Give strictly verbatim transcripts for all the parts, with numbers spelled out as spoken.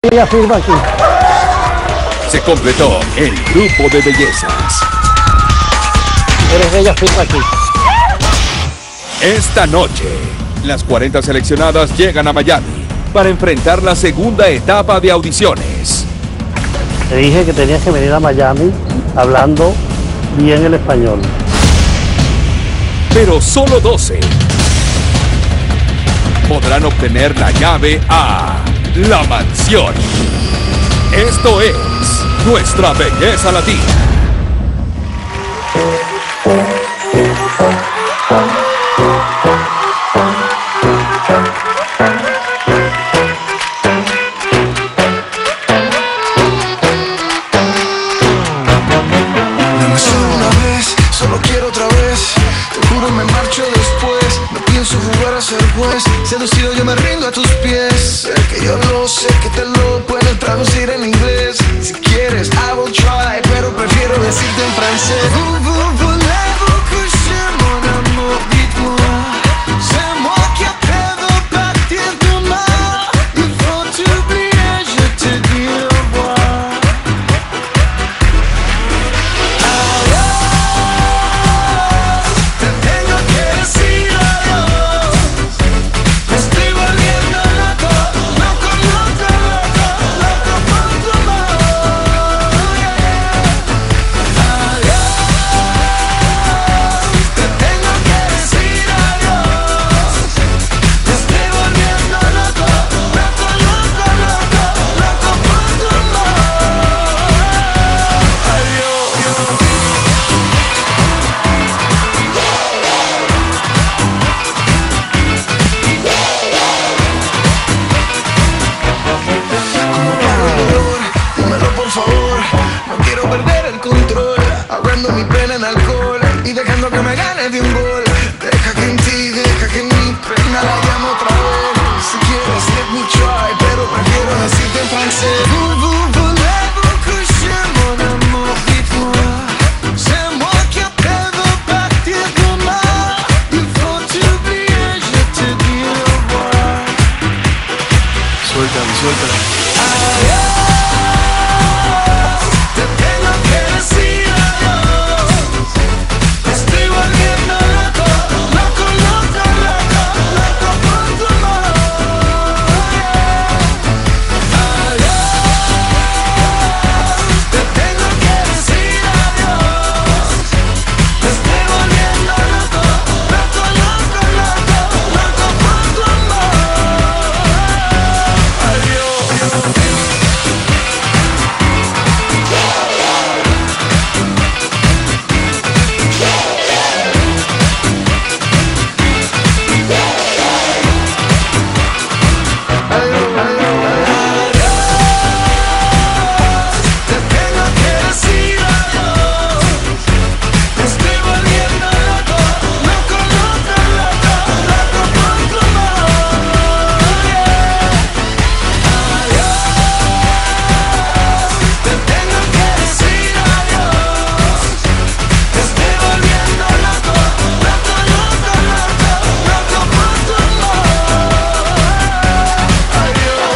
Ella firma aquí. Se completó el grupo de bellezas. Eres bella, firma aquí. Esta noche, las cuarenta seleccionadas llegan a Miami para enfrentar la segunda etapa de audiciones. Te dije que tenías que venir a Miami hablando bien el español. Pero solo doce podrán obtener la llave a la mansión. Esto es Nuestra Belleza Latina. Dame solo una vez, solo quiero otra vez. Te juro me marcho después. No pienso jugar a ser juez. Seducido yo me rindo a tus pies. Sé que yo lo sé, que te lo puedo traducir en inglés. Si quieres, I will try, pero prefiero decirte en francés. Vous, vous, voulez-vous coucher mon amour, dites-moi. C'est moi qui appelle de partir demain. Il faut t'oublier, je te dis au revoir. Te tengo que decir adiós. Me estoy volviendo loco, loco, loco, loco, loco por tu amor. Adiós. Te tengo que decir adiós. Me estoy volviendo loco, loco, loco, loco, loco por tu amor. Adiós. Dímelo por favor, no quiero perder el control. Ahorrando mi pena en alcohol y dejando que me gane de un gol. Deja que en ti, deja que en mi pena la llame otra vez. Si quieres, let me try, pero prefiero decirte en francés. Vous, vous, voulez-vous coucher mon amour, dites-moi. C'est moi qui appelle de partir demain. Il faut t'oublier, je te dis au revoir. Suéltame, suéltame. Te tengo que decir adiós. Me estoy volviendo loco, loco, loco, loco, loco por tu amor. Adiós. Te tengo que decir adiós. Me estoy volviendo loco, loco, loco, loco, loco por tu amor. Adiós. Te tengo que decir adiós. Me estoy volviendo loco, loco, loco, loco, loco por tu amor. Adiós. Te tengo que decir adiós. Me estoy volviendo loco, loco, loco, loco, loco por tu amor. Adiós.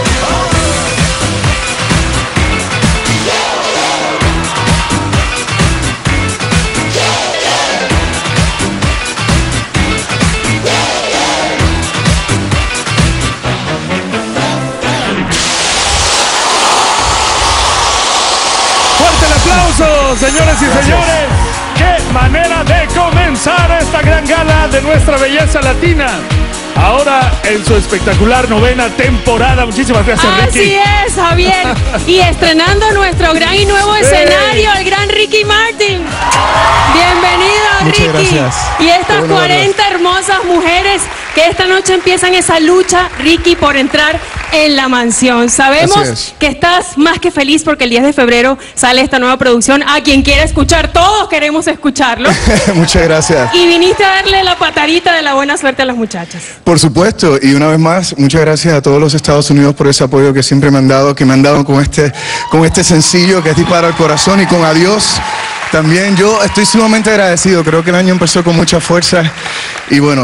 ¡Fuerte el aplauso, señores y señores! ¡Qué manera de comenzar esta gran gala de Nuestra Belleza Latina! Ahora en su espectacular novena temporada. Muchísimas gracias, Así Ricky. es, Javier. Y estrenando nuestro gran y nuevo escenario, el gran Ricky Martin. Bienvenido, Muchas Ricky. gracias. Y estas Qué bueno cuarenta hermosas mujeres que esta noche empiezan esa lucha, Ricky, por entrar en la mansión. Sabemos Así es. que estás más que feliz porque el diez de febrero sale esta nueva producción. A quien quiera escuchar, todos queremos escucharlo. Muchas gracias. Y viniste a darle la patadita de la buena suerte a las muchachas. Por supuesto, y una vez más, muchas gracias a todos los Estados Unidos por ese apoyo que siempre me han dado, que me han dado con este, con este sencillo que es Disparo al Corazón, y con Adiós. También yo estoy sumamente agradecido, creo que el año empezó con mucha fuerza y bueno,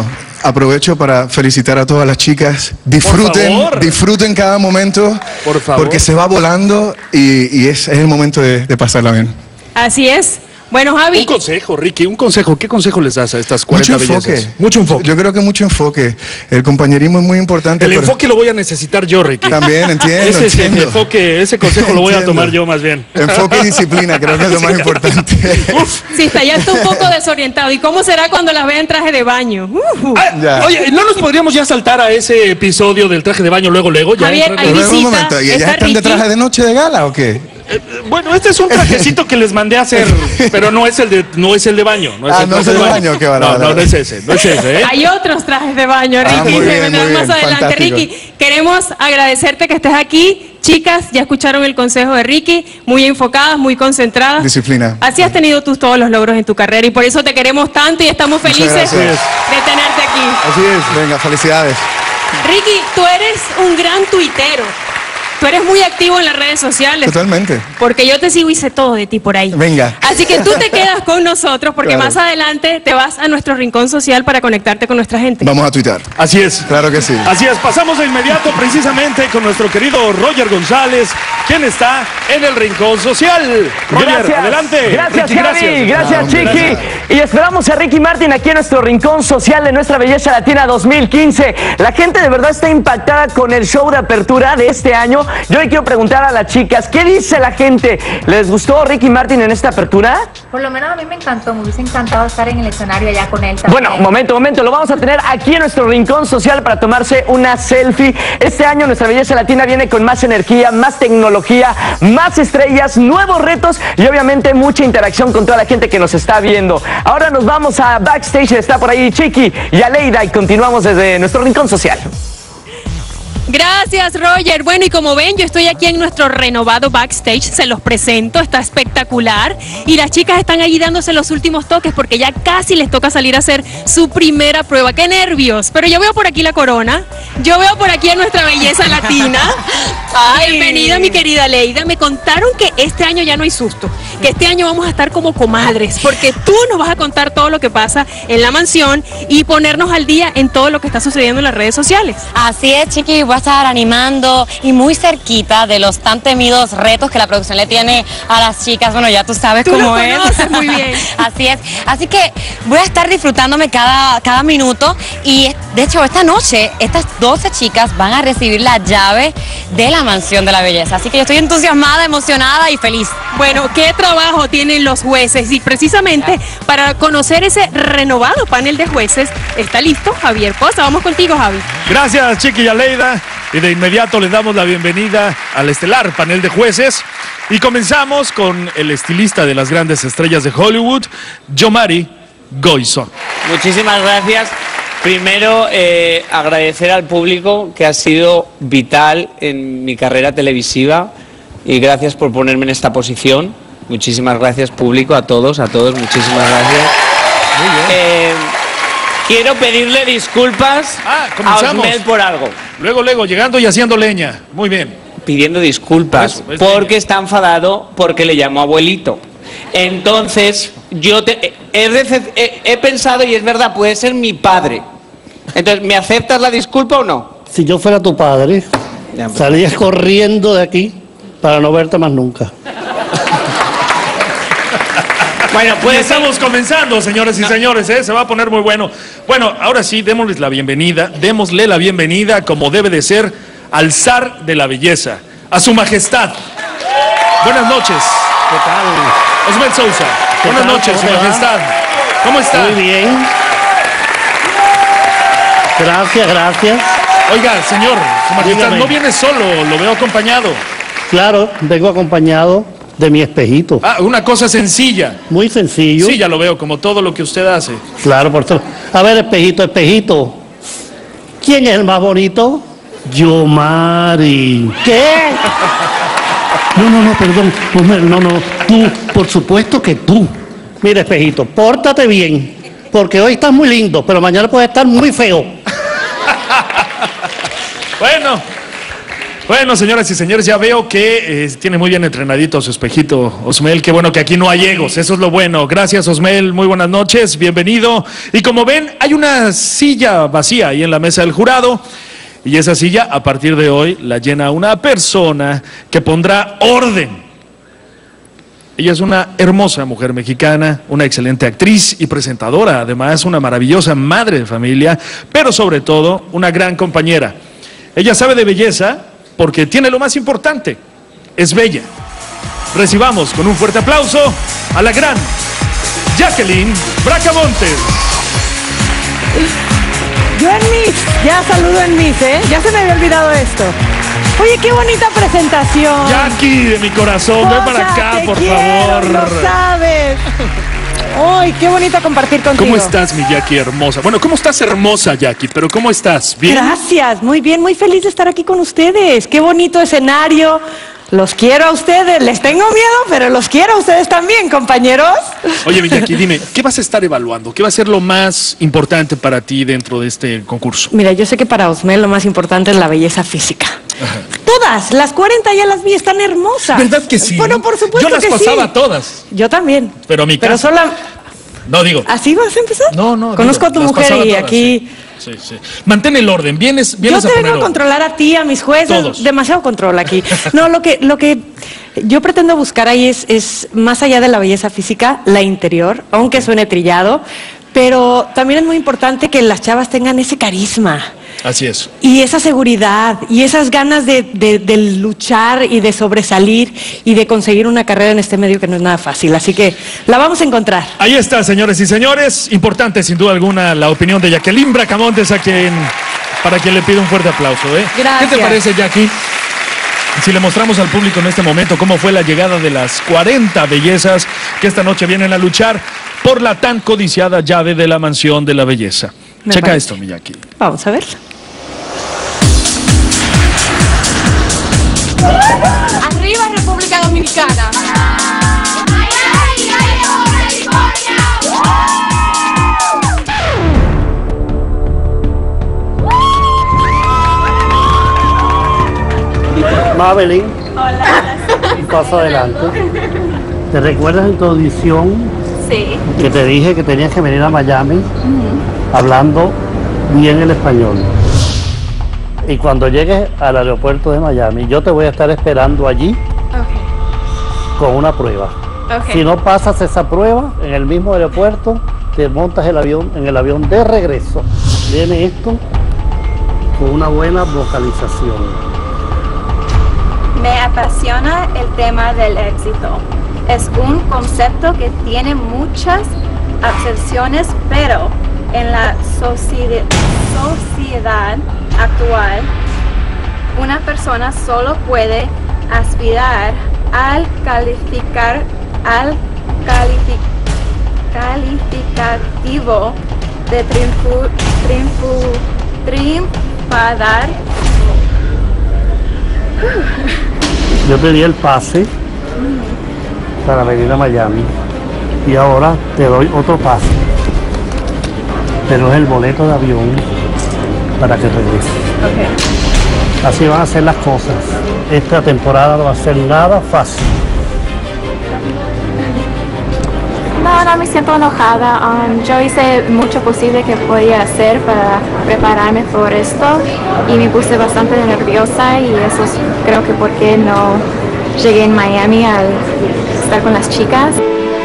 aprovecho para felicitar a todas las chicas. Disfruten, disfruten cada momento, por favor, porque se va volando y, y es, es el momento de, de pasarla bien. Así es. Bueno, Javi. Un consejo, Ricky, un consejo. ¿Qué consejo les das a estas cuarenta Mucho enfoque. bellezas? Mucho enfoque. Yo creo que mucho enfoque. El compañerismo es muy importante. El pero... enfoque lo voy a necesitar yo, Ricky. También, entiendo, ese, entiendo. Ese enfoque, ese consejo lo voy a tomar yo más bien. Enfoque y disciplina, creo que es lo más importante. Sí, está ya está un poco desorientado. ¿Y cómo será cuando las vea en traje de baño? Uh. Ah, oye, ¿no nos podríamos ya saltar a ese episodio del traje de baño luego, luego? Ya Javier, hay luego, visita, un momento, ¿y ellas están Ricky? de traje de noche de gala o qué? Eh, bueno, este es un trajecito que les mandé a hacer, pero no es el de, no es el de baño. No es Ah, el no es el de baño, qué no, bárbaro. no, no es ese, no es ese, ¿eh? Hay otros trajes de baño, Ricky, Ah, muy que bien, vendrán muy más bien, adelante. fantástico. Ricky, queremos agradecerte que estés aquí. Chicas, ya escucharon el consejo de Ricky, muy enfocadas, muy concentradas. Disciplina. Así has tenido tú todos los logros en tu carrera y por eso te queremos tanto y estamos Muchas felices de gracias. tenerte aquí. Así es. Venga, felicidades. Ricky, tú eres un gran tuitero. Tú eres muy activo en las redes sociales. Totalmente. Porque yo te sigo y sé todo de ti por ahí. Venga. Así que tú te quedas con nosotros porque Claro. más adelante te vas a nuestro rincón social para conectarte con nuestra gente. Vamos a tuitear. Así es. Claro que sí. Así es, pasamos de inmediato precisamente con nuestro querido Roger González, quien está en el Rincón Social. Roger, Gracias, adelante. gracias Ricky, Javi, gracias, No, Chiqui. gracias. Y esperamos a Ricky Martin aquí en nuestro Rincón Social de Nuestra Belleza Latina dos mil quince. La gente de verdad está impactada con el show de apertura de este año. Yo le quiero preguntar a las chicas, ¿qué dice la gente? ¿Les gustó Ricky Martin en esta apertura? Por lo menos a mí me encantó, me hubiese encantado estar en el escenario allá con él también. Bueno, momento, momento, lo vamos a tener aquí en nuestro Rincón Social para tomarse una selfie. Este año Nuestra Belleza Latina viene con más energía, más tecnología, más estrellas, nuevos retos y obviamente mucha interacción con toda la gente que nos está viendo. Ahora nos vamos a backstage, está por ahí Chiqui y Aleida y continuamos desde nuestro Rincón Social. Gracias, Roger. Bueno, y como ven, yo estoy aquí en nuestro renovado backstage. Se los presento, está espectacular. Y las chicas están allí dándose los últimos toques porque ya casi les toca salir a hacer su primera prueba. ¡Qué nervios! Pero yo veo por aquí la corona. Yo veo por aquí a nuestra belleza latina. Ay. Bienvenida, mi querida Leida. Me contaron que este año ya no hay susto. Que este año vamos a estar como comadres. Porque tú nos vas a contar todo lo que pasa en la mansión y ponernos al día en todo lo que está sucediendo en las redes sociales. Así es, Chiqui, voy a estar animando y muy cerquita de los tan temidos retos que la producción le tiene a las chicas. Bueno, ya tú sabes Tú cómo lo es. conoces muy bien. Así es. Así que voy a estar disfrutándome cada, cada minuto y de hecho esta noche estas doce chicas van a recibir la llave de la mansión de la belleza. Así que yo estoy entusiasmada, emocionada y feliz. Bueno, ¿qué trabajo tienen los jueces? Y precisamente para conocer ese renovado panel de jueces, está listo Javier Poza. Vamos contigo, Javi. Gracias, Chiqui y Aleida. Y de inmediato les damos la bienvenida al estelar panel de jueces. Y comenzamos con el estilista de las grandes estrellas de Hollywood, Yomari Goizón. Muchísimas gracias. Primero, eh, agradecer al público que ha sido vital en mi carrera televisiva y gracias por ponerme en esta posición. Muchísimas gracias, público, a todos, a todos, muchísimas gracias. Muy bien. Eh, quiero pedirle disculpas Ah, a comenzamos. Osmel por algo. Luego, luego, llegando y haciendo leña. Muy bien. Pidiendo disculpas Eso, es porque leña. está enfadado porque le llamó abuelito. Entonces, yo te, he, rece- he- he pensado, y es verdad, puede ser mi padre. Entonces, ¿me aceptas la disculpa o no? Si yo fuera tu padre, Ya, pues. salías corriendo de aquí para no verte más nunca. Bueno, Pues puede estamos comenzando, señores y señores, ¿eh? Se va a poner muy bueno. Bueno, ahora sí, démosles la bienvenida, démosle la bienvenida, como debe de ser, al zar de la belleza, a su majestad. Buenas noches. ¿Qué tal? Osmel Sousa. ¿Qué Buenas tal? noches, ¿Cómo su te va? majestad. ¿Cómo está? Muy bien. Gracias, gracias. Oiga, señor, su majestad, Dígame. no viene solo, lo veo acompañado. Claro, vengo acompañado de mi espejito. Ah, una cosa sencilla. Muy sencillo. Sí, ya lo veo, como todo lo que usted hace. Claro, por todo. A ver, espejito, espejito. ¿Quién es el más bonito? Yomari. ¿Qué? No, no, no, perdón. Mujer, no, no. Tú, por supuesto que tú. Mira, espejito, pórtate bien. Porque hoy estás muy lindo, pero mañana puedes estar muy feo. Bueno, Bueno, señoras y señores, ya veo que eh, tiene muy bien entrenadito su espejito, Osmel. Qué bueno que aquí no hay egos, eso es lo bueno. Gracias, Osmel, muy buenas noches, bienvenido. Y como ven, hay una silla vacía ahí en la mesa del jurado. Y esa silla, a partir de hoy, la llena una persona que pondrá orden. Ella es una hermosa mujer mexicana, una excelente actriz y presentadora, además una maravillosa madre de familia, pero sobre todo una gran compañera. Ella sabe de belleza porque tiene lo más importante, es bella. Recibamos con un fuerte aplauso a la gran Jacqueline Bracamontes. Yo en Miss, ya saludo en Miss, ¿eh? Ya se me había olvidado esto. Oye, qué bonita presentación. Jackie, de mi corazón, ven para acá, te por quiero, favor. Lo sabes. Ay, qué bonito compartir contigo. ¿Cómo estás, mi Jackie hermosa? Bueno, ¿cómo estás hermosa, Jackie? Pero ¿cómo estás? ¿Bien? Gracias, muy bien, muy feliz de estar aquí con ustedes. Qué bonito escenario. Los quiero a ustedes, les tengo miedo, pero los quiero a ustedes también, compañeros. Oye, mi Jackie, dime, ¿qué vas a estar evaluando? ¿Qué va a ser lo más importante para ti dentro de este concurso? Mira, yo sé que para Osmel lo más importante es la belleza física. Ajá. Todas, las cuarenta ya las vi, están hermosas. ¿Verdad que sí? Bueno, por supuesto Yo las que pasaba sí. todas. Yo también. Pero mi Pero casa... solo... No, digo... ¿Así vas a empezar? No, no. Conozco digo, a tu las mujer pasaba y todas, aquí... Sí, sí, sí. Mantén el orden, vienes, vienes Yo a te poner vengo a orden. controlar a ti, a mis jueces. Todos. Demasiado control aquí. No, lo que, lo que yo pretendo buscar ahí es, es, más allá de la belleza física, la interior, aunque suene trillado, pero también es muy importante que las chavas tengan ese carisma. Así es. Y esa seguridad, y esas ganas de, de, de luchar y de sobresalir y de conseguir una carrera en este medio que no es nada fácil. Así que la vamos a encontrar. Ahí está, señores y señores. Importante, sin duda alguna, la opinión de Jacqueline Bracamontes, a quien, para quien le pido un fuerte aplauso, ¿eh? Gracias. ¿Qué te parece, Jackie? Si le mostramos al público en este momento cómo fue la llegada de las cuarenta bellezas que esta noche vienen a luchar por la tan codiciada llave de la mansión de la belleza. Me Checa parece. esto, mi Jackie. Vamos a ver. Arriba República Dominicana. Mabelín. Hola. Paso adelante. ¿Te recuerdas en tu audición Sí. que te dije que tenías que venir a Miami hablando bien el español? Y cuando llegues al aeropuerto de Miami, yo te voy a estar esperando allí Ok. con una prueba. Ok. Si no pasas esa prueba en el mismo aeropuerto, te montas el avión en el avión de regreso. Viene esto con una buena vocalización. Me apasiona el tema del éxito. Es un concepto que tiene muchas acepciones, pero en la sociedad, sociedad actual, una persona solo puede aspirar al calificar al calific, calificativo de triunfu, triunfu, triunfador. Yo te di el pase para venir a Miami y ahora te doy otro pase, pero es el boleto de avión para que regreses. Okay. Así van a ser las cosas. Esta temporada no va a ser nada fácil. No, no me siento enojada. Um, yo hice mucho posible que podía hacer para prepararme por esto y me puse bastante nerviosa y eso es, creo que porque no llegué en Miami al estar con las chicas.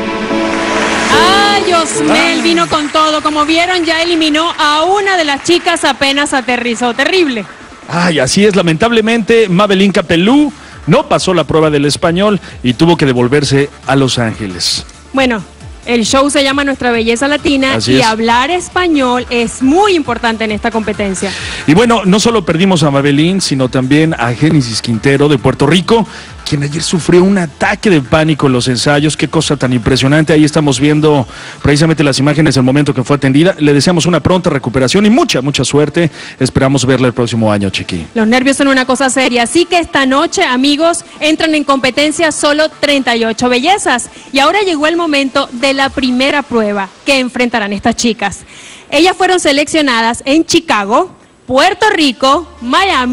Ay, Osmel vino con todo. Como vieron, ya eliminó a una de las chicas apenas aterrizó. Terrible. Ay, así es, lamentablemente, Mabelín Capelú no pasó la prueba del español y tuvo que devolverse a Los Ángeles. Bueno, el show se llama Nuestra Belleza Latina Así y es. hablar español es muy importante en esta competencia. Y bueno, no solo perdimos a Mabelín, sino también a Génesis Quintero de Puerto Rico, quien ayer sufrió un ataque de pánico en los ensayos. Qué cosa tan impresionante. Ahí estamos viendo precisamente las imágenes del momento que fue atendida. Le deseamos una pronta recuperación y mucha, mucha suerte. Esperamos verla el próximo año, Chiqui. Los nervios son una cosa seria, así que esta noche, amigos, entran en competencia solo treinta y ocho bellezas. Y ahora llegó el momento de la primera prueba que enfrentarán estas chicas. Ellas fueron seleccionadas en Chicago, Puerto Rico, Miami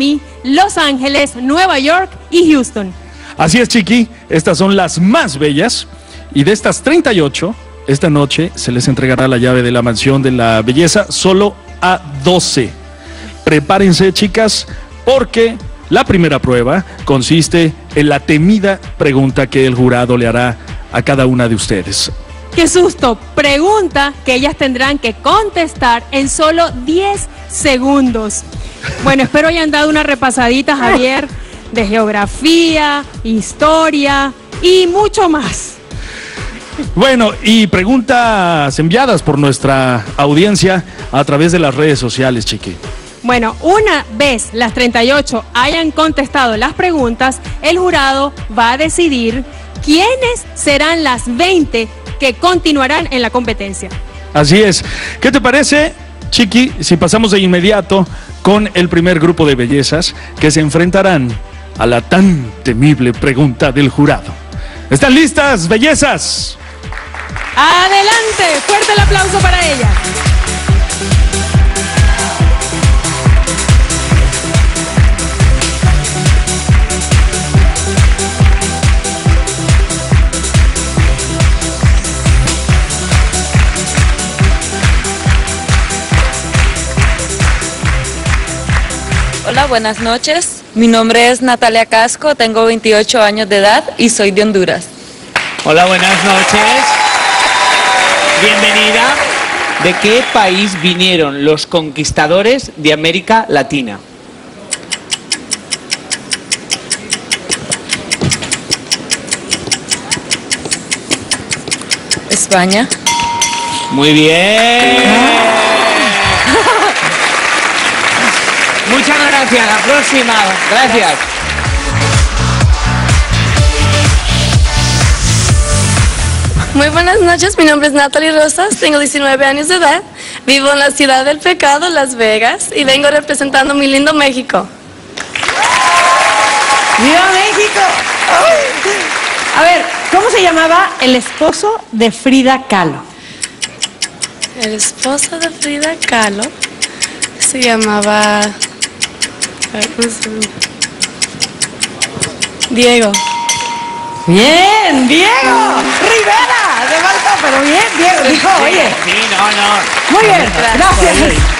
Los Ángeles, Nueva York y Houston. Así es, Chiqui, estas son las más bellas y de estas treinta y ocho, esta noche se les entregará la llave de la mansión de la belleza solo a doce. Prepárense, chicas, porque la primera prueba consiste en la temida pregunta que el jurado le hará a cada una de ustedes. ¡Qué susto! Pregunta que ellas tendrán que contestar en solo diez segundos. Bueno, espero hayan dado una repasadita, Javier, de geografía, historia y mucho más. Bueno, y preguntas enviadas por nuestra audiencia a través de las redes sociales, Chiqui. Bueno, una vez las treinta y ocho hayan contestado las preguntas, el jurado va a decidir quiénes serán las veinte que continuarán en la competencia. Así es. ¿Qué te parece, Chiqui, si pasamos de inmediato con el primer grupo de bellezas que se enfrentarán a la tan temible pregunta del jurado? ¿Están listas, bellezas? ¡Adelante! ¡Fuerte el aplauso para ellas! Hola, buenas noches. Mi nombre es Natalia Casco, tengo veintiocho años de edad y soy de Honduras. Hola, buenas noches. Bienvenida. ¿De qué país vinieron los conquistadores de América Latina? España. Muy bien. Muchas gracias. La próxima. Gracias. Muy buenas noches, mi nombre es Natalie Rosas, tengo diecinueve años de edad, vivo en la ciudad del pecado, Las Vegas, y vengo representando mi lindo México. ¡Viva México! A ver, ¿cómo se llamaba el esposo de Frida Kahlo? El esposo de Frida Kahlo se llamaba... Diego. Bien, Diego Rivera, de Malta, pero bien, Diego, dijo, oye. Sí, no, no. Muy bien, gracias.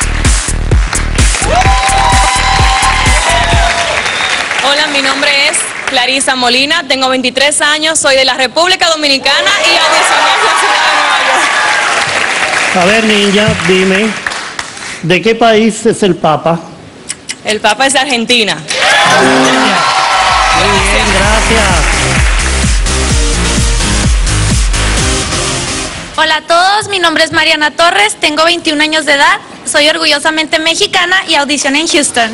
Hola, mi nombre es Clarisa Molina, tengo veintitrés años, soy de la República Dominicana y audicioné en la ciudad de Nueva York. A ver, niña, dime, ¿de qué país es el Papa? El Papa es de Argentina. Muy bien, gracias. Hola a todos, mi nombre es Mariana Torres, tengo veintiún años de edad, soy orgullosamente mexicana y audicioné en Houston.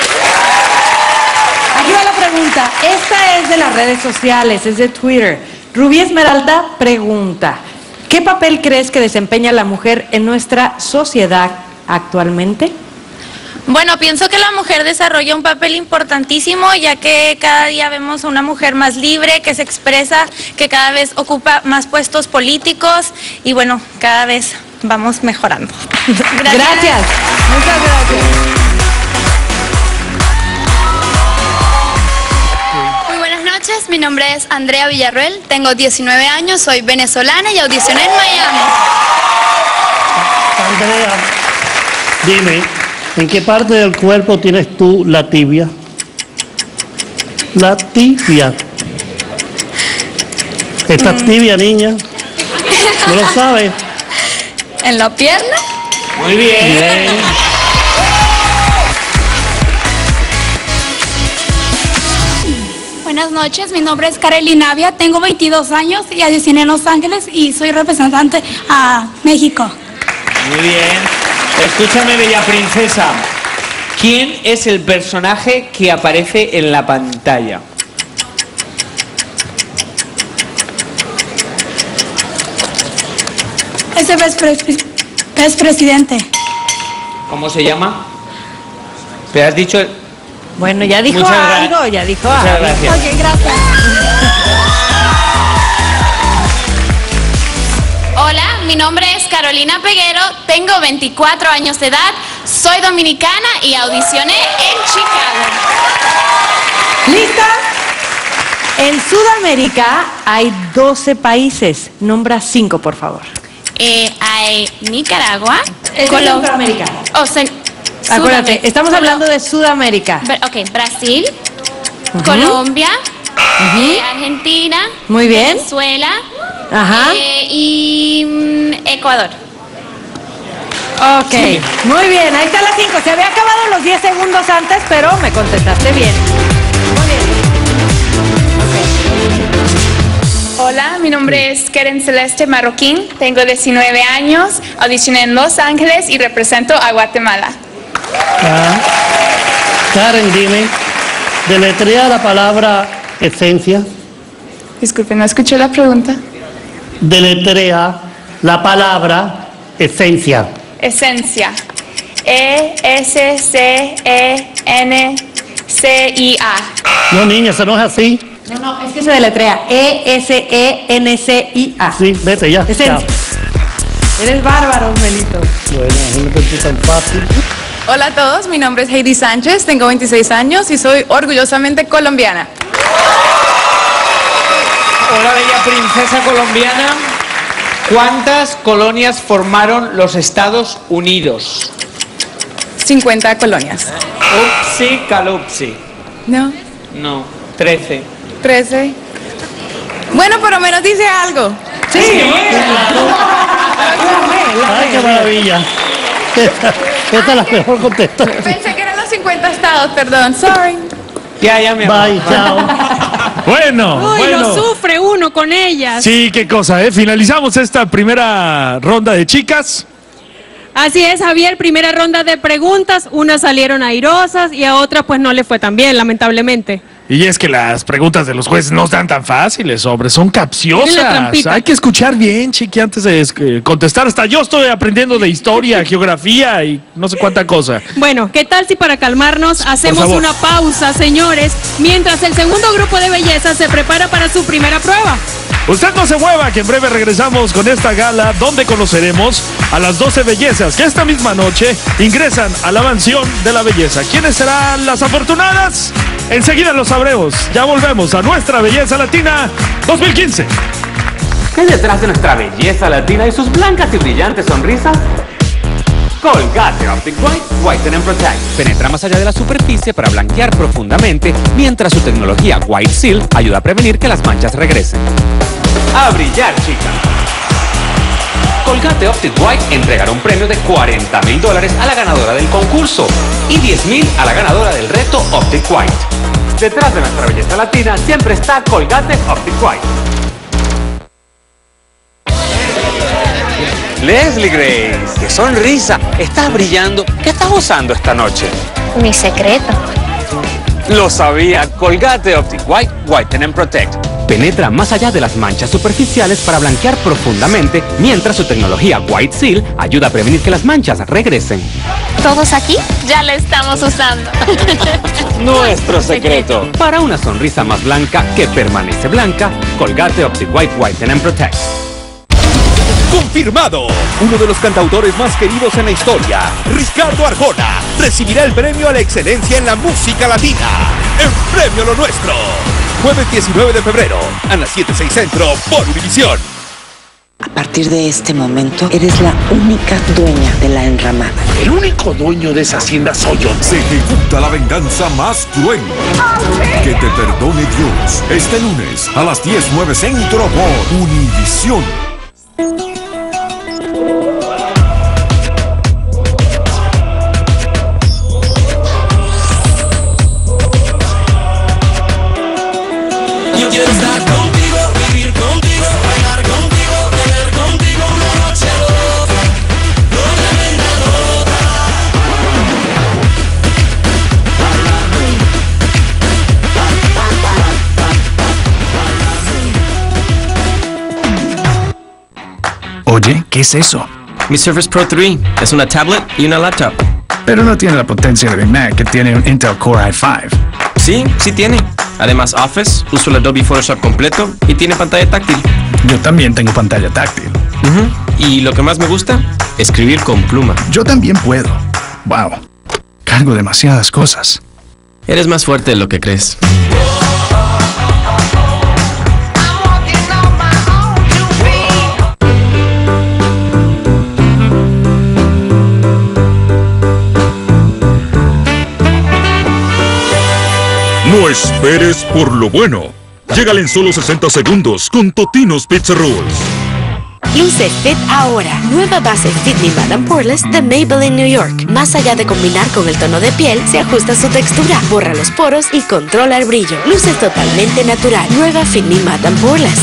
Aquí va la pregunta, esta es de las redes sociales, es de Twitter. Rubí Esmeralda pregunta, ¿qué papel crees que desempeña la mujer en nuestra sociedad actualmente? Bueno, pienso que la mujer desarrolla un papel importantísimo, ya que cada día vemos a una mujer más libre, que se expresa, que cada vez ocupa más puestos políticos y bueno, cada vez vamos mejorando. Gracias. Gracias. Muchas gracias. Muy buenas noches, mi nombre es Andrea Villarruel, tengo diecinueve años, soy venezolana y audicioné en Miami. Andrea, dime, ¿en qué parte del cuerpo tienes tú la tibia? La tibia. ¿Estás tibia, niña? ¿No lo sabes? ¿En la pierna? Muy bien. Bien. Buenas noches, mi nombre es Kareli Navia, tengo veintidós años y audicioné en Los Ángeles y soy representante a México. Muy bien. Escúchame, bella princesa. ¿Quién es el personaje que aparece en la pantalla? Ese es, pre es presidente. ¿Cómo se llama? ¿Te has dicho? Bueno, ya dijo algo, ya dijo algo. Muchas gracias. Ok, gracias. Hola, mi nombre es Carolina Peguero, tengo veinticuatro años de edad, soy dominicana y audicioné en Chicago. ¿Lista? En Sudamérica hay doce países. Nombra cinco, por favor. Eh, hay Nicaragua, Es Colombia. Centroamérica. Oh, se- Acuérdate, Sudamérica. estamos hablando de Sudamérica. Bra- Ok, Brasil, Ujú. Colombia, eh, Argentina, Muy bien. Venezuela Ajá. eh, y mm, Ecuador. Ok, muy bien, ahí están las cinco. Se había acabado los diez segundos antes, pero me contestaste bien. Muy bien. Hola, mi nombre es Keren Celeste Marroquín, tengo diecinueve años, audicioné en Los Ángeles y represento a Guatemala. Ah. Karen, dime, deletrea la palabra esencia. Disculpe, no escuché la pregunta. Deletrea la palabra esencia. Esencia. E S C E N C I A. No, niña, eso no es así. No, no, es que se deletrea E S E N C I A. Sí, vete ya. Esencia. Chao. Eres bárbaro, Melito. Bueno, no me es tan fácil. Hola a todos, mi nombre es Heidi Sánchez, tengo veintiséis años y soy orgullosamente colombiana. Hola, bella princesa colombiana. ¿Cuántas colonias formaron los Estados Unidos? cincuenta colonias. Upsi calupsi. ¿No? No, trece. trece. Bueno, por lo menos dice algo. Sí. Ay, qué maravilla. Esta es la mejor contestación. Pensé que eran los cincuenta estados, perdón, sorry. Ya, ya me Bye, chao. Bueno, Uy, bueno. no sufre uno con ellas. Sí, qué cosa, ¿eh? Finalizamos esta primera ronda de chicas. Así es, Javier, primera ronda de preguntas, unas salieron airosas y a otras pues no le fue tan bien, lamentablemente. Y es que las preguntas de los jueces no están tan fáciles, hombre, son Tienen la capciosas. trampita. Hay que escuchar bien, chiqui, antes de eh, contestar. Hasta yo estoy aprendiendo de historia, geografía y no sé cuánta cosa. Bueno, ¿qué tal si para calmarnos hacemos favor. una pausa, señores, mientras el segundo grupo de belleza se prepara para su primera prueba? Usted no se mueva, que en breve regresamos con esta gala donde conoceremos a las doce bellezas que esta misma noche ingresan a la mansión de la belleza. ¿Quiénes serán las afortunadas? Enseguida lo sabremos. Ya volvemos a Nuestra Belleza Latina dos mil quince. ¿Qué hay detrás de nuestra belleza latina y sus blancas y brillantes sonrisas? Colgate Optic White Whiten and Protect. Penetra más allá de la superficie para blanquear profundamente, mientras su tecnología White Seal ayuda a prevenir que las manchas regresen. ¡A brillar, chicas! Colgate Optic White entregará un premio de cuarenta mil dólares a la ganadora del concurso y diez mil a la ganadora del reto Optic White. Detrás de nuestra belleza latina siempre está Colgate Optic White. Leslie Grace, qué sonrisa. Estás brillando. ¿Qué estás usando esta noche? Mi secreto. Lo sabía. Colgate Optic White Whiten and Protect. Penetra más allá de las manchas superficiales para blanquear profundamente, mientras su tecnología White Seal ayuda a prevenir que las manchas regresen. ¿Todos aquí? Ya lo estamos usando. Nuestro secreto. Para una sonrisa más blanca que permanece blanca, Colgate Optic White Whiten and Protect. Confirmado, uno de los cantautores más queridos en la historia, Ricardo Arjona, recibirá el premio a la excelencia en la música latina, el Premio Lo Nuestro, jueves diecinueve de febrero, a las siete seis Centro, por Univisión. A partir de este momento, eres la única dueña de la enramada. El único dueño de esa hacienda soy yo. Se ejecuta la venganza más cruel. Que te perdone Dios. Este lunes, a las diez nueve Centro, por Univisión. Yo quiero estar contigo, vivir contigo, bailar contigo, tener contigo una noche loca, no tremenda Oye, ¿qué es eso? Mi Surface Pro tres es una tablet y una laptop. Pero no tiene la potencia de mi Mac, que tiene un Intel Core i cinco. Sí, sí tiene. Además, Office, uso el Adobe Photoshop completo y tiene pantalla táctil. Yo también tengo pantalla táctil. Uh-huh. Y lo que más me gusta, escribir con pluma. Yo también puedo. Wow. Cargo demasiadas cosas. Eres más fuerte de lo que crees. No esperes por lo bueno. Llegale en solo sesenta segundos con Totino's Pizza Rolls. Luce Fit ahora. Nueva base Fit Me Madame Poreless de Maybelline New York. Más allá de combinar con el tono de piel, se ajusta su textura, borra los poros y controla el brillo. Luce totalmente natural. Nueva Fit Me Madame Poreless.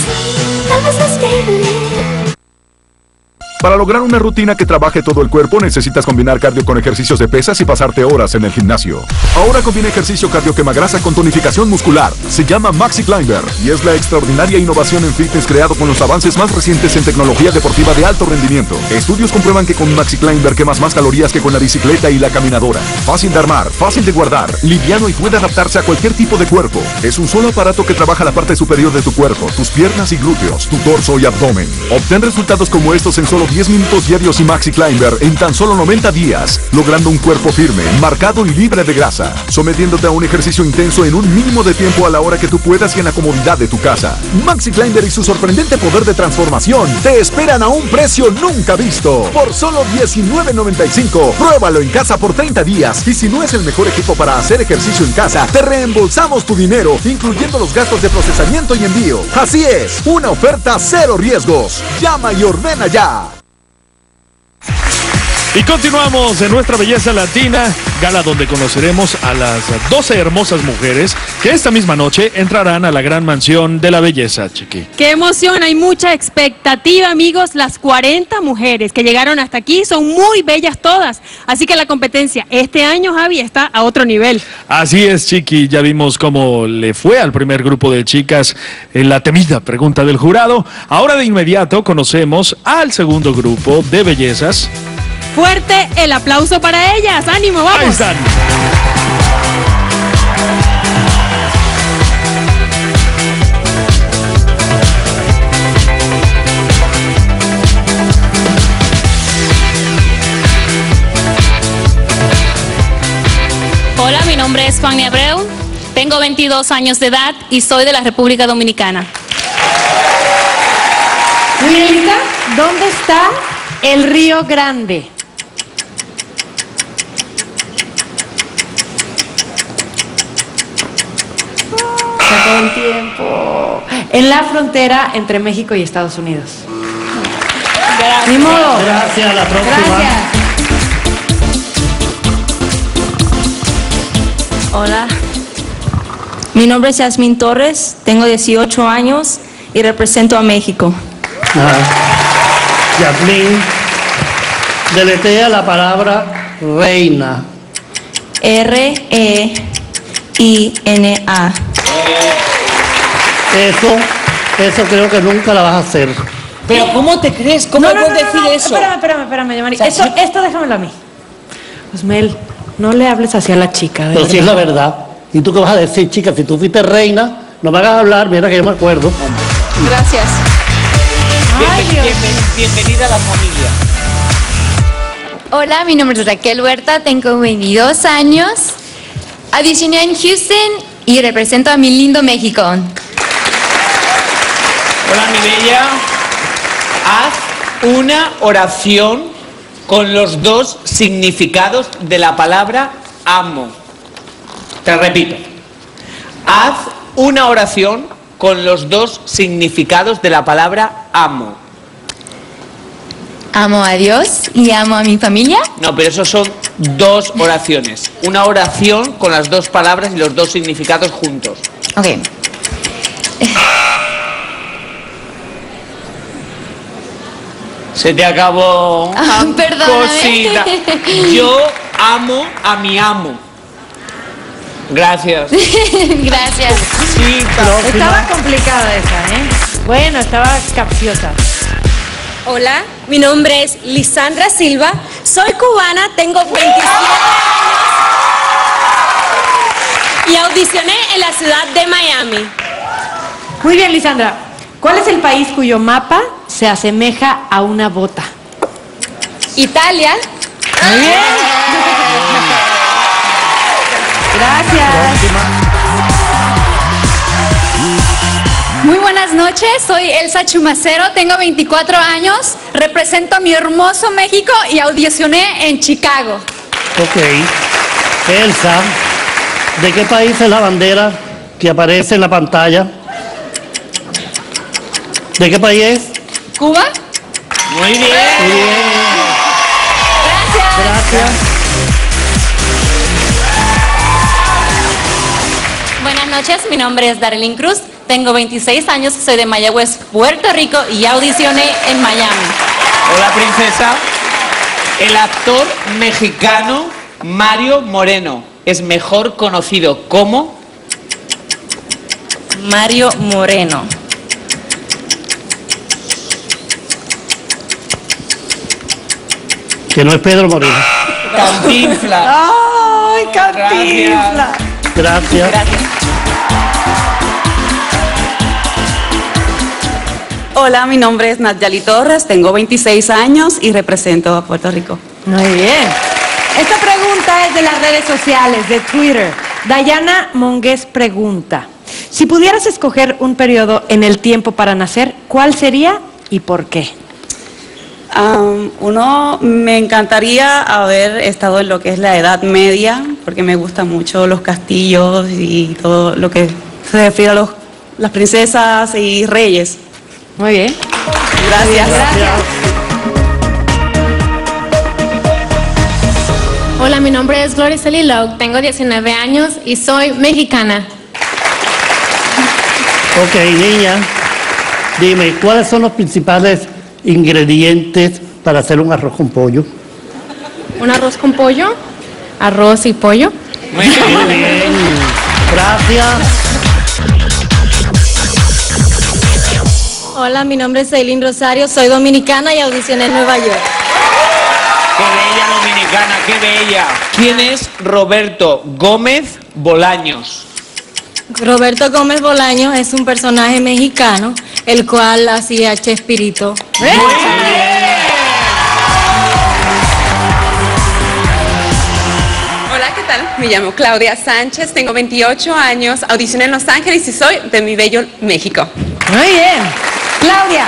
Para lograr una rutina que trabaje todo el cuerpo, necesitas combinar cardio con ejercicios de pesas y pasarte horas en el gimnasio. Ahora combina ejercicio cardio quemagrasa con tonificación muscular. Se llama Maxi Climber y es la extraordinaria innovación en fitness creado con los avances más recientes en tecnología deportiva de alto rendimiento. Estudios comprueban que con Maxi Climber quemas más calorías que con la bicicleta y la caminadora. Fácil de armar, fácil de guardar, liviano y puede adaptarse a cualquier tipo de cuerpo. Es un solo aparato que trabaja la parte superior de tu cuerpo, tus piernas y glúteos, tu torso y abdomen. Obtén resultados como estos en solo diez minutos diarios y Maxi Climber en tan solo noventa días, logrando un cuerpo firme, marcado y libre de grasa, sometiéndote a un ejercicio intenso en un mínimo de tiempo a la hora que tú puedas y en la comodidad de tu casa. Maxi Climber y su sorprendente poder de transformación te esperan a un precio nunca visto, por solo diecinueve noventa y cinco. Pruébalo en casa por treinta días y si no es el mejor equipo para hacer ejercicio en casa, te reembolsamos tu dinero, incluyendo los gastos de procesamiento y envío. Así es, una oferta cero riesgos. Llama y ordena ya. Y continuamos en nuestra belleza latina, gala donde conoceremos a las doce hermosas mujeres que esta misma noche entrarán a la gran mansión de la belleza, Chiqui. ¡Qué emoción! Hay mucha expectativa, amigos. Las cuarenta mujeres que llegaron hasta aquí son muy bellas todas. Así que la competencia este año, Javi, está a otro nivel. Así es, Chiqui. Ya vimos cómo le fue al primer grupo de chicas en la temida pregunta del jurado. Ahora de inmediato conocemos al segundo grupo de bellezas. Fuerte el aplauso para ellas. ¡Ánimo, vamos! Ahí están. Hola, mi nombre es Fanny Abreu, tengo veintidós años de edad y soy de la República Dominicana. Lilita, ¿dónde está el Río Grande? Se acabó el tiempo. En la frontera entre México y Estados Unidos. Gracias. Ni modo. Gracias, a la próxima. Gracias. Hola, mi nombre es Yasmín Torres, tengo dieciocho años y represento a México. Ah. Yasmín, deletea la palabra reina. R E I N A. Eso, eso creo que nunca la vas a hacer. Pero ¿cómo te crees? ¿Cómo No, no, puedes no, decir no, no, eso? Espérame, espérame, espérame, Yamari. O sea, Eso, sí. esto déjamelo a mí. Osmel, no le hables así a la chica. de Pero si es la verdad. verdad. ¿Y tú qué vas a decir, chica? Si tú fuiste reina, no me hagas hablar, mira que yo me acuerdo. Gracias. Ay, Bienven- Dios. bienven- bienvenida a la familia. Hola, mi nombre es Raquel Huerta, tengo veintidós años, audicioné en Houston y represento a mi lindo México. Hola, mi bella. Haz una oración con los dos significados de la palabra amo. Te repito. Haz una oración con los dos significados de la palabra amo. Amo a Dios y amo a mi familia. No, pero eso son dos oraciones. Una oración con las dos palabras y los dos significados juntos. Ok. Se te acabó. Ah, perdóname. Cosita. Yo amo a mi amo. Gracias. Gracias. Cosita. Estaba complicada esa, ¿eh? Bueno, estaba capciosa. Hola, mi nombre es Lisandra Silva, soy cubana, tengo veintisiete años y audicioné en la ciudad de Miami. Muy bien, Lisandra. ¿Cuál es el país cuyo mapa se asemeja a una bota? Italia. Muy bien. Gracias. Muy buenas noches, soy Elsa Chumacero, tengo veinticuatro años, represento a mi hermoso México y audicioné en Chicago. Ok. Elsa, ¿de qué país es la bandera que aparece en la pantalla? ¿De qué país es? ¿Cuba? Muy bien. Muy bien. Gracias. Gracias. Buenas noches, mi nombre es Darlene Cruz, tengo veintiséis años, soy de Mayagüez, Puerto Rico y audicioné en Miami. Hola, princesa. El actor mexicano Mario Moreno es mejor conocido como... Mario Moreno. Que no es Pedro Moreno. Cantinflas. ¡Ay, Cantinflas! Gracias. Gracias. Hola, mi nombre es Natyali Torres, tengo veintiséis años y represento a Puerto Rico. Muy bien. Esta pregunta es de las redes sociales, de Twitter. Dayana Mongués pregunta, si pudieras escoger un periodo en el tiempo para nacer, ¿cuál sería y por qué? Um, uno, me encantaría haber estado en lo que es la Edad Media, porque me gustan mucho los castillos y todo lo que se refiere a los, las princesas y reyes. Muy bien. Gracias. Gracias. Hola, mi nombre es Gloria Celilog, tengo diecinueve años y soy mexicana. Ok, niña, dime, ¿cuáles son los principales ingredientes para hacer un arroz con pollo? ¿Un arroz con pollo? Arroz y pollo. Muy bien. Gracias. Hola, mi nombre es Eileen Rosario, soy dominicana y audicioné en Nueva York. ¡Qué bella dominicana, qué bella! ¿Quién es Roberto Gómez Bolaños? Roberto Gómez Bolaños es un personaje mexicano, el cual hacía Chespirito. Hola, ¿qué tal? Me llamo Claudia Sánchez, tengo veintiocho años, audicioné en Los Ángeles y soy de mi bello México. Muy bien. Claudia,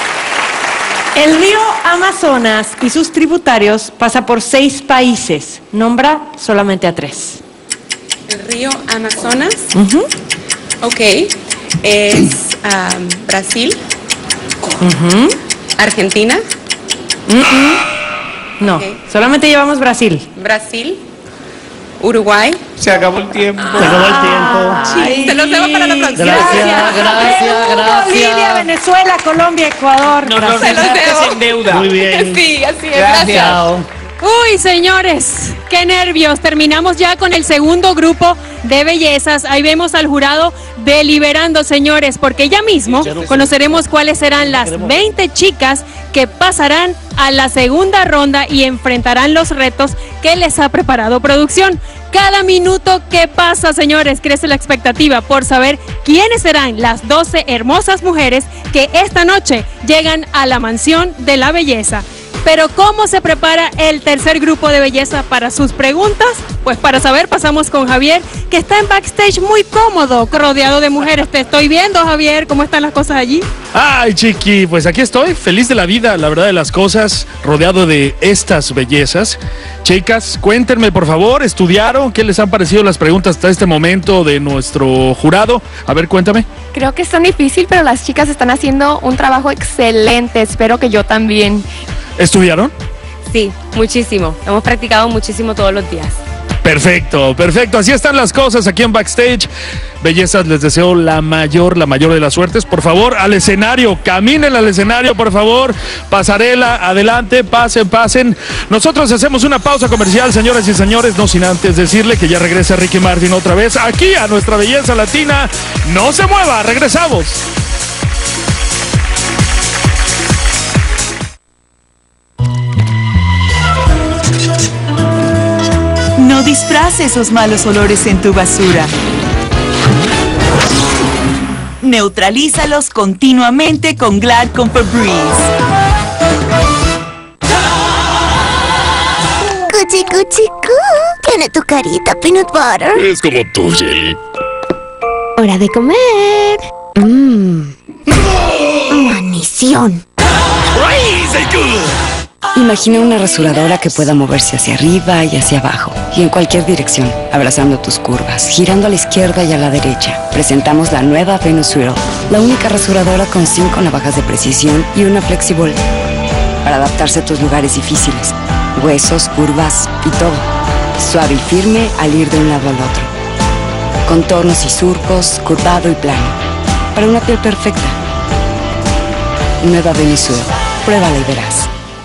el río Amazonas y sus tributarios pasa por seis países. Nombra solamente a tres. El río Amazonas, Uh-huh. ok, es um, Brasil, Uh-huh. Argentina, Uh-uh. No, Ok. solamente llevamos Brasil. Brasil, Uruguay. Se acabó el tiempo. Se acabó el tiempo. Sí, se los debo para la próxima. Gracias, gracias, Perú, gracias. Bolivia, Venezuela, Colombia, Ecuador. Nos los Gracias. dejaste en deuda. Muy bien. Sí, así es. Gracias. Chao. Uy, señores, qué nervios. Terminamos ya con el segundo grupo de bellezas. Ahí vemos al jurado deliberando, señores, porque ya mismo conoceremos cuáles serán las veinte chicas que pasarán a la segunda ronda y enfrentarán los retos que les ha preparado producción. Cada minuto que pasa, señores, crece la expectativa por saber quiénes serán las doce hermosas mujeres que esta noche llegan a la mansión de la belleza. Pero ¿cómo se prepara el tercer grupo de belleza para sus preguntas? Pues para saber pasamos con Javier, que está en backstage muy cómodo, rodeado de mujeres. Te estoy viendo, Javier, ¿cómo están las cosas allí? Ay, chiqui, pues aquí estoy, feliz de la vida, la verdad de las cosas, rodeado de estas bellezas. Chicas, cuéntenme por favor, ¿estudiaron? ¿Qué les han parecido las preguntas hasta este momento de nuestro jurado? A ver, cuéntame. Creo que es tan difícil, pero las chicas están haciendo un trabajo excelente. Espero que yo también. ¿Estudiaron? Sí, muchísimo. Hemos practicado muchísimo todos los días. Perfecto, perfecto. Así están las cosas aquí en backstage. Bellezas, les deseo la mayor, la mayor de las suertes. Por favor, al escenario, caminen al escenario, por favor. Pasarela, adelante, pasen, pasen. Nosotros hacemos una pausa comercial, señoras y señores, no sin antes decirle que ya regresa Ricky Martin otra vez aquí a nuestra belleza latina. No se mueva, regresamos. No disfraces esos malos olores en tu basura. Neutralízalos continuamente con Glad Comfort Breeze. chico, chico. Tiene tu carita, peanut butter. Es como tú, Jelly. Hora de comer. Mmm. Maldición. Crazy good. Imagina una rasuradora que pueda moverse hacia arriba y hacia abajo, y en cualquier dirección, abrazando tus curvas, girando a la izquierda y a la derecha. Presentamos la nueva Venus Whirl, la única rasuradora con cinco navajas de precisión y una flexible, para adaptarse a tus lugares difíciles, huesos, curvas y todo. Suave y firme al ir de un lado al otro. Contornos y surcos, curvado y plano, para una piel perfecta. Nueva Venus Whirl, pruébala y verás.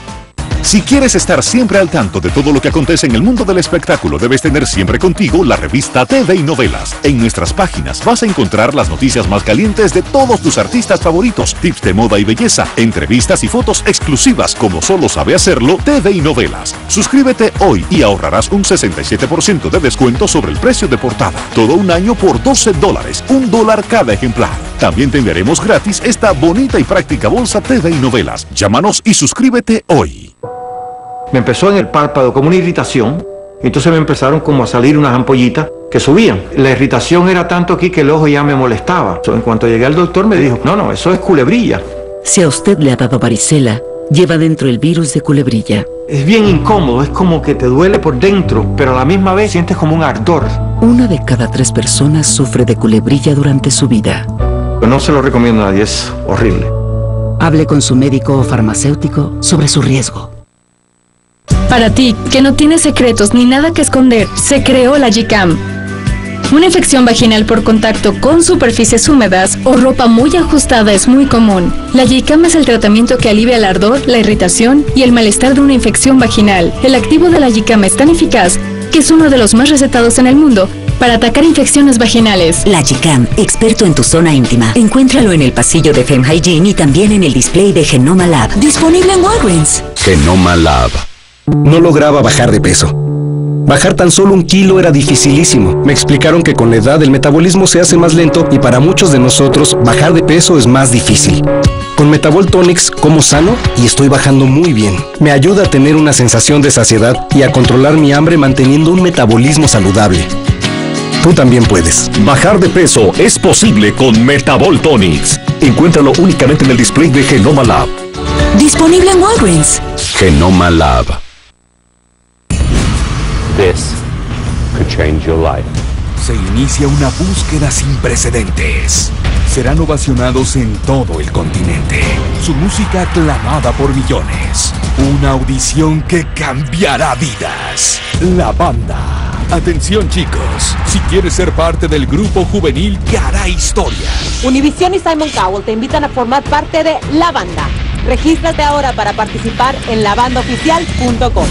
Si quieres estar siempre al tanto de todo lo que acontece en el mundo del espectáculo, debes tener siempre contigo la revista T V y Novelas. En nuestras páginas vas a encontrar las noticias más calientes de todos tus artistas favoritos, tips de moda y belleza, entrevistas y fotos exclusivas como solo sabe hacerlo T V y Novelas. Suscríbete hoy y ahorrarás un sesenta y siete por ciento de descuento sobre el precio de portada. Todo un año por doce dólares, un dólar cada ejemplar. También te enviaremos gratis esta bonita y práctica bolsa T V y Novelas. Llámanos y suscríbete hoy. Me empezó en el párpado como una irritación, y entonces me empezaron como a salir unas ampollitas que subían. La irritación era tanto aquí que el ojo ya me molestaba. En cuanto llegué al doctor me dijo, no, no, eso es culebrilla. Si a usted le ha dado varicela, lleva dentro el virus de culebrilla. Es bien incómodo, es como que te duele por dentro, pero a la misma vez sientes como un ardor. Una de cada tres personas sufre de culebrilla durante su vida. No se lo recomiendo a nadie, es horrible. Hable con su médico o farmacéutico sobre su riesgo. Para ti, que no tienes secretos ni nada que esconder, se creó la G-Cam. Una infección vaginal por contacto con superficies húmedas o ropa muy ajustada es muy común. La G-Cam es el tratamiento que alivia el ardor, la irritación y el malestar de una infección vaginal. El activo de la G-Cam es tan eficaz que es uno de los más recetados en el mundo para atacar infecciones vaginales. La G-Cam, experto en tu zona íntima. Encuéntralo en el pasillo de Fem Hygiene y también en el display de Genoma Lab. Disponible en Walgreens. Genoma Lab. No lograba bajar de peso. Bajar tan solo un kilo era dificilísimo. Me explicaron que con la edad el metabolismo se hace más lento y para muchos de nosotros bajar de peso es más difícil. Con Metabol Tonics como sano y estoy bajando muy bien. Me ayuda a tener una sensación de saciedad y a controlar mi hambre manteniendo un metabolismo saludable. Tú también puedes. Bajar de peso es posible con Metabol Tonics. Encuéntralo únicamente en el display de Genoma Lab. Disponible en Walgreens. Genoma Lab. This could change your life. Se inicia una búsqueda sin precedentes. Serán ovacionados en todo el continente. Su música aclamada por millones. Una audición que cambiará vidas. La Banda. Atención chicos, si quieres ser parte del grupo juvenil que hará historia. Univision y Simon Cowell te invitan a formar parte de La Banda. Regístrate ahora para participar en la banda oficial punto com.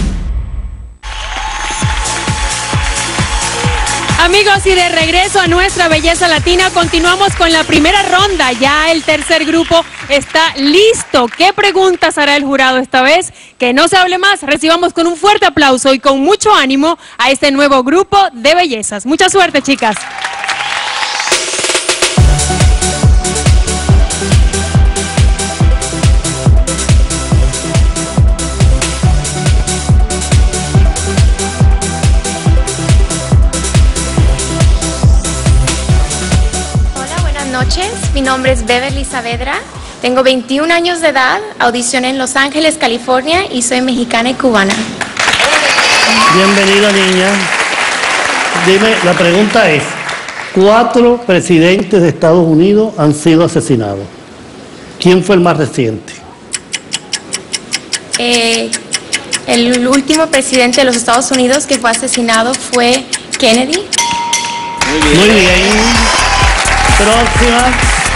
Amigos, y de regreso a nuestra belleza latina, continuamos con la primera ronda. Ya el tercer grupo está listo. ¿Qué preguntas hará el jurado esta vez? Que no se hable más. Recibamos con un fuerte aplauso y con mucho ánimo a este nuevo grupo de bellezas. Mucha suerte, chicas. Noches, mi nombre es Beverly Saavedra, tengo veintiún años de edad, audicioné en Los Ángeles, California y soy mexicana y cubana. Bienvenida, niña. Dime, la pregunta es, cuatro presidentes de Estados Unidos han sido asesinados. ¿Quién fue el más reciente? Eh, el último presidente de los Estados Unidos que fue asesinado fue Kennedy. Muy bien. Muy bien. Próxima.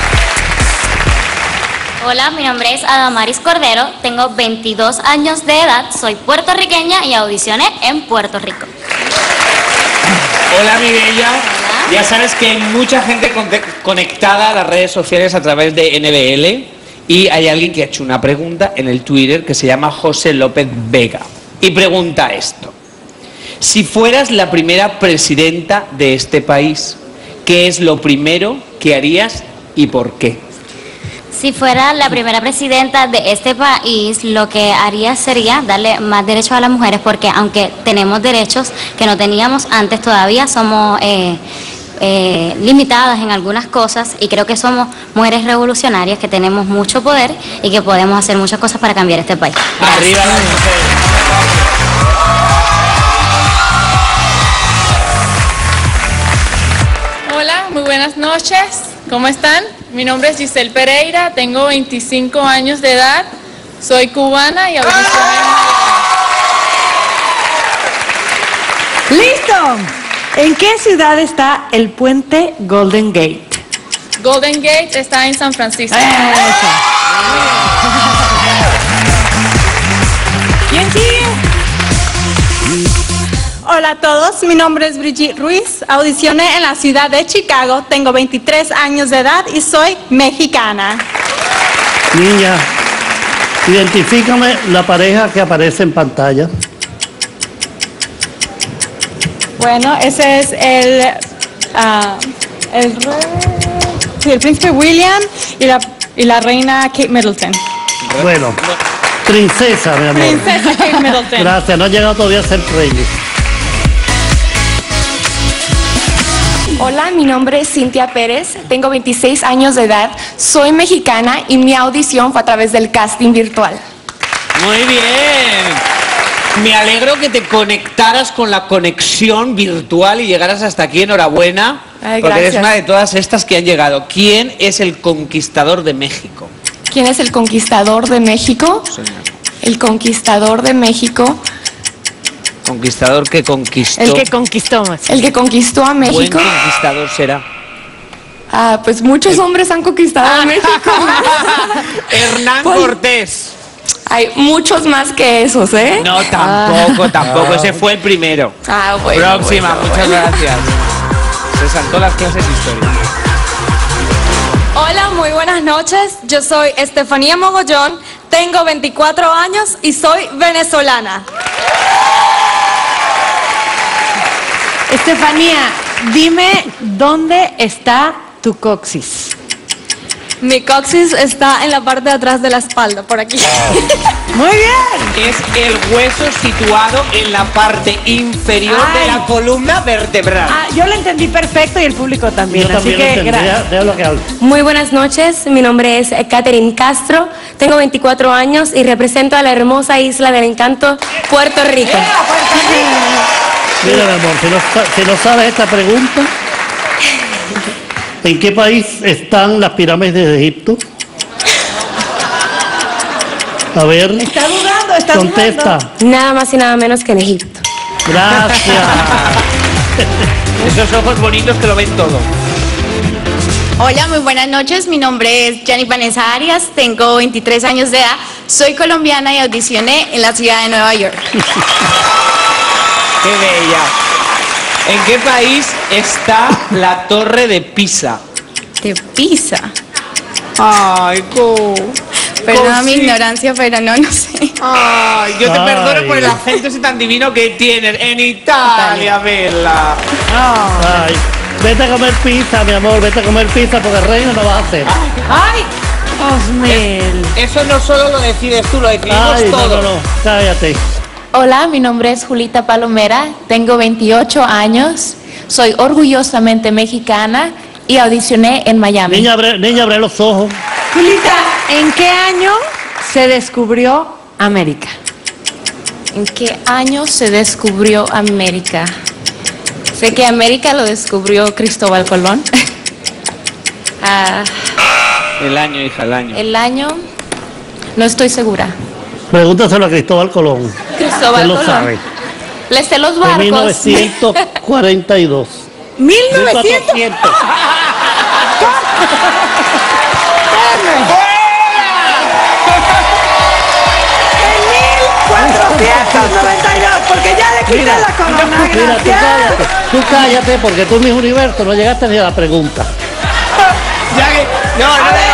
Hola, mi nombre es Adamaris Cordero, tengo veintidós años de edad, soy puertorriqueña y audicioné en Puerto Rico. Hola, mi bella. Hola. Ya sabes que hay mucha gente con conectada a las redes sociales a través de N B L y hay alguien que ha hecho una pregunta en el Twitter que se llama José López Vega y pregunta esto: si fueras la primera presidenta de este país, ¿qué es lo primero que harías y por qué? Si fuera la primera presidenta de este país, lo que haría sería darle más derechos a las mujeres, porque aunque tenemos derechos que no teníamos antes, todavía somos eh, eh, limitadas en algunas cosas, y creo que somos mujeres revolucionarias que tenemos mucho poder y que podemos hacer muchas cosas para cambiar este país. Arriba las mujeres. Hola, muy buenas noches. ¿Cómo están? Mi nombre es Giselle Pereira, tengo veinticinco años de edad, soy cubana y audicioné. ¡Listo! ¿En qué ciudad está el puente Golden Gate? Golden Gate está en San Francisco. ¿Quién sigue? Hola a todos, mi nombre es Brigitte Ruiz, audicioné en la ciudad de Chicago, tengo veintitrés años de edad y soy mexicana. Niña, identifícame la pareja que aparece en pantalla. Bueno, ese es el, uh, el, rey, sí, el príncipe William y la, y la reina Kate Middleton. Bueno, princesa, mi amor. Princesa Kate Middleton. Gracias, no ha llegado todavía a ser rey. Hola, mi nombre es Cintia Pérez, tengo veintiséis años de edad, soy mexicana y mi audición fue a través del casting virtual. Muy bien. Me alegro que te conectaras con la conexión virtual y llegaras hasta aquí. Enhorabuena. Ay, porque eres gracias. una de todas estas que han llegado. ¿Quién es el conquistador de México? ¿Quién es el conquistador de México? El conquistador de México. Conquistador que conquistó. El que conquistó más. El que conquistó a México. Buen conquistador será. Ah, pues muchos hombres han conquistado a México. Hernán Pues- Cortés. Hay muchos más que esos, ¿eh? No, tampoco, tampoco. Ese fue el primero. Ah, bueno. Próxima, bueno, muchas bueno. gracias. Se saltó las clases de historia. Hola, muy buenas noches. Yo soy Estefanía Mogollón, tengo veinticuatro años y soy venezolana. Estefanía, dime dónde está tu coxis. Mi coxis está en la parte de atrás de la espalda, por aquí. Muy bien. Es el hueso situado en la parte inferior Ay. de la columna vertebral. Ah, yo lo entendí perfecto y el público también, Yo así también lo que entendí, gracias. deja- deja lo que hablo. Muy buenas noches, mi nombre es Catherine Castro, tengo veinticuatro años y represento a la hermosa isla del encanto, Puerto Rico. Mira, mi amor, si no, sa- si no sabes esta pregunta, ¿en qué país están las pirámides de Egipto? A ver, Está dudando, está contesta. dudando. Nada más y nada menos que en Egipto. Gracias. Esos ojos bonitos que lo ven todo. Hola, muy buenas noches. Mi nombre es Yanni Vanessa Arias, tengo veintitrés años de edad, soy colombiana y audicioné en la ciudad de Nueva York. Qué bella. ¿En qué país está la Torre de Pisa? De Pisa. Ay, co. Perdona mi Cosita. ignorancia, pero no, no sé. Ay, yo te Ay. perdono por el acento ese tan divino que tienes. En Italia, Bella. Ay, vete a comer pizza, mi amor, vete a comer pizza porque reina no vas a hacer. ¡Ay! Osmel. Eso no solo lo decides tú, lo decidimos Ay, no, todos. no, no, cállate. Hola, mi nombre es Julita Palomera, tengo veintiocho años, soy orgullosamente mexicana y audicioné en Miami. Niña, abre, niña, abre los ojos. Julita, ¿en qué año se descubrió América? ¿En qué año se descubrió América? Sé que América lo descubrió Cristóbal Colón. Ah, El año, hija, el año. el año, no estoy segura. Pregúntaselo a Cristóbal Colón. Cristóbal Él lo Colón. sabe. Le sé los En barcos. mil novecientos cuarenta y dos. ¿mil novecientos? cuatrocientos noventa y dos, porque ya le quité Mira, la corona, mira, tú gracias. cállate, tú cállate, porque tú, mi universo, no llegaste ni a la pregunta. Ya que, no, no, A ver,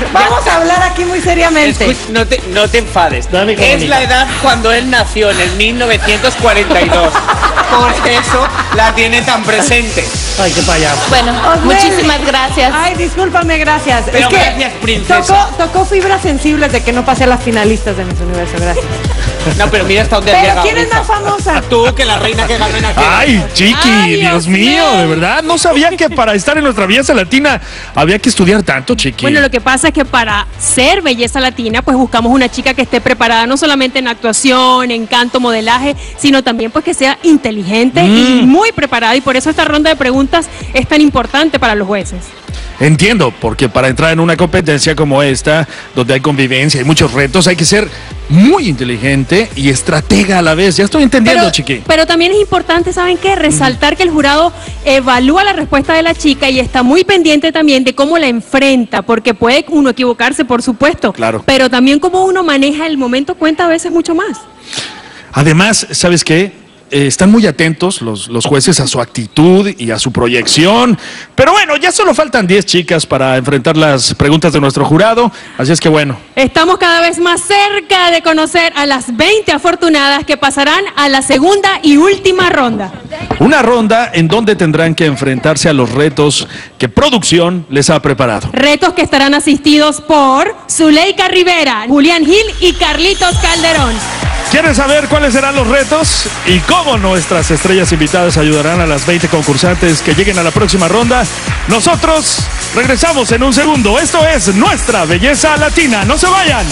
Vamos a hablar aquí muy seriamente. Escucha, no, te, no te enfades. Dame, es bonita. la edad cuando él nació, en el mil novecientos cuarenta y dos. Por eso la tiene tan presente. Ay, qué payaso. Bueno, Osmel. muchísimas gracias. Ay, discúlpame, gracias. Pero es que gracias, princesa. Tocó, tocó fibras sensibles de que no pasé a las finalistas de Miss Universo, gracias. No, pero mira hasta dónde has Pero llegado. ¿quién es Lisa. más famosa? Tú, que la reina que ganó en aquel. Ay, Chiqui, Ay, Dios Dios mío, mío. de verdad. No sabía que para estar en nuestra belleza latina había que estudiar tanto, Chiqui. Bueno, lo que pasa es que para ser belleza latina, pues buscamos una chica que esté preparada no solamente en actuación, en canto, modelaje, sino también pues que sea inteligente y Mm. muy preparada. Y por eso esta ronda de preguntas es tan importante para los jueces. Entiendo, porque para entrar en una competencia como esta, donde hay convivencia y muchos retos, hay que ser muy inteligente y estratega a la vez. Ya estoy entendiendo, Pero, Chiqui. pero también es importante, ¿saben qué? Resaltar que el jurado evalúa la respuesta de la chica y está muy pendiente también de cómo la enfrenta, porque puede uno equivocarse, por supuesto. Claro. Pero también cómo uno maneja el momento cuenta a veces mucho más. Además, ¿sabes qué? Eh, están muy atentos los, los jueces a su actitud y a su proyección. Pero bueno, ya solo faltan diez chicas para enfrentar las preguntas de nuestro jurado. Así es que bueno. Estamos cada vez más cerca de conocer a las veinte afortunadas que pasarán a la segunda y última ronda. Una ronda en donde tendrán que enfrentarse a los retos que producción les ha preparado. Retos que estarán asistidos por Zuleika Rivera, Julián Gil y Carlitos Calderón. ¿Quieren saber cuáles serán los retos y cómo nuestras estrellas invitadas ayudarán a las veinte concursantes que lleguen a la próxima ronda? Nosotros regresamos en un segundo. Esto es Nuestra Belleza Latina. ¡No se vayan!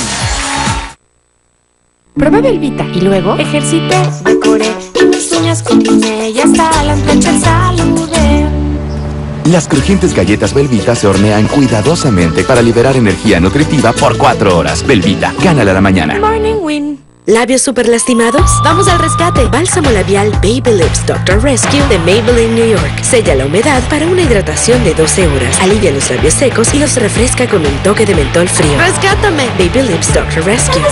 Probé Belvita y luego ejercité, decoré y mis uñas combiné y hasta la plancha saludé. Las crujientes galletas Belvita se hornean cuidadosamente para liberar energía nutritiva por cuatro horas. Belvita, gánale a la mañana. Morning Win. ¿Labios super lastimados? Vamos al rescate. Bálsamo labial Baby Lips Doctor Rescue de Maybelline New York. Sella la humedad para una hidratación de doce horas. Alivia los labios secos y los refresca con un toque de mentol frío. ¡Rescátame! Baby Lips Doctor Rescue.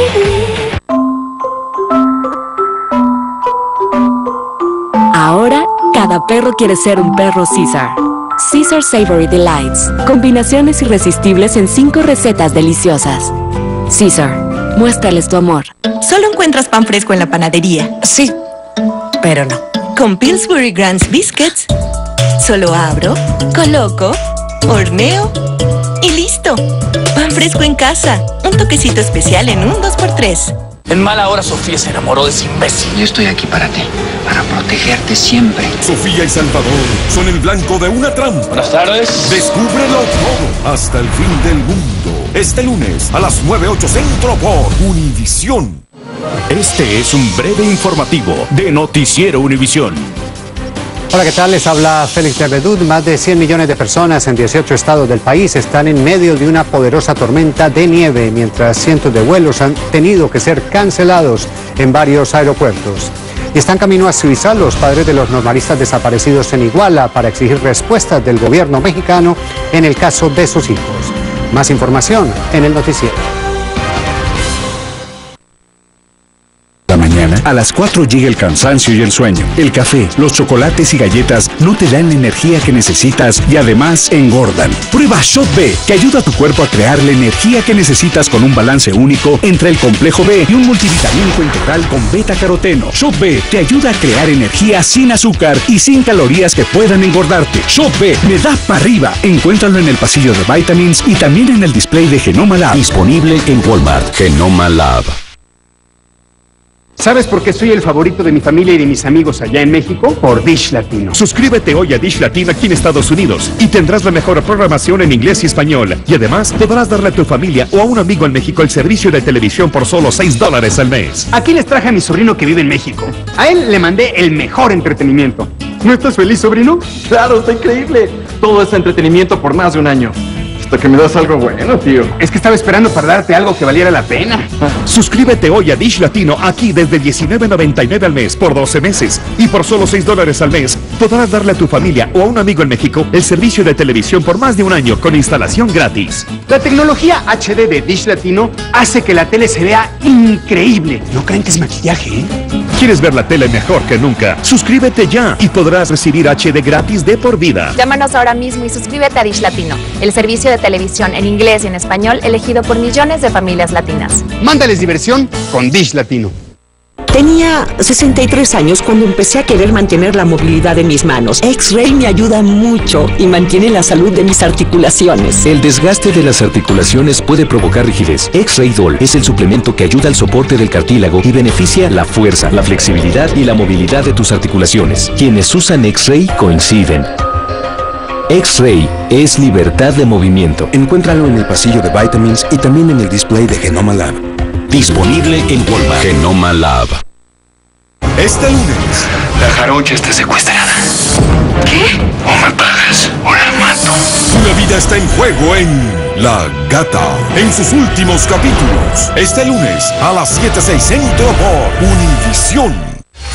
Ahora, cada perro quiere ser un perro César. César Savory Delights. Combinaciones irresistibles en cinco recetas deliciosas. César. Muéstrales tu amor. Solo encuentras pan fresco en la panadería. Sí, pero no. Con Pillsbury Grants Biscuits, solo abro, coloco, horneo y listo. Pan fresco en casa. Un toquecito especial en un dos por tres. En mala hora Sofía se enamoró de ese imbécil. Yo estoy aquí para ti, para protegerte siempre. Sofía y Salvador son el blanco de una trampa. Buenas tardes. Descúbrelo todo hasta el fin del mundo. Este lunes a las nueve ocho Centro por Univisión. Este es un breve informativo de Noticiero Univisión. Hola, ¿qué tal? Les habla Félix de Abedud. Más de cien millones de personas en dieciocho estados del país están en medio de una poderosa tormenta de nieve, mientras cientos de vuelos han tenido que ser cancelados en varios aeropuertos. Y están camino a Suiza los padres de los normalistas desaparecidos en Iguala para exigir respuestas del gobierno mexicano en el caso de sus hijos. Más información en el noticiero. La mañana, a las cuatro llega el cansancio y el sueño. El café, los chocolates y galletas no te dan la energía que necesitas y además engordan. Prueba Shot B, que ayuda a tu cuerpo a crear la energía que necesitas con un balance único entre el complejo B y un multivitamínico integral con beta-caroteno. Shot B te ayuda a crear energía sin azúcar y sin calorías que puedan engordarte. Shot B me da para arriba. Encuéntralo en el pasillo de Vitamins y también en el display de Genoma Lab. Disponible en Walmart. Genoma Lab. ¿Sabes por qué soy el favorito de mi familia y de mis amigos allá en México? Por Dish Latino. Suscríbete hoy a Dish Latino aquí en Estados Unidos y tendrás la mejor programación en inglés y español. Y además podrás darle a tu familia o a un amigo en México el servicio de televisión por solo seis dólares al mes. Aquí les traje a mi sobrino que vive en México. A él le mandé el mejor entretenimiento. ¿No estás feliz, sobrino? Claro, está increíble. Todo este entretenimiento por más de un año. Hasta que me das algo bueno, tío. Es que estaba esperando para darte algo que valiera la pena. Suscríbete hoy a Dish Latino aquí desde diecinueve noventa y nueve al mes por doce meses. Y por solo seis dólares al mes podrás darle a tu familia o a un amigo en México el servicio de televisión por más de un año con instalación gratis. La tecnología H D de Dish Latino hace que la tele se vea increíble. No crean que es maquillaje, ¿eh? ¿Quieres ver la tele mejor que nunca? Suscríbete ya y podrás recibir H D gratis de por vida. Llámanos ahora mismo y suscríbete a Dish Latino, el servicio de televisión en inglés y en español elegido por millones de familias latinas. Mándales diversión con Dish Latino. Tenía sesenta y tres años cuando empecé a querer mantener la movilidad de mis manos. X-Ray me ayuda mucho y mantiene la salud de mis articulaciones. El desgaste de las articulaciones puede provocar rigidez. X-Ray Doll es el suplemento que ayuda al soporte del cartílago y beneficia la fuerza, la flexibilidad y la movilidad de tus articulaciones. Quienes usan X-Ray coinciden. X-Ray es libertad de movimiento. Encuéntralo en el pasillo de Vitamins y también en el display de Genoma Lab. Disponible en Walmart. Genoma Lab. Este lunes, La jarocha está secuestrada. ¿Qué? O me pagas o la mato. una vida está en juego en La Gata, en sus últimos capítulos. Este lunes a las siete seis Centro por Univisión.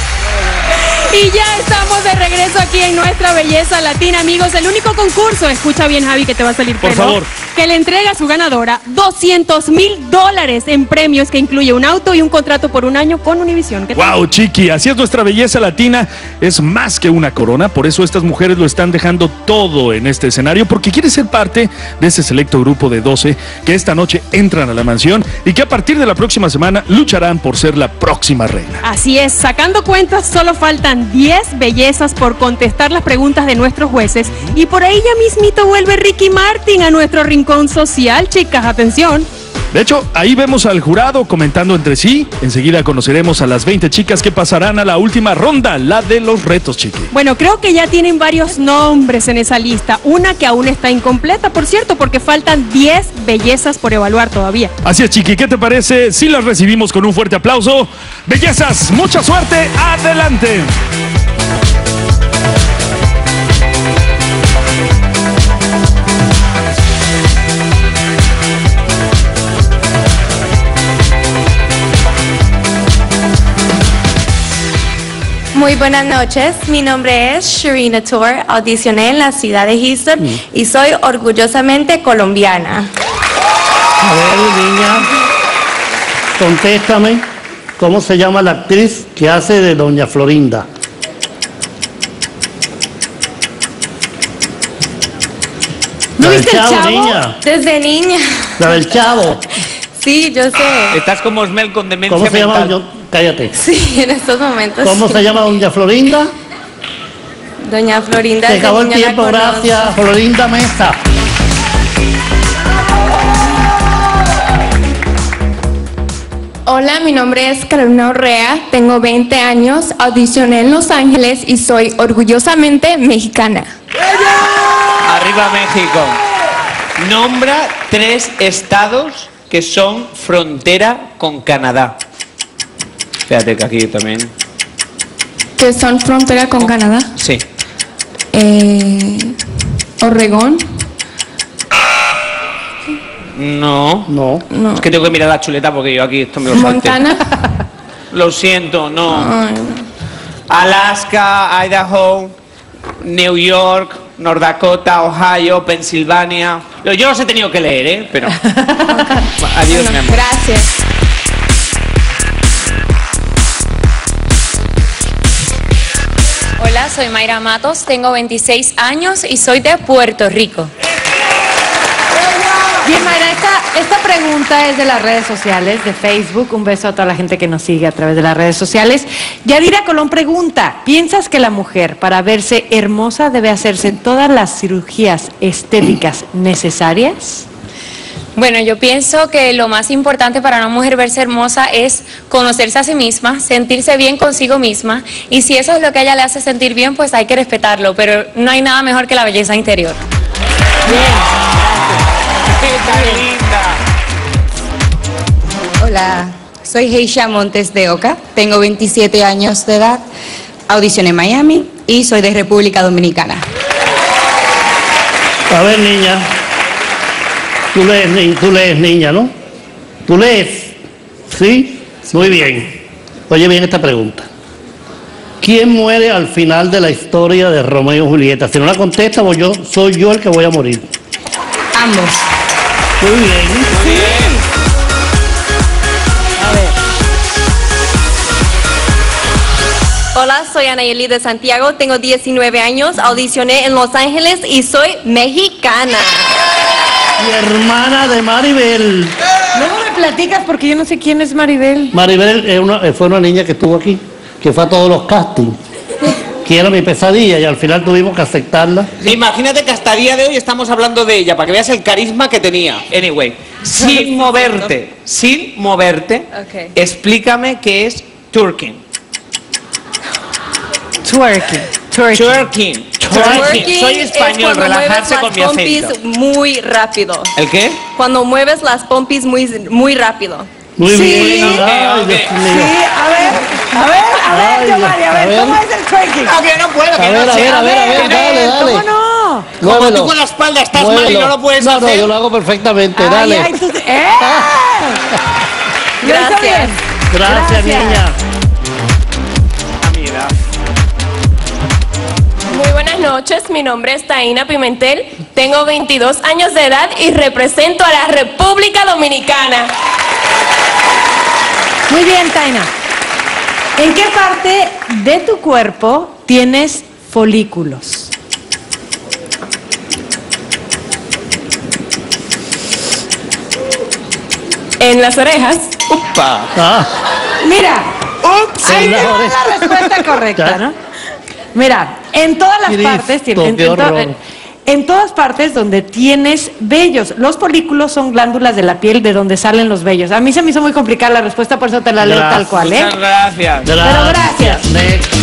Y ya estamos de regreso aquí en Nuestra Belleza Latina, amigos. El único concurso, escucha bien, Javi, que te va a salir Por pelo, favor. que le entrega a su ganadora doscientos mil dólares en premios, que incluye un auto y un contrato por un año con Univisión. ¿Qué tal? Wow, Chiqui, así es Nuestra Belleza Latina, es más que una corona, por eso estas mujeres lo están dejando todo en este escenario, porque quieren ser parte de ese selecto grupo de doce que esta noche entran a la mansión y que a partir de la próxima semana lucharán por ser la próxima reina. Así es, sacando cuentas, solo faltan diez bellezas por contestar las preguntas de nuestros jueces, y por ahí ya mismito vuelve Ricky Martin a nuestro rincón social, chicas, atención. De hecho, ahí vemos al jurado comentando entre sí. Enseguida conoceremos a las veinte chicas que pasarán a la última ronda, la de los retos, Chiqui. Bueno, creo que ya tienen varios nombres en esa lista, una que aún está incompleta, por cierto, porque faltan diez bellezas por evaluar todavía. Así es, Chiqui, ¿qué te parece si las recibimos con un fuerte aplauso? Bellezas, mucha suerte, adelante. Muy buenas noches, mi nombre es Sharina Tour, audicioné en la ciudad de Houston mm. y soy orgullosamente colombiana. A ver, niña, contéstame, ¿cómo se llama la actriz que hace de Doña Florinda? ¿No La viste del el Chavo, Chavo? niña. Desde niña. La del Chavo. Sí, yo sé. Estás como Osmel con demencia ¿Cómo se llama? mental. Yo- cállate. Sí, en estos momentos. ¿Cómo sí. se llama Doña Florinda? Doña Florinda. Se desde acabó el niña la tiempo, conozco. gracias. Florinda Mesa. Hola, mi nombre es Carolina Urrea, tengo veinte años, audicioné en Los Ángeles y soy orgullosamente mexicana. Arriba México. Nombra tres estados que son frontera con Canadá. Fíjate que aquí también. Que son frontera con Canadá. Sí. Eh, Oregón. No. No. Es que tengo que mirar la chuleta porque yo aquí esto me lo salte. Montana. Lo siento, no. Ay, no. Alaska, Idaho, New York, North Dakota, Ohio, Pensilvania. Yo los he tenido que leer, ¿eh? Pero. Adiós, Bueno, mi amor. gracias. Hola, soy Mayra Matos, tengo veintiséis años y soy de Puerto Rico. Bien, Mayra, esta, esta pregunta es de las redes sociales, de Facebook. Un beso a toda la gente que nos sigue a través de las redes sociales. Yadira Colón pregunta, ¿piensas que la mujer para verse hermosa debe hacerse todas las cirugías estéticas necesarias? Bueno, yo pienso que lo más importante para una mujer verse hermosa es conocerse a sí misma, sentirse bien consigo misma, y si eso es lo que a ella le hace sentir bien, pues hay que respetarlo, pero no hay nada mejor que la belleza interior. ¡Qué linda! Hola, soy Heisha Montes de Oca, tengo veintisiete años de edad, audicioné en Miami y soy de República Dominicana. A ver, niña. Tú lees, ni- tú lees, niña, ¿no? ¿Tú lees? ¿Sí? Muy bien. Oye bien esta pregunta. ¿Quién muere al final de la historia de Romeo y Julieta? Si no la contesta, pues yo, soy yo el que voy a morir. Ambos. Muy bien. Muy bien. A ver. Hola, soy Anayeli de Santiago, tengo diecinueve años, audicioné en Los Ángeles y soy mexicana. Mi hermana de Maribel. Luego me platicas porque yo no sé quién es Maribel. Maribel es una- fue una niña que estuvo aquí, que fue a todos los castings, que era mi pesadilla y al final tuvimos que aceptarla. Imagínate que hasta el día de hoy estamos hablando de ella, para que veas el carisma que tenía. Anyway, sin moverte, sin moverte, Ok. explícame qué es twerking. Twerking. Twerking. Twerking. Twerking Soy es español, cuando relajarse mueves con mi las pompis acento. muy rápido. ¿El qué? Cuando mueves las pompis muy, muy rápido. Muy Sí. bien. Ok, Ay, ok. Dios Sí, mío. a ver, a ver, a ver, Ay, Giovanni, a a ver, ver. ¿cómo es el twerking? Ah, que no puedo, que A ver, no a sé. ver, a ver, a ver, dale, dale. ¿Cómo no? Como Muévelo. tú con la espalda estás mal y Muévelo. no lo puedes No, hacer. no, yo lo hago perfectamente, Ay, dale. ay, tú- ¡Eh! Lo hizo Gracias. bien. Gracias, Gracias. niña. Mira. Muy buenas noches, mi nombre es Taina Pimentel, tengo veintidós años de edad y represento a la República Dominicana. Muy bien, Taina. ¿En qué parte de tu cuerpo tienes folículos? En las orejas. Upa. Ah, Mira, ahí En la te va oreja. la respuesta correcta, Ya. ¿no? Mira, en todas las Cristo, partes, tiene- en, qué en to- horror. en- en todas partes donde tienes vellos. Los folículos son glándulas de la piel de donde salen los vellos. A mí se me hizo muy complicada la respuesta, por eso te la leo Gracias. tal cual, ¿eh? Muchas gracias. Pero gracias. Next.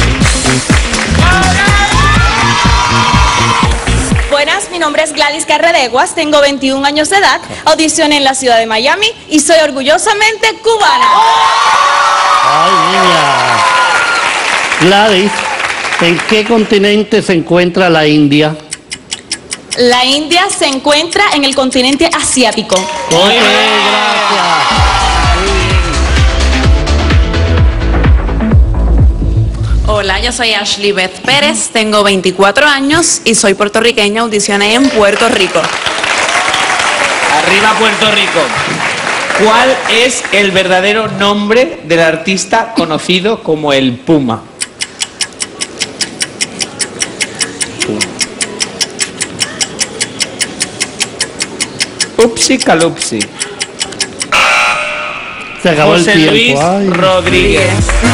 Buenas, mi nombre es Gladys Carredeguas, tengo veintiún años de edad, audicioné en la ciudad de Miami y soy orgullosamente cubana. Ay, niña. Gladys, ¿en qué continente se encuentra la India? La India se encuentra en el continente asiático. Ok, gracias. Hola, yo soy Ashley Beth Pérez, tengo veinticuatro años y soy puertorriqueña, audicioné en Puerto Rico. Arriba Puerto Rico. ¿Cuál es el verdadero nombre del artista conocido como el Puma? Upsi calupsi. Se acabó José el Luis tiempo. Ay. Rodríguez.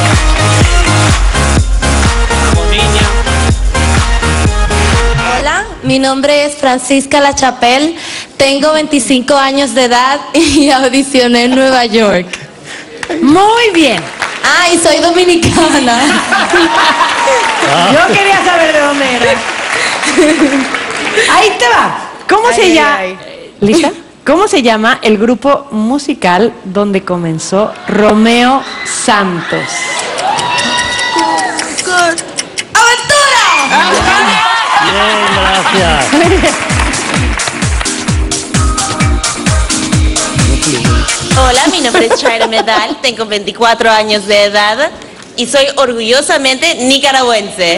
Vamos, niña. Hola, mi nombre es Francisca La Chapelle, tengo veinticinco años de edad y audicioné en Nueva York. Muy bien. Ah, y soy dominicana. Yo quería saber de dónde era. Ahí te va. ¿Cómo Ay, se ay, llama? ay. ¿Lista? ¿Cómo se llama el grupo musical donde comenzó Romeo Santos? ¡Aventura! Bien, gracias. Hola, mi nombre es Chayra Medal, tengo veinticuatro años de edad y soy orgullosamente nicaragüense.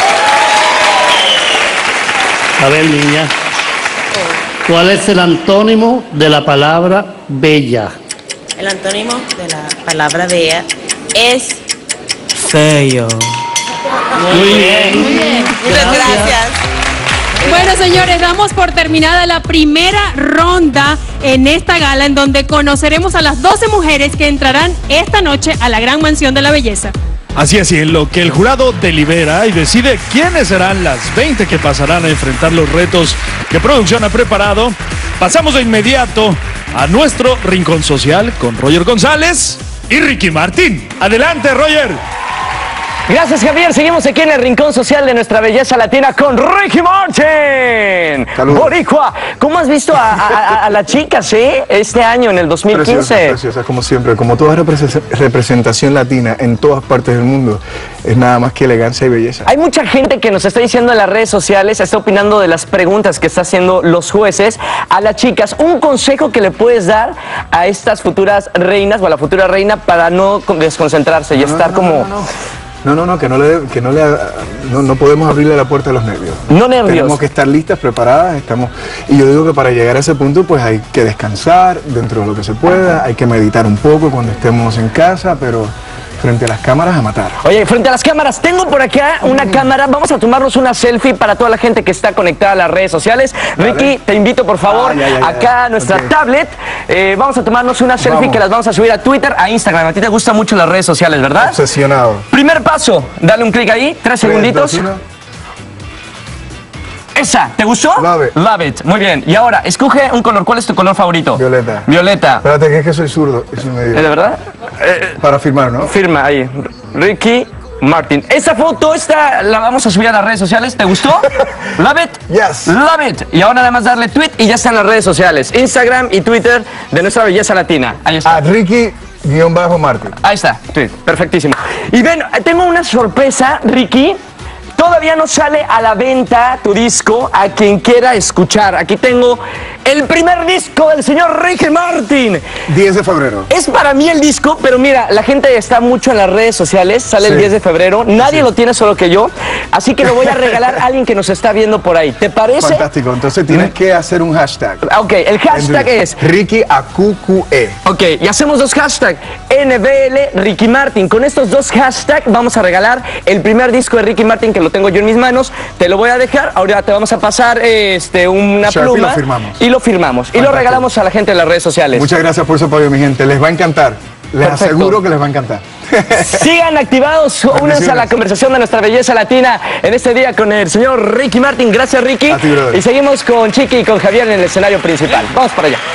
A ver, niña. ¿Cuál es el antónimo de la palabra bella? El antónimo de la palabra bella es Feo. Muy bien. Muchas gracias. Bueno, señores, damos por terminada la primera ronda en esta gala en donde conoceremos a las doce mujeres que entrarán esta noche a la Gran Mansión de la Belleza. Así es, y en lo que el jurado delibera y decide quiénes serán las veinte que pasarán a enfrentar los retos que producción ha preparado, pasamos de inmediato a nuestro rincón social con Roger González y Ricky Martín. Adelante, Roger. Gracias, Javier. Seguimos aquí en el rincón social de nuestra belleza latina con Ricky Martin. Saludos. Boricua, ¿cómo has visto a, a, a las chicas, eh? Este año, en el dos mil quince. Preciosa, preciosa, como siempre. Como toda represe- representación latina en todas partes del mundo, es nada más que elegancia y belleza. Hay mucha gente que nos está diciendo en las redes sociales, está opinando de las preguntas que está haciendo los jueces a las chicas. Un consejo que le puedes dar a estas futuras reinas o a la futura reina para no con- desconcentrarse y No, no, estar no, como... no, no. No, no, no, que no le, que no le, no, no podemos abrirle la puerta a los nervios. No nervios. Tenemos que estar listas, preparadas, estamos, y yo digo que para llegar a ese punto, pues hay que descansar dentro de lo que se pueda, hay que meditar un poco cuando estemos en casa, pero frente a las cámaras a matar. Oye, frente a las cámaras, tengo por acá una cámara, vamos a tomarnos una selfie para toda la gente que está conectada a las redes sociales. Vale. Ricky, te invito por favor, ah, ya, ya, ya, acá a nuestra okay. tablet, eh, vamos a tomarnos una selfie vamos. que las vamos a subir a Twitter, a Instagram. A ti te gustan mucho las redes sociales, ¿verdad? Obsesionado. Primer paso, dale un clic ahí, tres segunditos. Esa, ¿te gustó? Love it. Love it, muy bien. Y ahora, escoge un color. ¿Cuál es tu color favorito? Violeta. Violeta. Espérate, que es que soy zurdo. ¿Es de verdad? Eh, Para firmar, ¿no? Firma ahí. Ricky Martin. Esta foto, esta la vamos a subir a las redes sociales. ¿Te gustó? Love it. Yes. Love it. Y ahora nada más darle tweet y ya está en las redes sociales. Instagram y Twitter de nuestra belleza latina. Ahí está. A Ricky guión bajo Martin. Ahí está, tweet. Perfectísimo. Y ven, tengo una sorpresa, Ricky. Todavía no sale a la venta tu disco a quien quiera escuchar. Aquí tengo el primer disco del señor Ricky Martin. diez de febrero. Es para mí el disco, pero mira, la gente está mucho en las redes sociales. Sale sí. el diez de febrero. Nadie sí. lo tiene, solo que yo. Así que lo voy a regalar a alguien que nos está viendo por ahí. ¿Te parece? Fantástico. Entonces tienes que hacer un hashtag. Ok, el hashtag es Ricky A Q Q E. Ok, y hacemos dos hashtags. N B L Ricky Martin. Con estos dos hashtags vamos a regalar el primer disco de Ricky Martin, que lo tengo yo en mis manos. Te lo voy a dejar. Ahora te vamos a pasar este, una Sharpie, pluma. Lo firmamos. Y lo firmamos. Fantástico. Y lo regalamos a la gente en las redes sociales. Muchas gracias por su apoyo, mi gente. Les va a encantar. Les Perfecto. aseguro que les va a encantar. Sigan activados, únanse a la conversación de nuestra belleza latina en este día con el señor Ricky Martin. Gracias, Ricky. A ti, brother. Y seguimos con Chiqui y con Javier en el escenario principal. Vamos para allá.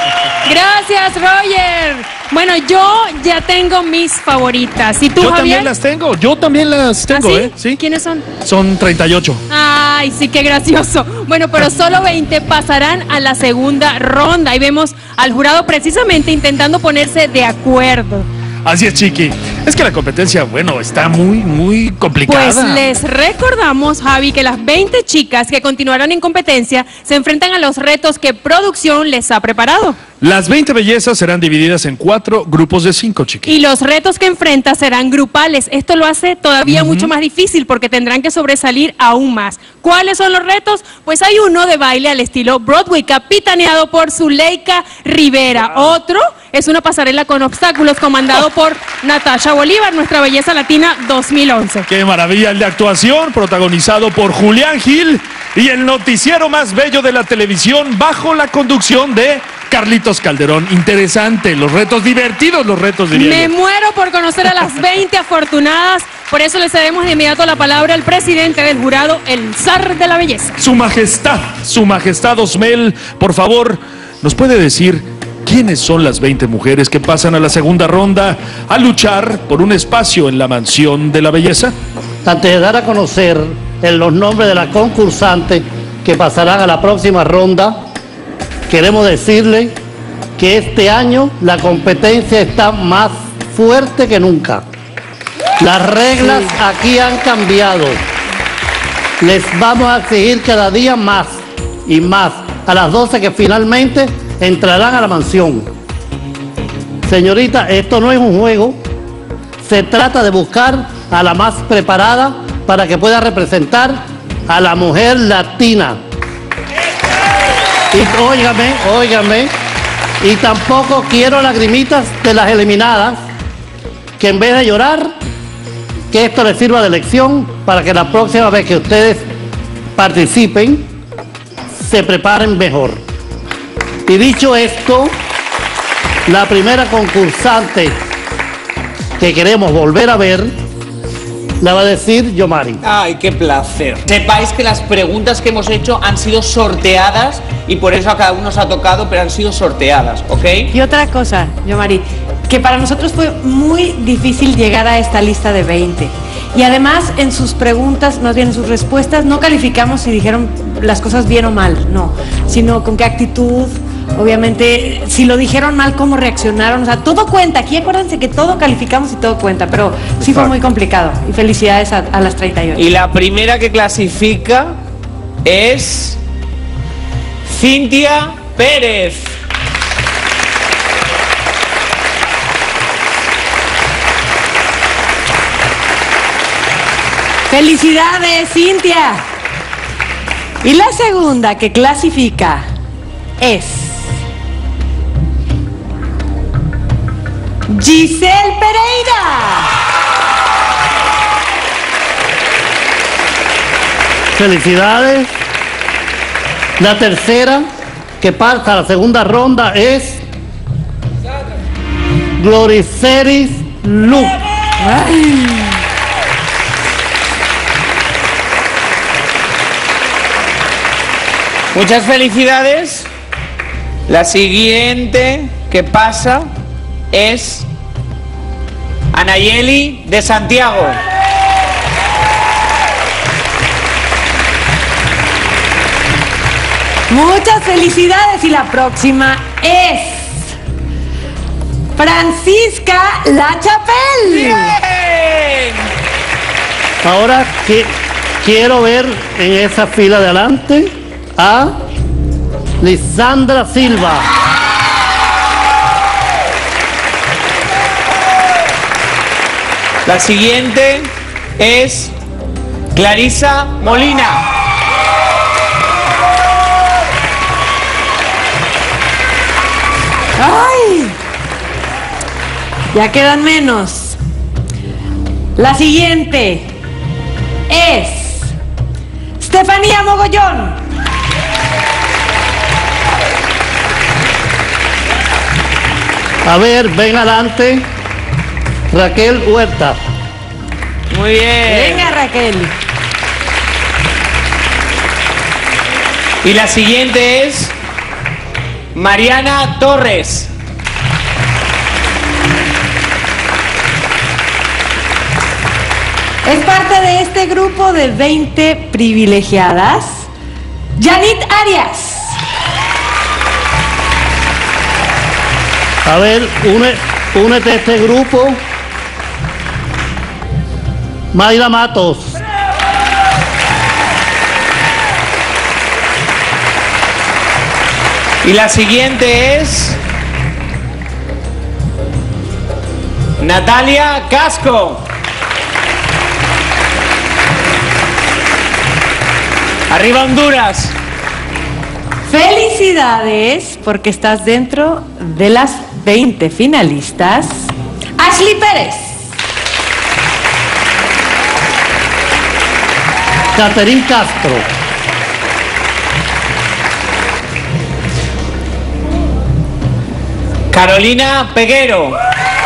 Gracias, Roger. Bueno, yo ya tengo mis favoritas. ¿Y tú, Yo Javier? también las tengo. Yo también las tengo, ¿Ah, sí? ¿eh? Sí. ¿Quiénes son? Son treinta y ocho. Ay, sí, qué gracioso. Bueno, pero solo veinte pasarán a la segunda ronda. Y vemos al jurado precisamente intentando ponerse de acuerdo. Así es, Chiqui. Es que la competencia, bueno, está muy, muy complicada. Pues les recordamos, Javi, que las veinte chicas que continuarán en competencia se enfrentan a los retos que producción les ha preparado. Las veinte bellezas serán divididas en cuatro grupos de cinco, Chiqui. Y los retos que enfrentan serán grupales. Esto lo hace todavía uh-huh. mucho más difícil porque tendrán que sobresalir aún más. ¿Cuáles son los retos? Pues hay uno de baile al estilo Broadway, capitaneado por Zuleika Rivera. Wow. Otro es una pasarela con obstáculos comandado por Natasha Bolívar, nuestra belleza latina dos mil once. ¡Qué maravilla! El de actuación, protagonizado por Julián Gil, y el noticiero más bello de la televisión bajo la conducción de Carlitos Calderón. Interesante, los retos divertidos, los retos diría Me yo. muero por conocer a las veinte afortunadas, por eso le cedemos de inmediato la palabra al presidente del jurado, el zar de la belleza. Su majestad, su majestad Osmel, por favor, ¿nos puede decir quiénes son las veinte mujeres que pasan a la segunda ronda a luchar por un espacio en la mansión de la belleza? Antes de dar a conocer en los nombres de las concursantes que pasarán a la próxima ronda, queremos decirle que este año la competencia está más fuerte que nunca. Las reglas sí. aquí han cambiado. Les vamos a exigir cada día más y más a las doce que finalmente entrarán a la mansión. Señorita, esto no es un juego. Se trata de buscar a la más preparada para que pueda representar a la mujer latina. Y óigame, óigame, y tampoco quiero lagrimitas de las eliminadas, que en vez de llorar, que esto les sirva de lección para que la próxima vez que ustedes participen, se preparen mejor. Y dicho esto, la primera concursante que queremos volver a ver, la va a decir Yomari. Ay, qué placer. Sepáis que las preguntas que hemos hecho han sido sorteadas y por eso a cada uno nos ha tocado, pero han sido sorteadas, ¿ok? Y otra cosa, Yomari, que para nosotros fue muy difícil llegar a esta lista de veinte. Y además en sus preguntas, más bien en sus respuestas, no calificamos si dijeron las cosas bien o mal, no, sino con qué actitud. Obviamente, si lo dijeron mal, cómo reaccionaron, o sea, todo cuenta. Aquí acuérdense que todo calificamos y todo cuenta, pero sí fue muy complicado. Y felicidades a, a las treinta y ocho. Y la primera que clasifica es Cintia Pérez. Felicidades, Cintia. Y la segunda que clasifica es Giselle Pereira. Felicidades. La tercera que pasa a la segunda ronda es Gloriceris Lu. Ay. Muchas felicidades. La siguiente que pasa es Anayeli de Santiago. Muchas felicidades y la próxima es Francisca Lachapelle. ¡Bien! Ahora que quiero ver en esa fila de adelante a Lisandra Silva. La siguiente es Clarisa Molina. ¡Ay! Ya quedan menos. La siguiente es Estefanía Mogollón. A ver, ven adelante Raquel Huerta. Muy bien. Venga, Raquel. Y la siguiente es Mariana Torres. Es parte de este grupo de veinte privilegiadas, Yanit Arias. A ver, une, únete a este grupo. Mayra Matos. Y la siguiente es Natalia Casco. Arriba Honduras. Felicidades porque estás dentro de las veinte finalistas. Ashley Pérez. Caterín Castro. Carolina Peguero.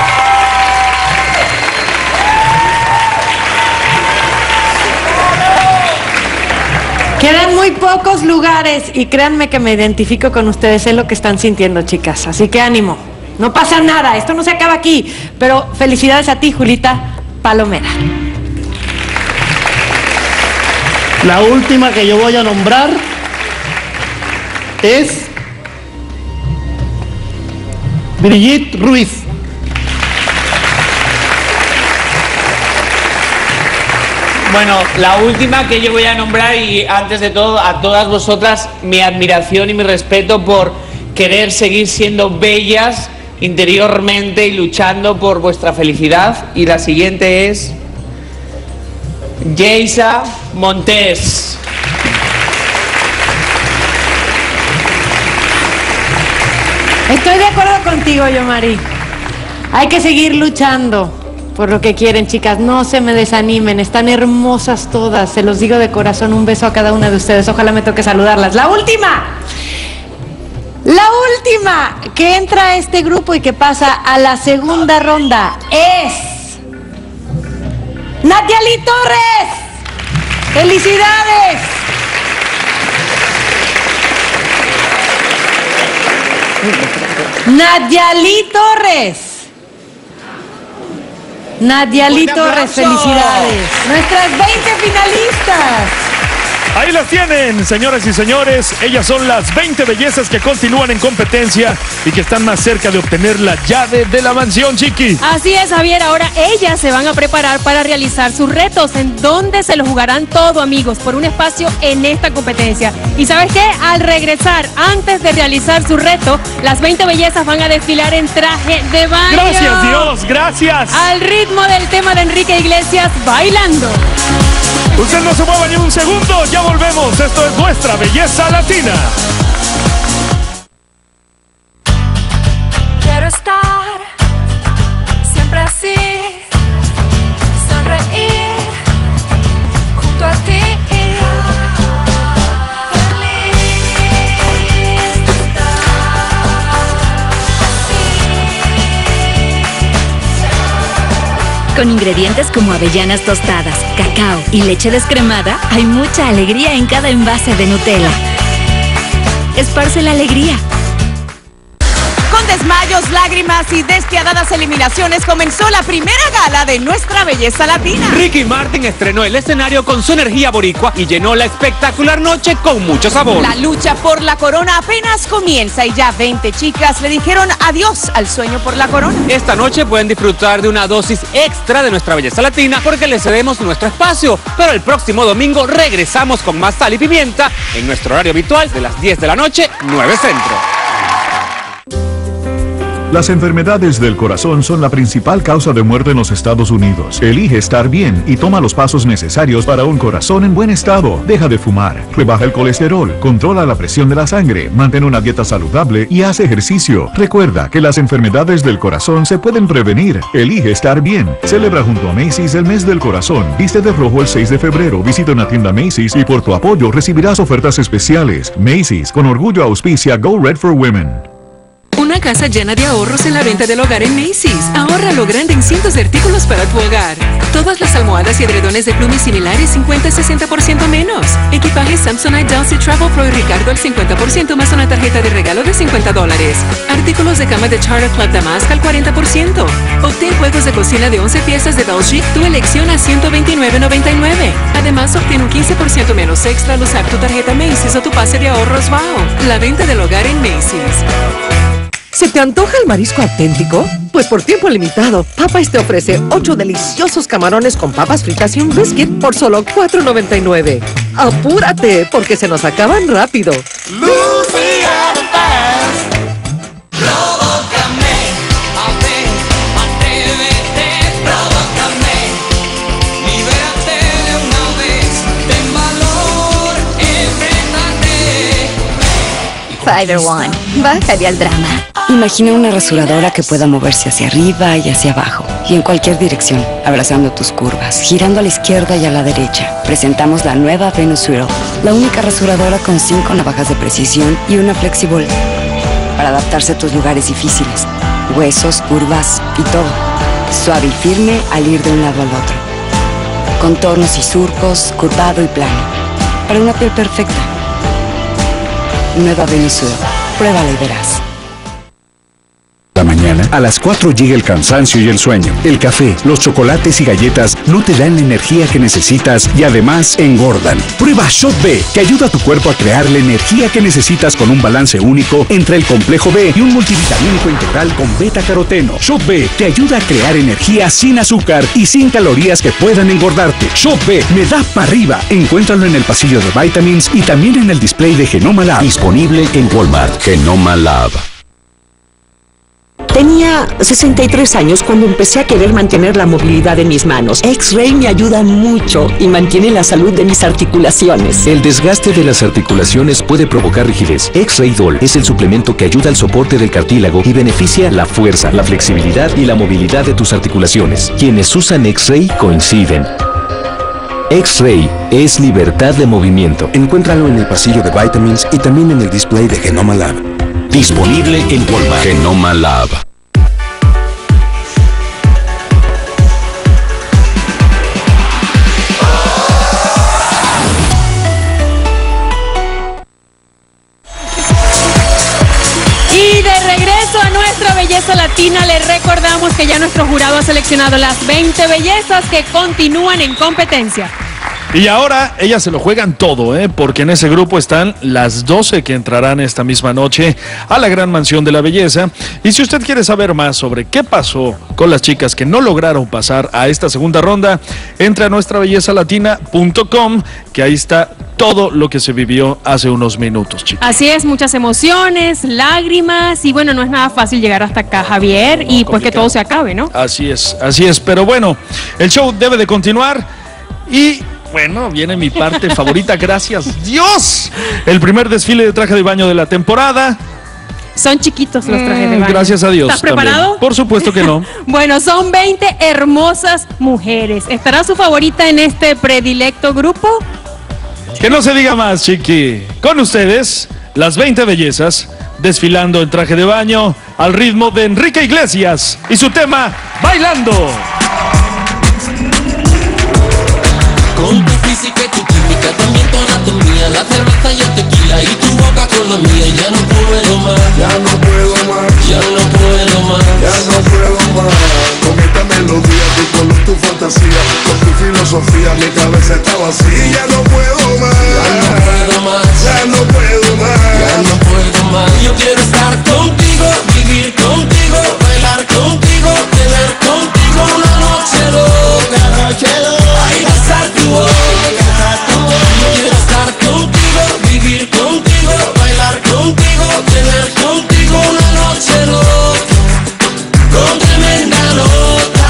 Quedan muy pocos lugares y créanme que me identifico con ustedes, sé lo que están sintiendo, chicas, así que ánimo, no pasa nada, esto no se acaba aquí, pero felicidades a ti, Julita Palomera. La última que yo voy a nombrar es Brigitte Ruiz. Bueno, la última que yo voy a nombrar, y antes de todo a todas vosotras mi admiración y mi respeto por querer seguir siendo bellas interiormente y luchando por vuestra felicidad. Y la siguiente es Yeisa Montes. Estoy de acuerdo contigo, Yomari. Hay que seguir luchando por lo que quieren, chicas, no se me desanimen, están hermosas todas, se los digo de corazón, un beso a cada una de ustedes, ojalá me toque saludarlas. La última, la última que entra a este grupo y que pasa a la segunda ronda es Natiali Torres. ¡Felicidades! Natiali Torres. Natiali Torres, felicidades. Nuestras veinte finalistas. Ahí las tienen, señoras y señores. Ellas son las veinte bellezas que continúan en competencia y que están más cerca de obtener la llave de la mansión, Chiqui. Así es, Javier. Ahora ellas se van a preparar para realizar sus retos, en donde se lo jugarán todo, amigos, por un espacio en esta competencia. ¿Y sabes qué? Al regresar, antes de realizar su reto, las veinte bellezas van a desfilar en traje de baño. Gracias, Dios, gracias. Al ritmo del tema de Enrique Iglesias, Bailando. Usted no se mueva ni un segundo, ya volvemos. Esto es Nuestra Belleza Latina. Quiero estar siempre así, sonreír junto a ti. Con ingredientes como avellanas tostadas, cacao y leche descremada, hay mucha alegría en cada envase de Nutella. Esparce la alegría. Con desmayos, lágrimas y despiadadas eliminaciones comenzó la primera gala de Nuestra Belleza Latina. Ricky Martin estrenó el escenario con su energía boricua y llenó la espectacular noche con mucho sabor. La lucha por la corona apenas comienza y ya veinte chicas le dijeron adiós al sueño por la corona. Esta noche pueden disfrutar de una dosis extra de Nuestra Belleza Latina porque les cedemos nuestro espacio. Pero el próximo domingo regresamos con más sal y pimienta en nuestro horario habitual de las diez de la noche, nueve Centro. Las enfermedades del corazón son la principal causa de muerte en los Estados Unidos. Elige estar bien y toma los pasos necesarios para un corazón en buen estado. Deja de fumar, rebaja el colesterol, controla la presión de la sangre, mantén una dieta saludable y haz ejercicio. Recuerda que las enfermedades del corazón se pueden prevenir. Elige estar bien. Celebra junto a Macy's el mes del corazón. Viste de rojo el seis de febrero. Visita una tienda Macy's y por tu apoyo recibirás ofertas especiales. Macy's, con orgullo auspicia Go Red for Women. Una casa llena de ahorros en la venta del hogar en Macy's. Ahorra lo grande en cientos de artículos para tu hogar. Todas las almohadas y edredones de pluma y similares cincuenta a sesenta por ciento menos. Equipaje Samsonite Dulce Travel Pro y Ricardo al cincuenta por ciento más una tarjeta de regalo de cincuenta dólares. Artículos de cama de Charter Club Damask al cuarenta por ciento. Obtén juegos de cocina de once piezas de Dolce, tu elección a ciento veintinueve noventa y nueve. Además, obtén un quince por ciento menos extra al usar tu tarjeta Macy's o tu pase de ahorros Wow. La venta del hogar en Macy's. ¿Se te antoja el marisco auténtico? Pues por tiempo limitado, Popeyes te ofrece ocho deliciosos camarones con papas fritas y un brisket por solo cuatro noventa y nueve. ¡Apúrate! Porque se nos acaban rápido. Fiber One, bájale al drama. Imagina una rasuradora que pueda moverse hacia arriba y hacia abajo, y en cualquier dirección, abrazando tus curvas, girando a la izquierda y a la derecha. Presentamos la nueva Venus Swirl, la única rasuradora con cinco navajas de precisión y una flexible, para adaptarse a tus lugares difíciles, huesos, curvas y todo. Suave y firme al ir de un lado al otro. Contornos y surcos, curvado y plano, para una piel perfecta. Nueva Venus Swirl, pruébala y verás. La mañana, a las cuatro llega el cansancio y el sueño. El café, los chocolates y galletas no te dan la energía que necesitas y además engordan. Prueba Shot B, que ayuda a tu cuerpo a crear la energía que necesitas con un balance único entre el complejo B y un multivitamínico integral con beta-caroteno. Shot B te ayuda a crear energía sin azúcar y sin calorías que puedan engordarte. Shot B me da para arriba. Encuéntralo en el pasillo de Vitamins y también en el display de Genoma Lab. Disponible en Walmart. Genoma Lab. Tenía sesenta y tres años cuando empecé a querer mantener la movilidad de mis manos. X-Ray me ayuda mucho y mantiene la salud de mis articulaciones. El desgaste de las articulaciones puede provocar rigidez. X-Ray Doll es el suplemento que ayuda al soporte del cartílago y beneficia la fuerza, la flexibilidad y la movilidad de tus articulaciones. Quienes usan X-Ray coinciden. X-Ray es libertad de movimiento. Encuéntralo en el pasillo de Vitamins y también en el display de Genoma Lab. Disponible en Walmart. Genoma Lab. Y de regreso a Nuestra Belleza Latina, les recordamos que ya nuestro jurado ha seleccionado las veinte bellezas que continúan en competencia. Y ahora ellas se lo juegan todo, ¿eh? Porque en ese grupo están las doce que entrarán esta misma noche a la Gran Mansión de la Belleza. Y si usted quiere saber más sobre qué pasó con las chicas que no lograron pasar a esta segunda ronda, entre a nuestra belleza latina punto com, que ahí está todo lo que se vivió hace unos minutos, chicos. Así es, muchas emociones, lágrimas, y bueno, no es nada fácil llegar hasta acá, Javier, y pues que todo se acabe, ¿no? Así es, así es, pero bueno, el show debe de continuar y Bueno, viene mi parte favorita, gracias Dios. El primer desfile de traje de baño de la temporada. Son chiquitos los trajes de baño. Gracias a Dios. ¿Estás preparado? También. Por supuesto que no. Bueno, son veinte hermosas mujeres. ¿Estará su favorita en este predilecto grupo? Que no se diga más, chiqui. Con ustedes, las veinte bellezas, desfilando en traje de baño al ritmo de Enrique Iglesias y su tema, Bailando. Con tu física y tu química, también tu anatomía, la cerveza y el tequila y tu boca con la mía, ya no puedo más, ya no puedo más, ya no puedo más, ya no puedo más. Con esta melodía, tu color, tu fantasía, con tu filosofía, mi cabeza está vacía, ya no puedo más, ya no puedo más, ya no puedo más, ya no puedo más. Yo quiero estar contigo, vivir contigo, bailar contigo, tener contigo una noche loca, noche loca, ay, besar tu boca. Yo quiero estar contigo, vivir contigo, bailar contigo, tener contigo una noche loca, con tremenda nota.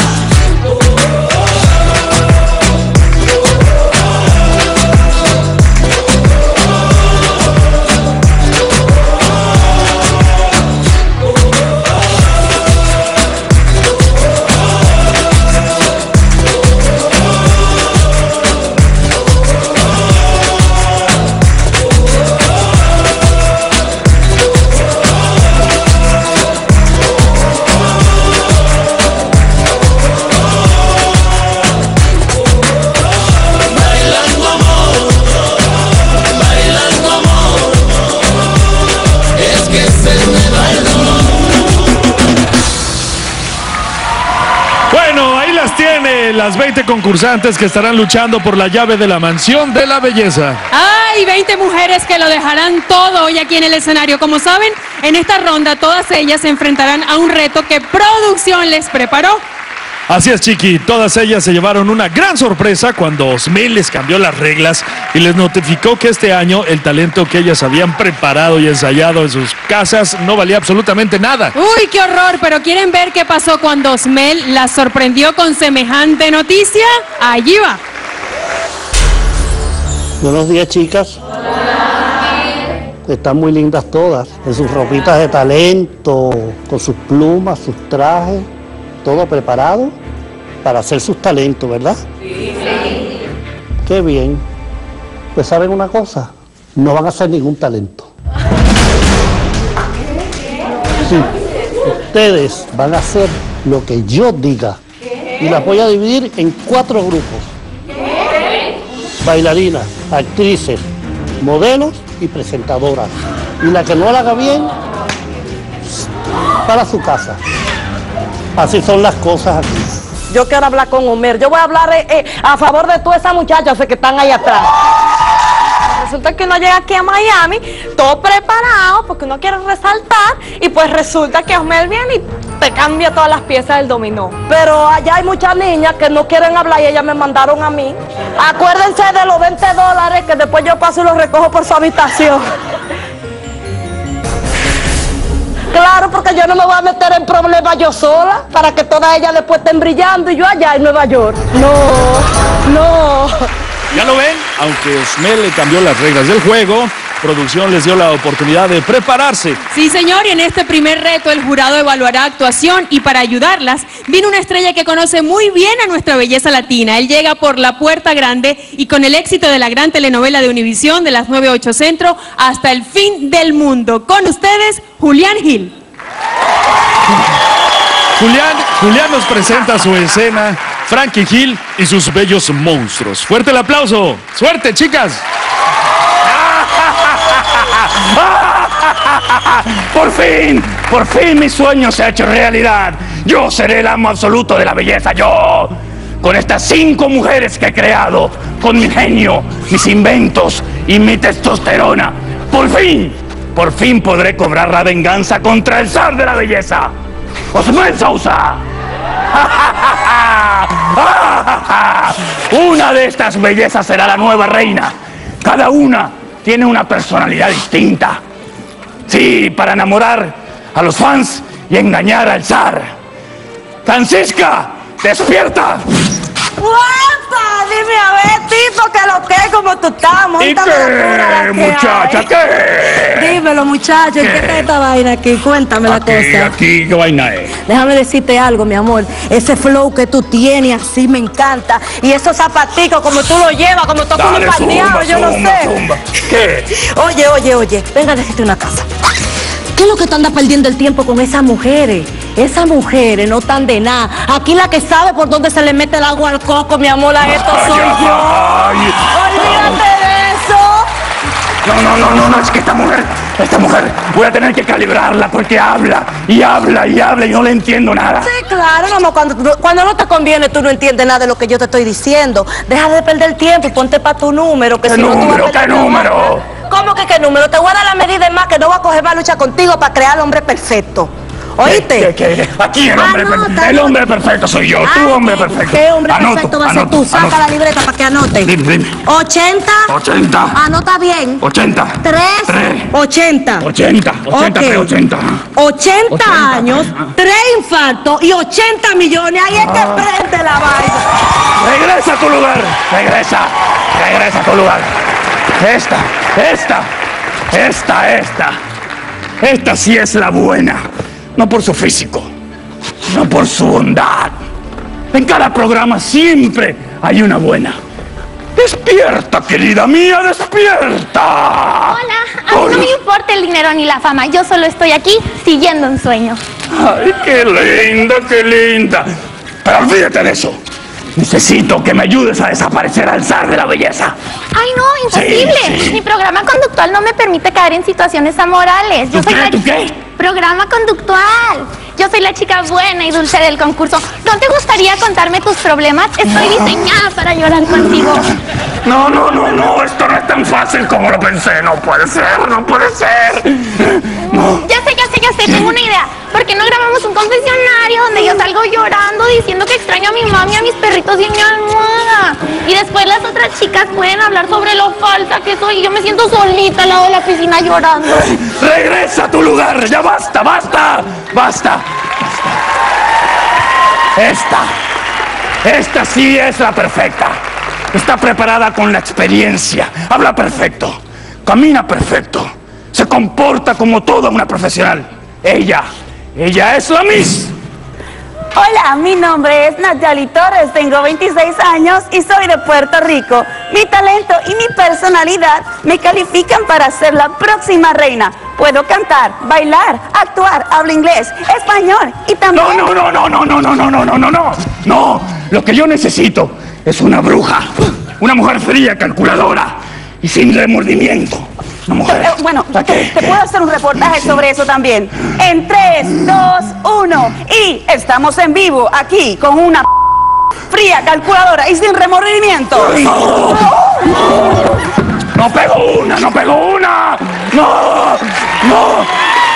Las veinte concursantes que estarán luchando por la llave de la mansión de la belleza. Hay veinte mujeres que lo dejarán todo hoy aquí en el escenario. Como saben, en esta ronda todas ellas se enfrentarán a un reto que producción les preparó. Así es, chiqui, todas ellas se llevaron una gran sorpresa cuando Osmel les cambió las reglas y les notificó que este año el talento que ellas habían preparado y ensayado en sus casas no valía absolutamente nada. Uy, qué horror, pero ¿quieren ver qué pasó cuando Osmel las sorprendió con semejante noticia? Allí va. Buenos días, chicas. Están muy lindas todas, en sus ropitas de talento, con sus plumas, sus trajes, todo preparado para hacer sus talentos, ¿verdad? Sí. Qué bien. Pues ¿saben una cosa? No van a hacer ningún talento. Sí. Ustedes van a hacer lo que yo diga. Y las voy a dividir en cuatro grupos. Bailarinas, actrices, modelos y presentadoras. Y la que no la haga bien, para su casa. Así son las cosas aquí. Yo quiero hablar con Homer. Yo voy a hablar eh, eh, a favor de todas esas muchachas que están ahí atrás. Resulta que uno llega aquí a Miami, todo preparado, porque uno quiere resaltar, y pues resulta que Homer viene y te cambia todas las piezas del dominó. Pero allá hay muchas niñas que no quieren hablar y ellas me mandaron a mí. Acuérdense de los veinte dólares que después yo paso y los recojo por su habitación. Claro, porque yo no me voy a meter en problemas yo sola, para que todas ellas después estén brillando y yo allá en Nueva York. No, no. ¿Ya lo ven? Aunque Osmel le cambió las reglas del juego, producción les dio la oportunidad de prepararse. Sí, señor, y en este primer reto el jurado evaluará actuación y para ayudarlas vino una estrella que conoce muy bien a nuestra belleza latina. Él llega por la puerta grande y con el éxito de la gran telenovela de Univisión de las nueve ocho Centro hasta el fin del mundo. Con ustedes, Julián Gil. Julián, Julián nos presenta su escena, Frankie Gil y sus bellos monstruos. Fuerte el aplauso. ¡Suerte, chicas! Por fin, por fin mi sueño se ha hecho realidad. Yo seré el amo absoluto de la belleza, yo. Con estas cinco mujeres que he creado, con mi genio, mis inventos y mi testosterona. Por fin, por fin podré cobrar la venganza contra el zar de la belleza, Osmel Sousa. Una de estas bellezas será la nueva reina. Cada una tiene una personalidad distinta. Sí, para enamorar a los fans y engañar al zar. Francisca, despierta. ¡Guapa! Dime a ver, tipo, que lo que, como tú estás. ¿Y qué, muchacha, qué? Dímelo, muchacho, ¿qué es esta vaina aquí? Cuéntame la Aquí, cosa. aquí, ¿qué vaina es? Déjame decirte algo, mi amor. Ese flow que tú tienes, así me encanta. Y esos zapaticos, como tú lo llevas, como tú como un pandeado, yo no sé. Zumba. ¿Qué? Oye, oye, oye, venga a decirte una cosa. ¿Qué es lo que tú andas perdiendo el tiempo con esas mujeres? Esas mujeres no están de nada. Aquí la que sabe por dónde se le mete el agua al coco, mi amor, a esto soy yo. Ay. Olvídate de eso. No, no, no, no, no, es que esta mujer, esta mujer, voy a tener que calibrarla porque habla y habla y habla y no le entiendo nada. Sí, claro, mamá, cuando, cuando no te conviene tú no entiendes nada de lo que yo te estoy diciendo. Deja de perder tiempo y ponte para tu número. Que ¿Qué si no, tú vas a número? perder ¿Qué tu número? amor. ¿Cómo que qué número? Te voy a dar la medida más que no voy a coger más lucha contigo para crear al hombre perfecto. ¿Oíste? ¿Qué, qué, qué? Aquí el hombre, Anota, el hombre perfecto soy yo, tú hombre perfecto. ¿Qué hombre Anoto, perfecto va a ser anoto, tú? Saca anoto. la libreta para que anote. Dime, dime. ochenta. ochenta. Anota bien. ochenta. tres. Tres. ochenta. ochenta. ochenta, Ok. tres, ochenta. ochenta años, tres infartos y ochenta millones. Ahí es que Ah. prende la vaina. Regresa a tu lugar. Regresa. Regresa a tu lugar. Esta, esta, esta, esta. Esta sí es la buena. No por su físico, sino por su bondad. En cada programa siempre hay una buena. Despierta, querida mía, despierta. Hola, a mí no me importa el dinero ni la fama, yo solo estoy aquí siguiendo un sueño. Ay, qué linda, qué linda. Pero olvídate de eso. Necesito que me ayudes a desaparecer al zar de la belleza. Ay, no, imposible. Sí, sí. Mi programa conductual no me permite caer en situaciones amorales. Yo ¿Tú soy qué? la... ¿Tú qué? Programa conductual. Yo soy la chica buena y dulce del concurso. ¿No te gustaría contarme tus problemas? Estoy diseñada para llorar contigo. No, no, no, no, esto no es tan fácil como lo pensé. No puede ser, no puede ser. No. Ya sé, ya sé, ya sé, tengo una idea. ¿Por qué no grabamos un confesionario donde yo salgo llorando diciendo que extraño a mi mami, a mis perritos y a mi almohada? Y después las otras chicas pueden hablar sobre lo falsa que soy y yo me siento solita al lado de la piscina llorando. Regresa a tu lugar, ya basta, basta, basta. Esta, esta sí es la perfecta. Está preparada con la experiencia, habla perfecto, camina perfecto, se comporta como toda una profesional. Ella, ella es la Miss. Hola, mi nombre es Natalie Torres, tengo veintiséis años y soy de Puerto Rico. Mi talento y mi personalidad me califican para ser la próxima reina. Puedo cantar, bailar, actuar, hablo inglés, español y también... No, no, no, no, no, no, no, no, no, no, no, no. Lo que yo necesito es una bruja, una mujer fría, calculadora y sin remordimiento. Una mujer. Eh, bueno, te, te puedo hacer un reportaje sobre eso también. En tres, dos, uno y estamos en vivo aquí con una fría, calculadora y sin remordimiento. No, no pego una, no pego una. No, no.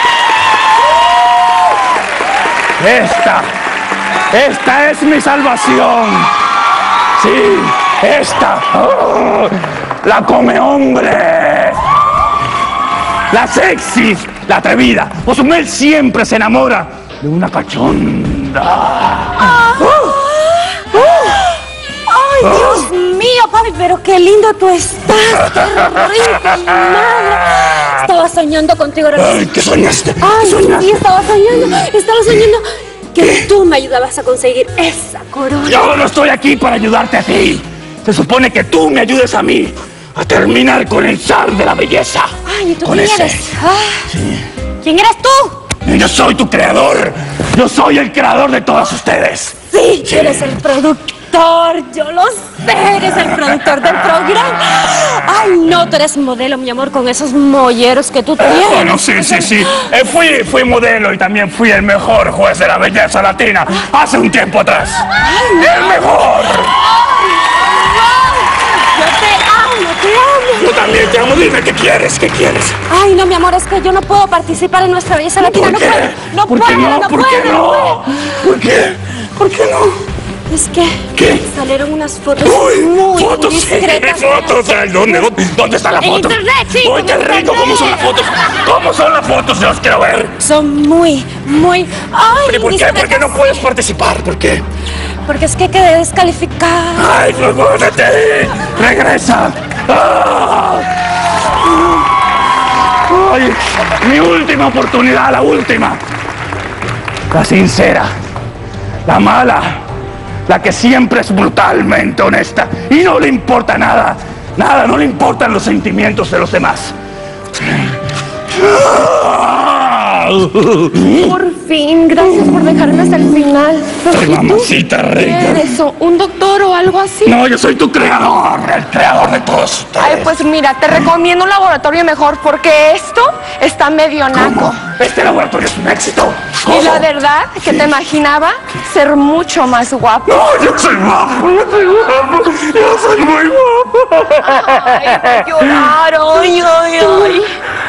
Esta, esta es mi salvación. Sí, esta. Oh, la come hombre. La sexy, la atrevida. Cozumel siempre se enamora de una cachonda. Ah. Uh, ¡Ay, uh. Dios mío, papi! Pero qué lindo tú estás. ¡Qué rico, madre! Estaba soñando contigo. Ay, ¿qué soñaste? ¿Qué Ay, soñaste? sí, estaba soñando. Estaba soñando que tú me ayudabas a conseguir esa corona. Yo no estoy aquí para ayudarte a ti. Se supone que tú me ayudes a mí a terminar con el zar de la belleza. Ay, ¿y tú con quién ese. eres? Ah, Sí. ¿Quién eres tú? Yo soy tu creador. Yo soy el creador de todas ustedes. Sí, tú eres el productor. Yo lo sé, eres el productor del programa. Ay, no, tú eres modelo, mi amor, con esos molleros que tú Eh, tienes. bueno, sí, sí, sí. Eh, fui, fui modelo y también fui el mejor juez de la belleza latina hace un tiempo atrás. ¡El mejor! Yo te amo, te amo. Yo también te amo. Dime qué quieres, qué quieres. Ay, no, mi amor, es que yo no puedo participar en nuestra belleza latina. ¿Por No qué? puedo, no ¿Por puedo, qué no? no ¿Por puedo. qué no? ¿Por qué? ¿Por qué no? Es que ¿Qué? salieron unas fotos Uy, muy fotos, discretas. fotos, ¿dónde, dónde, dónde está la En foto? internet, chico, Uy, qué en rico, internet. ¿cómo son las fotos? ¿Cómo son las fotos? Yo las quiero ver. Son muy, muy... Ay, ¿Pero por qué? discretas. ¿Por qué no puedes participar? ¿Por qué? Porque es que quedé descalificada. ¡Ay, recuérdate! ¡Regresa! ¡Ah! ¡Ay! Mi última oportunidad, la última. La sincera, la mala, la que siempre es brutalmente honesta y no le importa nada, nada, no le importan los sentimientos de los demás. Por fin, gracias por dejarme hasta el final. Pero, Ay, ¿y tú? mamacita ¿Qué rica. eres? ¿Un doctor o algo así? No, yo soy tu creador, el creador de todos ustedes. Ay, pues mira, te recomiendo un laboratorio mejor porque esto está medio naco. Este laboratorio es un éxito. Y la verdad que te imaginaba ser mucho más guapo. No, yo soy guapo, yo soy guapo, yo soy muy guapo. Ay, llorar, ay, ay, ay.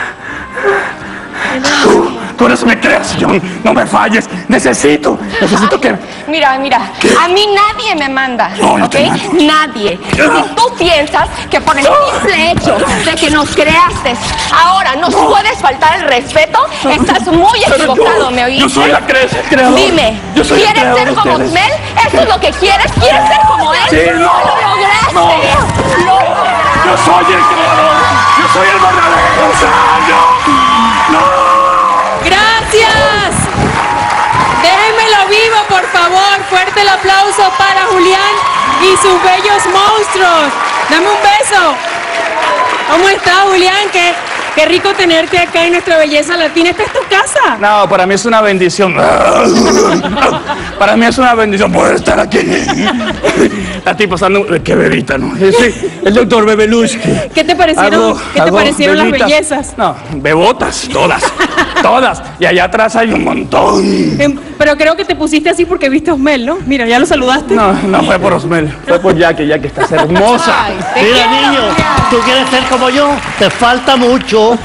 Tú, tú eres mi creación, no me falles. Necesito, necesito que... Mira, mira, a mí nadie me manda, No, no ¿ok? te mando. Nadie. Si tú piensas que por el simple hecho de que nos creaste, ahora nos puedes faltar el respeto, estás muy Pero yo- equivocado, ¿me oíste? yo soy la cre- creador. Dime, Yo soy el ¿quieres creador ser de como ustedes. Mel? ¿Eso es lo que quieres? ¿Quieres ser como él? Sí, no. ¡Lo lograste! No. ¡Lo lograste! Yo soy el creador, yo soy el verdadero. O sea, yo- no. ¡Gracias! Déjenmelo vivo, por favor. Fuerte el aplauso para Julián y sus bellos monstruos. Dame un beso. ¿Cómo estás, Julián? Qué, qué rico tenerte acá en nuestra belleza latina. ¿Esta es tu casa? No, para mí es una bendición. Para mí es una bendición poder estar aquí. La estoy pasando. Qué bebita, ¿no? Sí, el doctor Bebelushki. ¿Qué te parecieron, Hago- ¿qué te hago parecieron las bebitas. bellezas? No, bebotas, todas. Todas. Y allá atrás hay un montón. Em, Pero creo que te pusiste así porque viste a Osmel, ¿no? Mira, ya lo saludaste. No, no fue por Osmel, fue por Jackie, Jackie estás hermosa. Ay, te Mira, quiero, niño, Julián. tú quieres ser como yo, te falta mucho.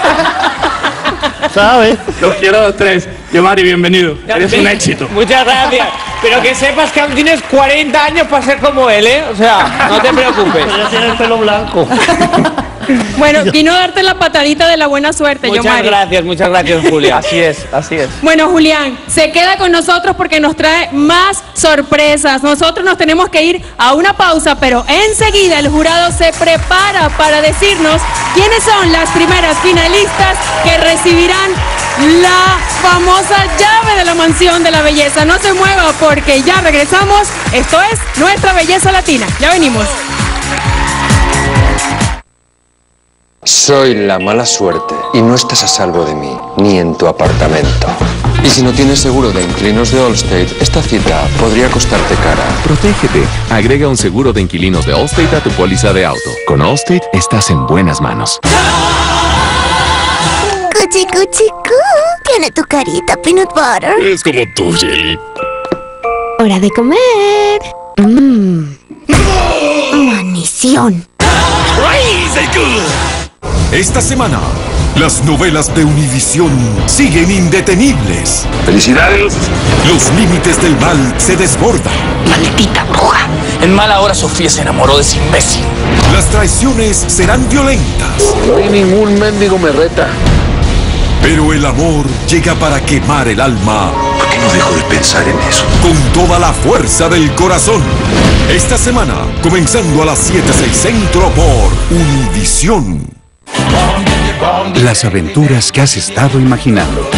¿Sabes? Los quiero a los tres. Yo, Mari, bienvenido. Eres un éxito. Muchas gracias. Pero que sepas que aún tienes cuarenta años para ser como él, ¿eh? O sea, no te preocupes. Ella tiene el pelo blanco. Bueno, vino a darte la patadita de la buena suerte, Muchas Yomari. gracias, muchas gracias, Julia. Así es, así es. Bueno, Julián, se queda con nosotros porque nos trae más sorpresas. Nosotros nos tenemos que ir a una pausa, pero enseguida el jurado se prepara para decirnos quiénes son las primeras finalistas que recibirán la famosa llave de la mansión de la belleza. No se mueva porque ya regresamos. Esto es Nuestra Belleza Latina. Ya venimos. Soy la mala suerte y no estás a salvo de mí, ni en tu apartamento. Y si no tienes seguro de inquilinos de Allstate, esta cita podría costarte cara. Protégete. Agrega un seguro de inquilinos de Allstate a tu póliza de auto. Con Allstate estás en buenas manos. Cuchi, cuchi, cu. Tiene tu carita, peanut butter. Es como tú, Jelly. Hora de comer. Mmm. Manición. Esta semana, las novelas de Univisión siguen indetenibles. ¡Felicidades! Los límites del mal se desbordan. ¡Maldita bruja! En mala hora Sofía se enamoró de ese imbécil. Las traiciones serán violentas. No hay ningún mendigo me reta. Pero el amor llega para quemar el alma. ¿Por qué no dejo de pensar en eso? Con toda la fuerza del corazón. Esta semana, comenzando a las siete, seis Centro por Univisión. Las aventuras que has estado imaginando.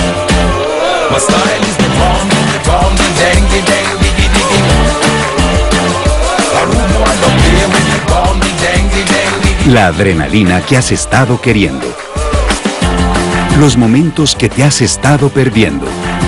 La adrenalina que has estado queriendo. Los momentos que te has estado perdiendo.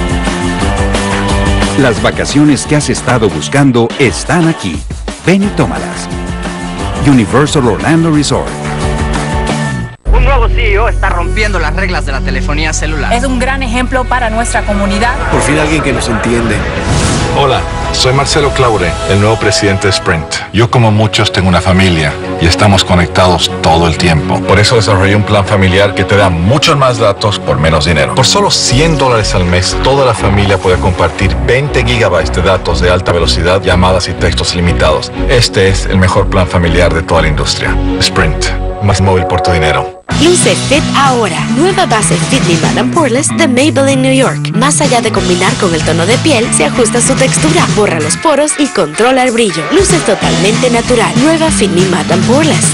Las vacaciones que has estado buscando están aquí. Ven y tómalas. Universal Orlando Resort. Un nuevo C E O está rompiendo las reglas de la telefonía celular. Es un gran ejemplo para nuestra comunidad. Por fin alguien que nos entiende. Hola, soy Marcelo Claure, el nuevo presidente de Sprint. Yo, como muchos, tengo una familia y estamos conectados todo el tiempo. Por eso desarrollé un plan familiar que te da muchos más datos por menos dinero. Por solo cien dólares al mes, toda la familia puede compartir veinte gigabytes de datos de alta velocidad, llamadas y textos ilimitados. Este es el mejor plan familiar de toda la industria. Sprint, más móvil por tu dinero. Luce Fit ahora. Nueva base Fit Me Madame Poreless de Maybelline New York. Más allá de combinar con el tono de piel, se ajusta su textura, borra los poros y controla el brillo. Luce totalmente natural. Nueva Fit Me Madame Poreless.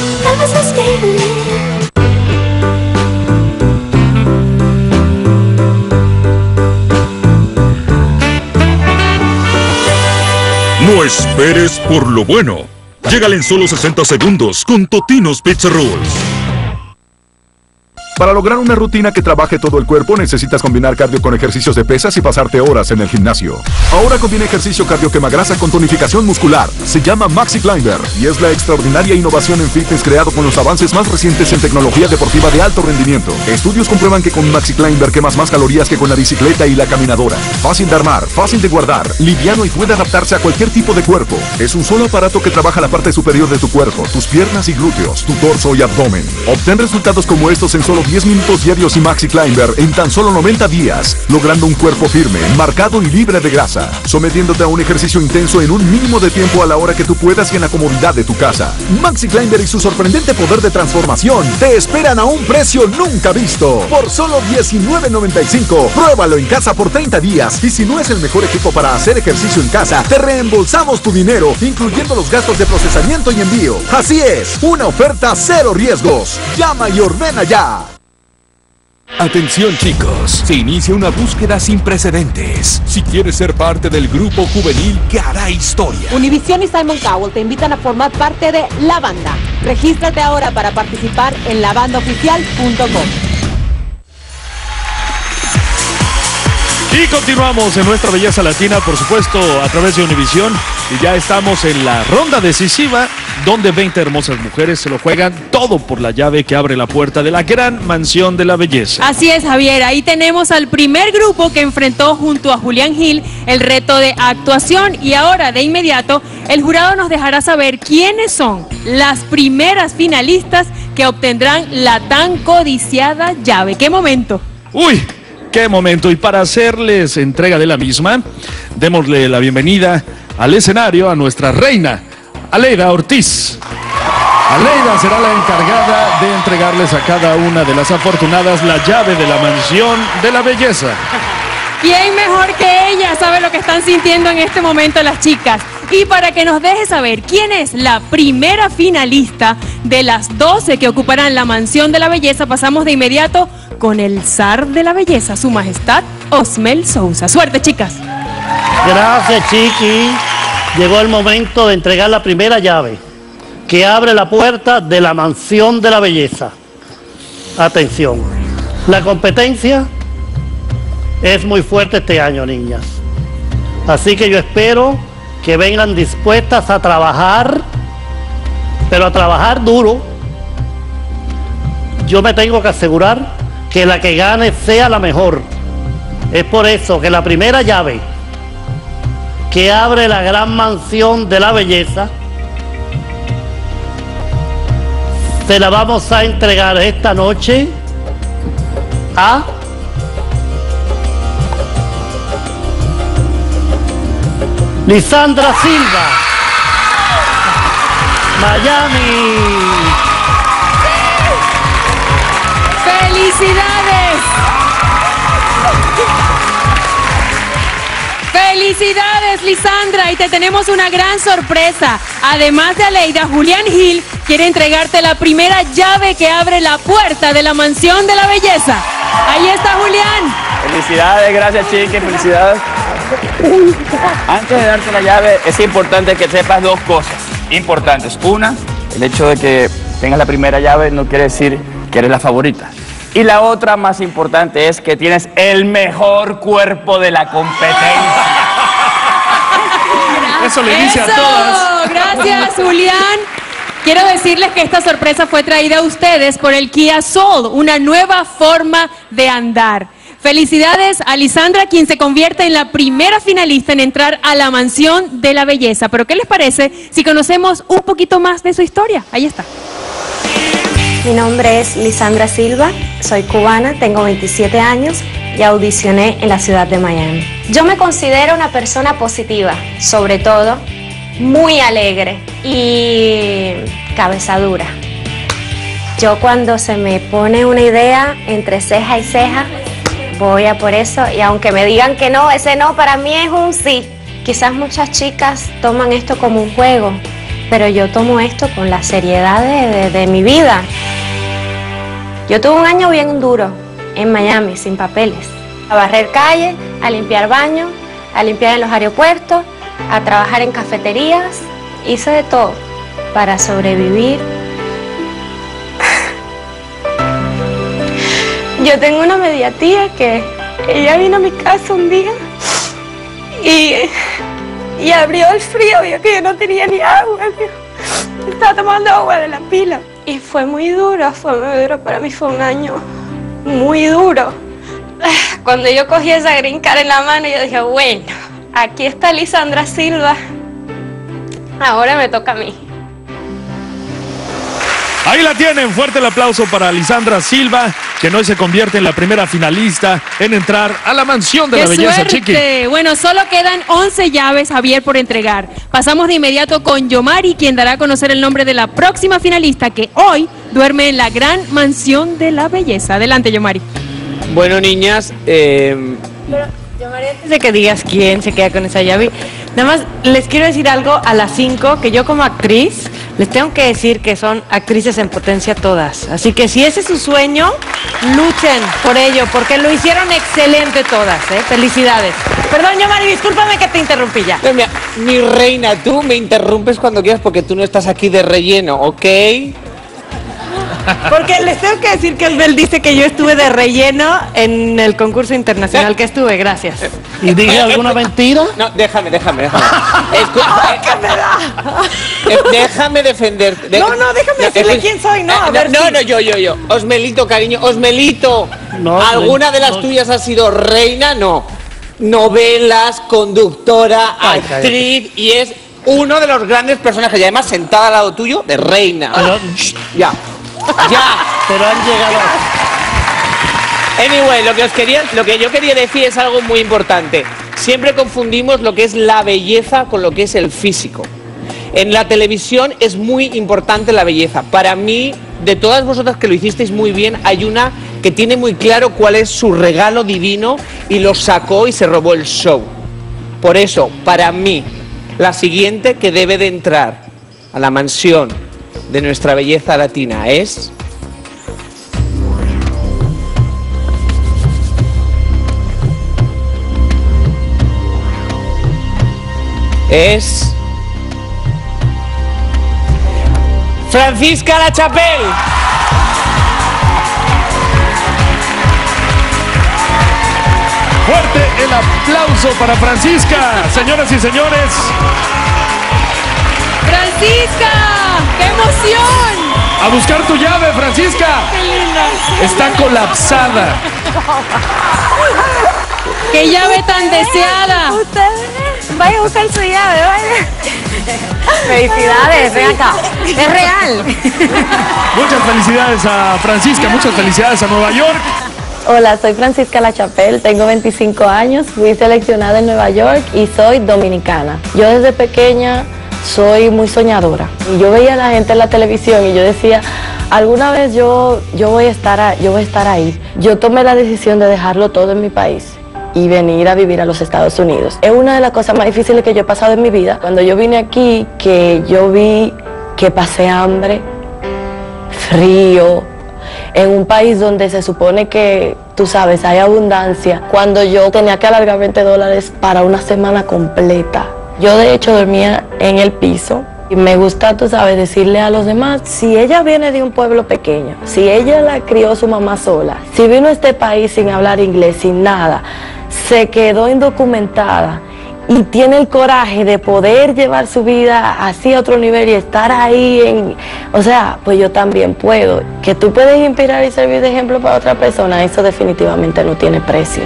No esperes por lo bueno. Llegale en solo sesenta segundos con Totino's Pizza Rolls. Para lograr una rutina que trabaje todo el cuerpo, necesitas combinar cardio con ejercicios de pesas y pasarte horas en el gimnasio. Ahora combina ejercicio cardio quemagrasa con tonificación muscular. Se llama Maxi Climber y es la extraordinaria innovación en fitness creado con los avances más recientes en tecnología deportiva de alto rendimiento. Estudios comprueban que con Maxi Climber quemas más calorías que con la bicicleta y la caminadora. Fácil de armar, fácil de guardar, liviano y puede adaptarse a cualquier tipo de cuerpo. Es un solo aparato que trabaja la parte superior de tu cuerpo, tus piernas y glúteos, tu torso y abdomen. Obtén resultados como estos en solo diez minutos diarios y Maxi Climber en tan solo noventa días, logrando un cuerpo firme, marcado y libre de grasa, sometiéndote a un ejercicio intenso en un mínimo de tiempo a la hora que tú puedas y en la comodidad de tu casa. Maxi Climber y su sorprendente poder de transformación te esperan a un precio nunca visto, por solo diecinueve noventa y cinco. Pruébalo en casa por treinta días y si no es el mejor equipo para hacer ejercicio en casa, te reembolsamos tu dinero, incluyendo los gastos de procesamiento y envío. Así es, una oferta cero riesgos. Llama y ordena ya. Atención chicos, se inicia una búsqueda sin precedentes. Si quieres ser parte del grupo juvenil que hará historia. Univision y Simon Cowell te invitan a formar parte de La Banda. Regístrate ahora para participar en la banda oficial punto com. Y continuamos en nuestra belleza latina, por supuesto, a través de Univision. Y ya estamos en la ronda decisiva, donde veinte hermosas mujeres se lo juegan todo por la llave que abre la puerta de la gran mansión de la belleza. Así es, Javier. Ahí tenemos al primer grupo que enfrentó junto a Julián Gil el reto de actuación. Y ahora, de inmediato, el jurado nos dejará saber quiénes son las primeras finalistas que obtendrán la tan codiciada llave. ¡Qué momento! ¡Uy! ¡Qué momento! Y para hacerles entrega de la misma, démosle la bienvenida al escenario a nuestra reina, Aleida Ortiz. Aleida será la encargada de entregarles a cada una de las afortunadas la llave de la mansión de la belleza. ¿Quién mejor que ella sabe lo que están sintiendo en este momento las chicas? Y para que nos deje saber quién es la primera finalista de las doce que ocuparán la mansión de la belleza, pasamos de inmediato con el zar de la belleza, su majestad Osmel Sousa. ¡Suerte, chicas! Gracias, Chiqui. Llegó el momento de entregar la primera llave que abre la puerta de la mansión de la belleza. Atención, la competencia es muy fuerte este año, niñas. Así que yo espero que vengan dispuestas a trabajar, pero a trabajar duro. Yo me tengo que asegurar que la que gane sea la mejor. Es por eso que la primera llave que abre la gran mansión de la belleza se la vamos a entregar esta noche a Lisandra Silva, Miami. ¡Felicidades! ¡Felicidades, Lisandra! Y te tenemos una gran sorpresa. Además de Aleida, Julián Gil quiere entregarte la primera llave que abre la puerta de la mansión de la belleza. Ahí está Julián. Felicidades, gracias, chiqui, felicidades. Antes de darte la llave, es importante que sepas dos cosas importantes. Una, el hecho de que tengas la primera llave no quiere decir que eres la favorita. Y la otra más importante es que tienes el mejor cuerpo de la competencia. Eso le dice Eso, a todas. Gracias, Julián. Quiero decirles que esta sorpresa fue traída a ustedes por el Kia Soul, una nueva forma de andar. Felicidades a Lisandra, quien se convierte en la primera finalista en entrar a la Mansión de la Belleza. Pero ¿qué les parece si conocemos un poquito más de su historia? Ahí está. Mi nombre es Lisandra Silva, soy cubana, tengo veintisiete años y audicioné en la ciudad de Miami. Yo me considero una persona positiva, sobre todo muy alegre y cabeza dura. Yo cuando se me pone una idea entre ceja y ceja, voy a por eso, y aunque me digan que no, ese no para mí es un sí. Quizás muchas chicas toman esto como un juego, pero yo tomo esto con la seriedad de, de, de mi vida. Yo tuve un año bien duro en Miami, sin papeles. A barrer calles, a limpiar baños, a limpiar en los aeropuertos, a trabajar en cafeterías. Hice de todo para sobrevivir. Yo tengo una media tía que ella vino a mi casa un día y, y abrió el frío, vio que yo no tenía ni agua, vio. Estaba tomando agua de la pila y fue muy duro, fue muy duro, para mí fue un año muy duro. Cuando yo cogí esa green card en la mano, yo dije, bueno, aquí está Lisandra Silva, ahora me toca a mí. Ahí la tienen, fuerte el aplauso para Lisandra Silva, que hoy se convierte en la primera finalista en entrar a la Mansión de la Belleza, suerte! Chiqui. Bueno, solo quedan once llaves, Javier, por entregar. Pasamos de inmediato con Yomari, quien dará a conocer el nombre de la próxima finalista que hoy duerme en la gran Mansión de la Belleza. Adelante, Yomari. Bueno, niñas, eh... Pero, Yomari, antes de que digas quién se queda con esa llave, nada más les quiero decir algo a las cinco, que yo como actriz les tengo que decir que son actrices en potencia todas. Así que si ese es su sueño, luchen por ello, porque lo hicieron excelente todas, ¿eh? Felicidades. Perdón, Yomari, discúlpame que te interrumpí ya. No, mira, mi reina, tú me interrumpes cuando quieras porque tú no estás aquí de relleno, ¿ok? Porque les tengo que decir que él dice que yo estuve de relleno en el concurso internacional que estuve, gracias. ¿Y dije alguna mentira? No, déjame, déjame, déjame. Escucha, ¿Qué me da? eh, déjame defenderte. De, no, no, déjame no, decirle eh, quién soy, no, eh, a ver No, si... no, yo, yo, yo. Osmelito, cariño, Osmelito. No, ¿Alguna de las no. tuyas ha sido reina? No. Novelas, conductora, Ay, actriz, y es uno de los grandes personajes, y además sentada al lado tuyo, de reina. Pero, Ya. Ya. pero han llegado... Anyway, lo que os quería, lo que yo quería decir es algo muy importante. Siempre confundimos lo que es la belleza con lo que es el físico. En la televisión es muy importante la belleza. Para mí, de todas vosotras que lo hicisteis muy bien, hay una que tiene muy claro cuál es su regalo divino y lo sacó y se robó el show. Por eso, para mí, la siguiente que debe de entrar a la mansión de nuestra belleza latina es... Es... Francisca Lachapelle. Fuerte el aplauso para Francisca, señoras y señores. ¡Francisca! ¡Qué emoción! A buscar tu llave, Francisca. ¡Qué linda! Está colapsada. ¡Qué llave tan deseada! Ustedes vayan a buscar su llave, vayan. Felicidades, ven acá. Es real. Muchas felicidades a Francisca, muchas felicidades a Nueva York. Hola, soy Francisca Lachapelle, tengo veinticinco años, fui seleccionada en Nueva York y soy dominicana. Yo desde pequeña soy muy soñadora y yo veía a la gente en la televisión y yo decía, alguna vez yo, yo, voy a estar a, yo voy a estar ahí. Yo tomé la decisión de dejarlo todo en mi país y venir a vivir a los Estados Unidos. Es una de las cosas más difíciles que yo he pasado en mi vida. Cuando yo vine aquí, que yo vi que pasé hambre, frío, en un país donde se supone que, tú sabes, hay abundancia, cuando yo tenía que alargar veinte dólares para una semana completa. Yo de hecho dormía en el piso y me gusta, tú sabes, decirle a los demás, si ella viene de un pueblo pequeño, si ella la crió su mamá sola, si vino a este país sin hablar inglés, sin nada, se quedó indocumentada y tiene el coraje de poder llevar su vida así a otro nivel y estar ahí en, o sea, pues yo también puedo. Que tú puedes inspirar y servir de ejemplo para otra persona, eso definitivamente no tiene precio.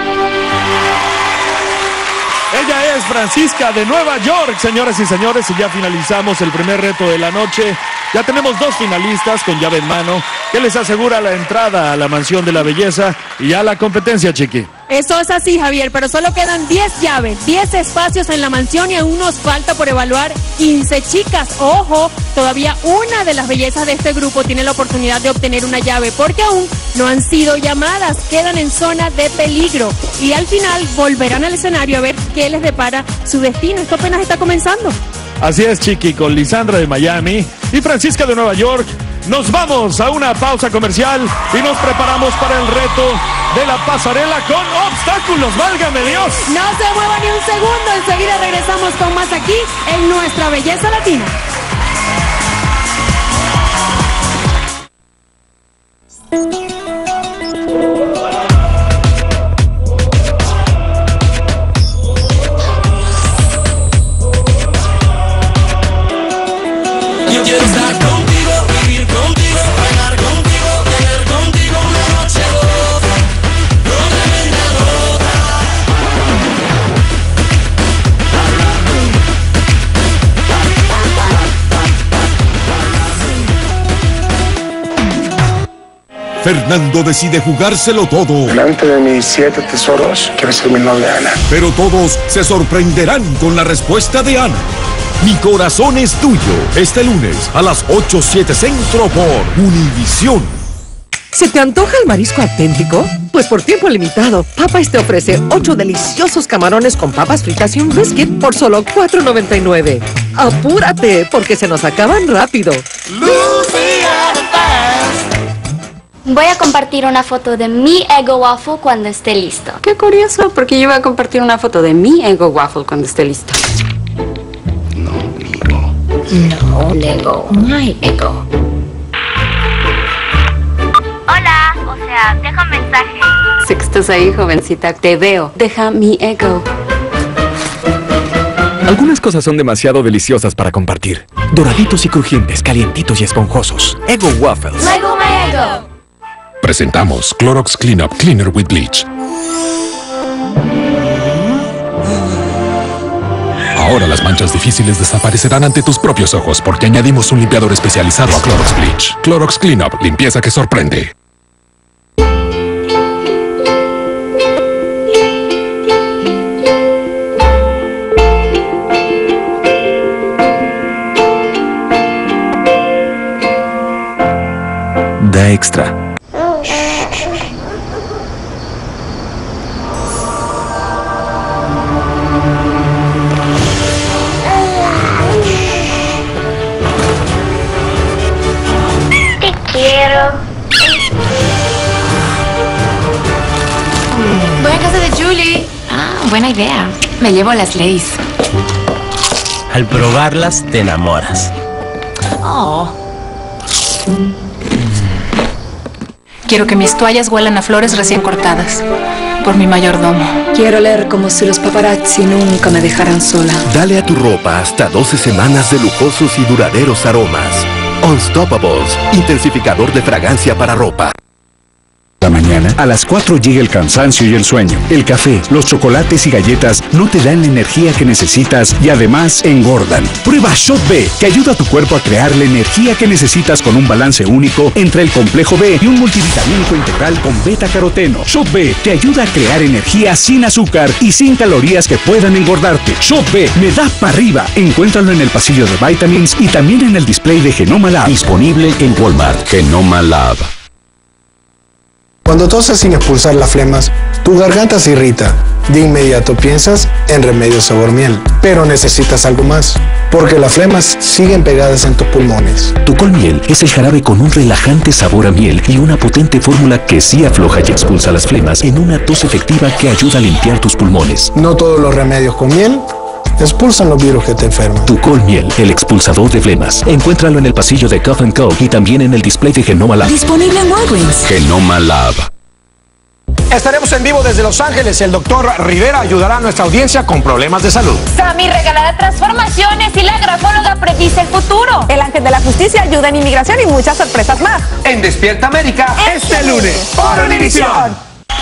Ella es Francisca de Nueva York, señoras y señores, y ya finalizamos el primer reto de la noche. Ya tenemos dos finalistas con llave en mano, que les asegura la entrada a la mansión de la belleza y a la competencia, Chiqui. Eso es así, Javier, pero solo quedan diez llaves, diez espacios en la mansión y aún nos falta por evaluar quince chicas. Ojo, todavía una de las bellezas de este grupo tiene la oportunidad de obtener una llave porque aún no han sido llamadas, quedan en zona de peligro y al final volverán al escenario a ver qué les depara su destino. Esto apenas está comenzando. Así es, Chiqui, con Lisandra de Miami y Francisca de Nueva York. Nos vamos a una pausa comercial y nos preparamos para el reto de la pasarela con obstáculos. ¡Válgame Dios! No se mueva ni un segundo, enseguida regresamos con más aquí en Nuestra Belleza Latina. Yo quiero estar contigo, vivir contigo, bailar contigo, tener contigo una noche loca, no tremenda loca. Fernando decide jugárselo todo. Delante de mis siete tesoros, quiero ser mi novia Ana. Pero todos se sorprenderán con la respuesta de Ana. Mi corazón es tuyo. Este lunes a las ocho siete Centro por Univisión. ¿Se te antoja el marisco auténtico? Pues por tiempo limitado, Popeyes te ofrece ocho deliciosos camarones con papas fritas y un brisket por solo cuatro noventa y nueve. ¡Apúrate, porque se nos acaban rápido! Voy a compartir una foto de mi Eggo Waffle cuando esté listo. Qué curioso, porque yo iba a compartir una foto de mi Eggo Waffle cuando esté listo. No, Lego, my Eggo. Hola, o sea, deja un mensaje. Sé que estás ahí, jovencita. Te veo. Deja mi Eggo. Algunas cosas son demasiado deliciosas para compartir. Doraditos y crujientes, calientitos y esponjosos. Eggo Waffles. Lego, my Eggo. Presentamos Clorox Cleanup Cleaner with Bleach. Ahora las manchas difíciles desaparecerán ante tus propios ojos porque añadimos un limpiador especializado a Clorox Bleach. Clorox Cleanup, limpieza que sorprende. Da Extra. Voy a casa de Julie. Ah, buena idea. Me llevo las Lays. Al probarlas, te enamoras. Oh. Quiero que mis toallas huelan a flores recién cortadas. Por mi mayordomo. Quiero leer como si los paparazzi nunca me dejaran sola. Dale a tu ropa hasta doce semanas de lujosos y duraderos aromas. Unstoppables, intensificador de fragancia para ropa. La mañana, a las cuatro llega el cansancio y el sueño. El café, los chocolates y galletas no te dan la energía que necesitas y además engordan. Prueba Shot B, que ayuda a tu cuerpo a crear la energía que necesitas con un balance único entre el complejo B y un multivitamínico integral con beta-caroteno. Shot B te ayuda a crear energía sin azúcar y sin calorías que puedan engordarte. Shot B me da para arriba. Encuéntralo en el pasillo de Vitamins y también en el display de Genoma Lab. Disponible en Walmart. Genoma Lab. Cuando toses sin expulsar las flemas, tu garganta se irrita. De inmediato piensas en Remedio Sabor Miel. Pero necesitas algo más, porque las flemas siguen pegadas en tus pulmones. Tucol Miel es el jarabe con un relajante sabor a miel y una potente fórmula que sí afloja y expulsa las flemas en una tos efectiva que ayuda a limpiar tus pulmones. No todos los remedios con miel expulsan los virus que te enferman. Tucol Miel, el expulsador de flemas. Encuéntralo en el pasillo de Cough and Co y también en el display de Genoma Lab. Disponible en Walgreens. Genoma Lab. Estaremos en vivo desde Los Ángeles. El doctor Rivera ayudará a nuestra audiencia con problemas de salud. Sammy regalará transformaciones y la grafóloga predice el futuro. El ángel de la justicia ayuda en inmigración y muchas sorpresas más. En Despierta América, este, este lunes, por Univisión.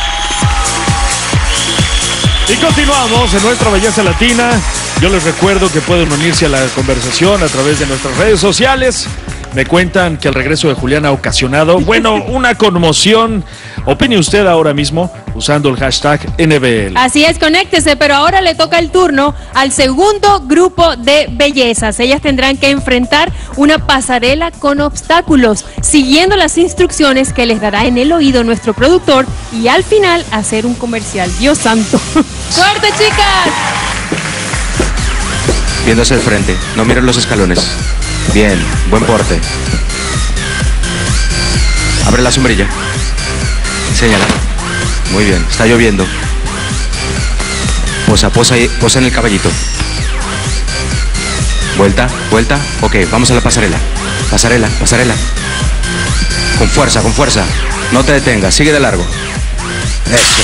Y continuamos en nuestra belleza latina. Yo les recuerdo que pueden unirse a la conversación a través de nuestras redes sociales. Me cuentan que el regreso de Julián ha ocasionado, bueno, una conmoción. Opine usted ahora mismo usando el hashtag N B L. Así es, conéctese, pero ahora le toca el turno al segundo grupo de bellezas. Ellas tendrán que enfrentar una pasarela con obstáculos, siguiendo las instrucciones que les dará en el oído nuestro productor y al final hacer un comercial. Dios santo. ¡Suerte, chicas! Viendo hacia el frente, no miren los escalones. Bien, buen porte. Abre la sombrilla. Enséñala. Muy bien, está lloviendo. Posa, posa, posa en el caballito. Vuelta, vuelta. Ok, vamos a la pasarela. Pasarela, pasarela. Con fuerza, con fuerza. No te detengas, sigue de largo. Eso.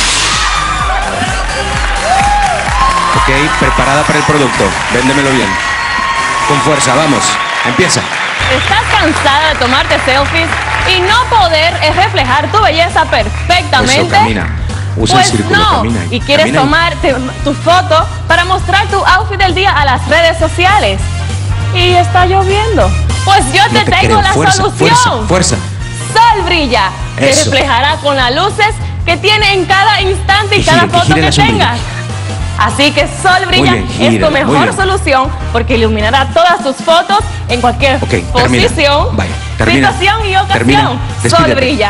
Ok, preparada para el producto. Véndemelo bien. Con fuerza, vamos. Empieza. ¿Estás cansada de tomarte selfies y no poder reflejar tu belleza perfectamente? Eso, camina. Usa pues el círculo, no. camina. Y quieres camina tomarte tu foto para mostrar tu outfit del día a las redes sociales. Y está lloviendo. Pues yo no te, te tengo creo. la Fuerza, solución. Fuerza, fuerza. Sol Brilla. Que Eso. reflejará con las luces que tiene en cada instante y, Y cada gire, que foto gire que la sombrilla. tengas. Así que Sol Brilla bien, es gírala, tu muy mejor bien. solución porque iluminará todas tus fotos en cualquier Ok, termina. posición, Vaya, termina. situación y ocasión. Termina. Sol Despídete. Brilla.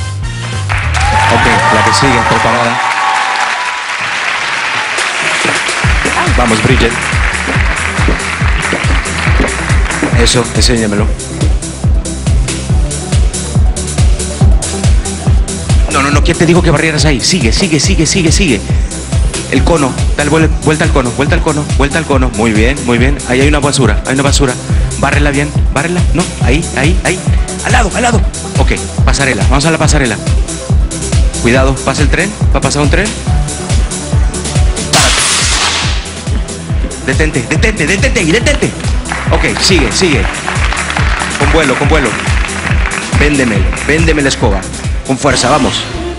Ok, la que sigue, preparada. Vamos, Bridget. Eso, enséñamelo. No, no, no, ¿quién te dijo que barrieras ahí? Sigue, sigue, sigue, sigue, sigue. El cono, dale vuel- vuelta al cono, vuelta al cono, vuelta al cono. Muy bien, muy bien. Ahí hay una basura, hay una basura. Bárrela bien, bárrela. No, ahí, ahí, ahí. Al lado, al lado. Ok, pasarela, vamos a la pasarela. Cuidado, pasa el tren, va a pasar un tren. Párate. Detente, detente, detente y detente. Ok, sigue, sigue. Con vuelo, con vuelo. Véndemelo, véndeme la escoba. Con fuerza, vamos.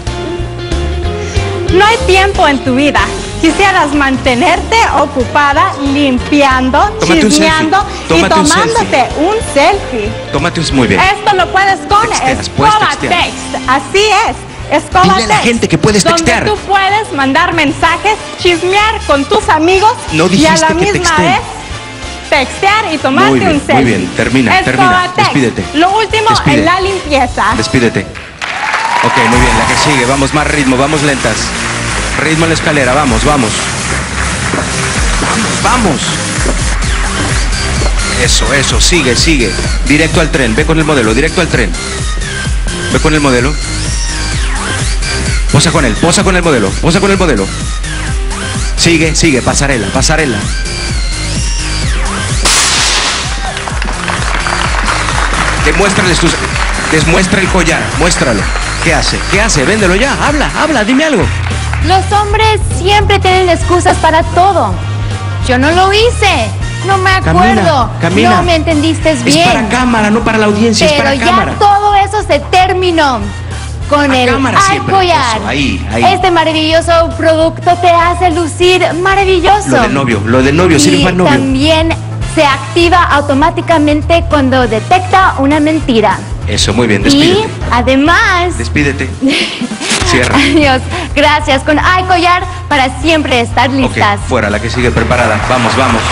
No hay tiempo en tu vida. Quisieras mantenerte ocupada limpiando, Tómate un chismeando selfie. y Tómate un tomándote un selfie. Tómate un... Muy bien. Esto lo puedes con Texteas, puedes Escoba textear. Text. Así es. Escoba Dile a la Text, gente que puedes textear. Donde tú puedes mandar mensajes, chismear con tus amigos No y a dijiste la que misma texten. vez textear y tomarte Muy bien, un selfie. muy bien. Termina, Escoba termina. Text. Despídete. Lo último Despide. en la limpieza. Despídete. Ok, muy bien, la que sigue. Vamos, más ritmo, vamos lentas. Ritmo en la escalera, vamos, vamos. Vamos, vamos. Eso, eso, sigue, sigue. Directo al tren, ve con el modelo, directo al tren. Ve con el modelo. Posa con él, posa con el modelo, posa con el modelo. Sigue, sigue, pasarela, pasarela. Demuéstrales tus... Desmuestra el collar, muéstralo. ¿Qué hace? ¿Qué hace? Véndelo ya, habla, habla, dime algo. Los hombres siempre tienen excusas para todo. Yo no lo hice. No me acuerdo. Camina, camina. No me entendiste Es bien. para cámara, no para la audiencia, Pero es para ya cámara. todo eso se terminó. Con el cámara siempre, iCollar. eso, ahí, ahí. Este maravilloso producto te hace lucir maravilloso. Lo del novio, lo del novio, sirve y para el novio. también se activa automáticamente cuando detecta una mentira. Eso, muy bien, Y despídete. además... Despídete. Cierra. Adiós. Gracias. Con iCollar para siempre estar listas. Ok, fuera, la que sigue preparada. Vamos, vamos.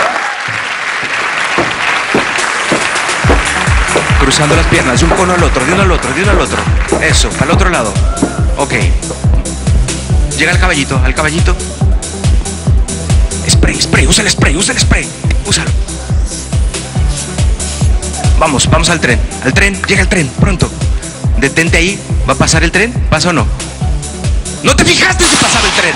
Cruzando las piernas, de un cono al otro, de uno al otro, de uno al otro. Eso, al otro lado. Ok. Llega al caballito, al caballito. Spray, spray, usa el spray, usa el spray. Úsalo. Vamos, vamos al tren. Al tren, llega el tren, pronto. Detente ahí. ¿Va a pasar el tren? ¿Pasa o no? ¿No te fijaste si pasaba el tren?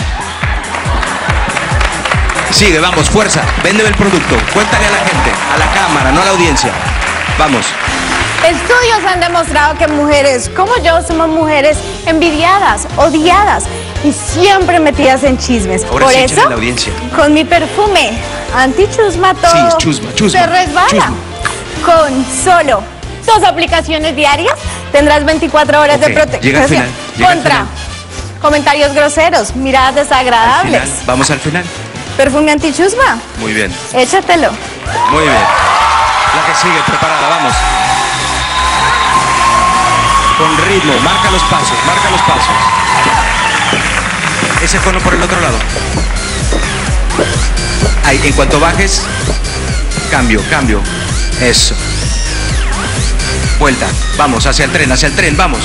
Sigue, vamos, fuerza. Véndeme el producto. Cuéntale a la gente, a la cámara, no a la audiencia. Vamos. Estudios han demostrado que mujeres como yo somos mujeres envidiadas, odiadas y siempre metidas en chismes. Ahora Por sí, eso, échale a la audiencia. con mi perfume anti-chusma todo Sí, chusma, chusma, se resbala. chusma. Con solo dos aplicaciones diarias tendrás veinticuatro horas Ok, de protección llega al final, llega al contra final. comentarios groseros, miradas Al desagradables. final, vamos al final. Perfume anti-chusma, Muy bien, échatelo. muy bien. La que sigue, preparada, vamos. Con ritmo, marca los pasos, marca los pasos. Ese cono por el otro lado. Ahí, en cuanto bajes, cambio, cambio. Eso. Vuelta, vamos, hacia el tren, hacia el tren, vamos.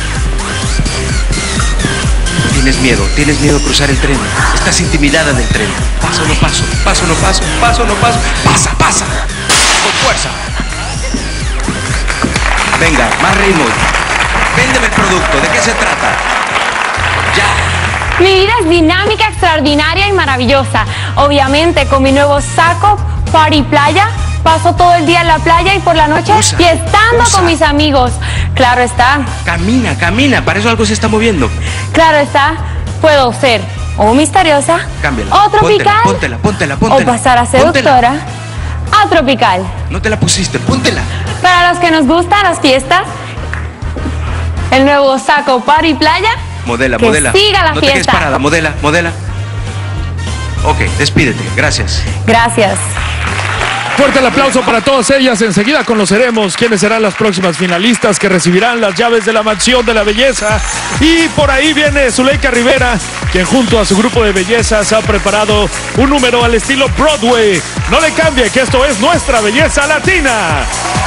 Tienes miedo, tienes miedo a cruzar el tren. Estás intimidada del tren. Paso, no paso, paso, no paso, paso, no paso. Pasa, pasa. Con fuerza. Venga, más ritmo. Véndeme el producto, ¿de qué se trata? Ya. Mi vida es dinámica, extraordinaria y maravillosa. Obviamente, con mi nuevo saco Party Playa, paso todo el día en la playa y por la noche Usa, fiestando usa. con mis amigos. Claro está, Camina, camina, para eso algo se está moviendo. claro está, puedo ser o misteriosa, Cámbiala. o tropical, Póntela, póntela, póntela, o póntela. pasar a Póntela. seductora a tropical. No te la pusiste, póntela. Para los que nos gustan las fiestas, el nuevo saco Party Playa. Modela, Que modela. siga la no te quedes fiesta. parada, modela, modela. Ok, despídete, gracias. Gracias. Fuerte el aplauso para todas ellas. Enseguida conoceremos quiénes serán las próximas finalistas que recibirán las llaves de la mansión de la belleza. Y por ahí viene Zuleika Rivera, quien junto a su grupo de bellezas ha preparado un número al estilo Broadway. No le cambie, que esto es Nuestra Belleza Latina.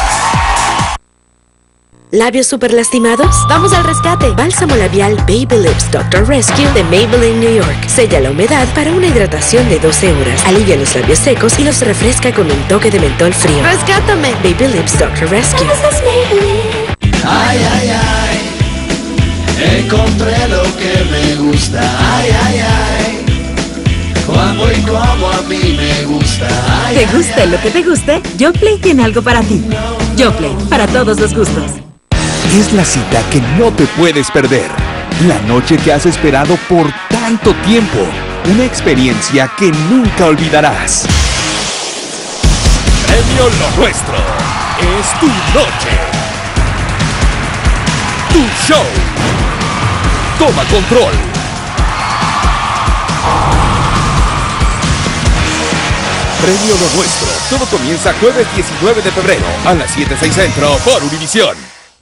¿Labios super lastimados? Vamos al rescate. Bálsamo labial Baby Lips doctor Rescue de Maybelline New York. Sella la humedad para una hidratación de doce horas. Alivia los labios secos y los refresca con un toque de mentol frío. ¡Rescátame! Baby Lips doctor Rescue. Ay, ay, ay, encontré lo que me gusta. Ay, ay, ay, cuando y como a mí me gusta. Ay, Te guste lo que te guste, Yoplait tiene algo para ti. Yoplait, para todos los gustos. Es la cita que no te puedes perder. La noche que has esperado por tanto tiempo. Una experiencia que nunca olvidarás. Premio Lo Nuestro. Es tu noche. Tu show. Toma control. Premio Lo Nuestro. Todo comienza jueves diecinueve de febrero a las siete seis Centro por Univisión.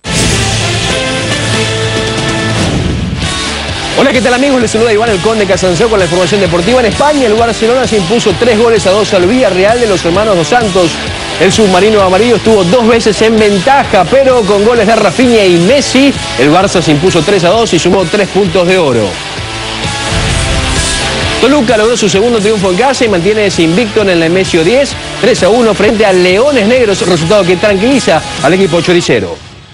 Hola, ¿qué tal amigos? Les saluda Iván el Conde Casanseo con la información deportiva. En España, el Barcelona se impuso tres goles a dos al Villarreal de los hermanos Dos Santos. El submarino amarillo estuvo dos veces en ventaja, pero con goles de Rafinha y Messi, el Barça se impuso tres a dos y sumó tres puntos de oro. Toluca logró su segundo triunfo en casa y mantiene ese invicto en el Nemesio diez, tres a uno frente a Leones Negros, resultado que tranquiliza al equipo choricero.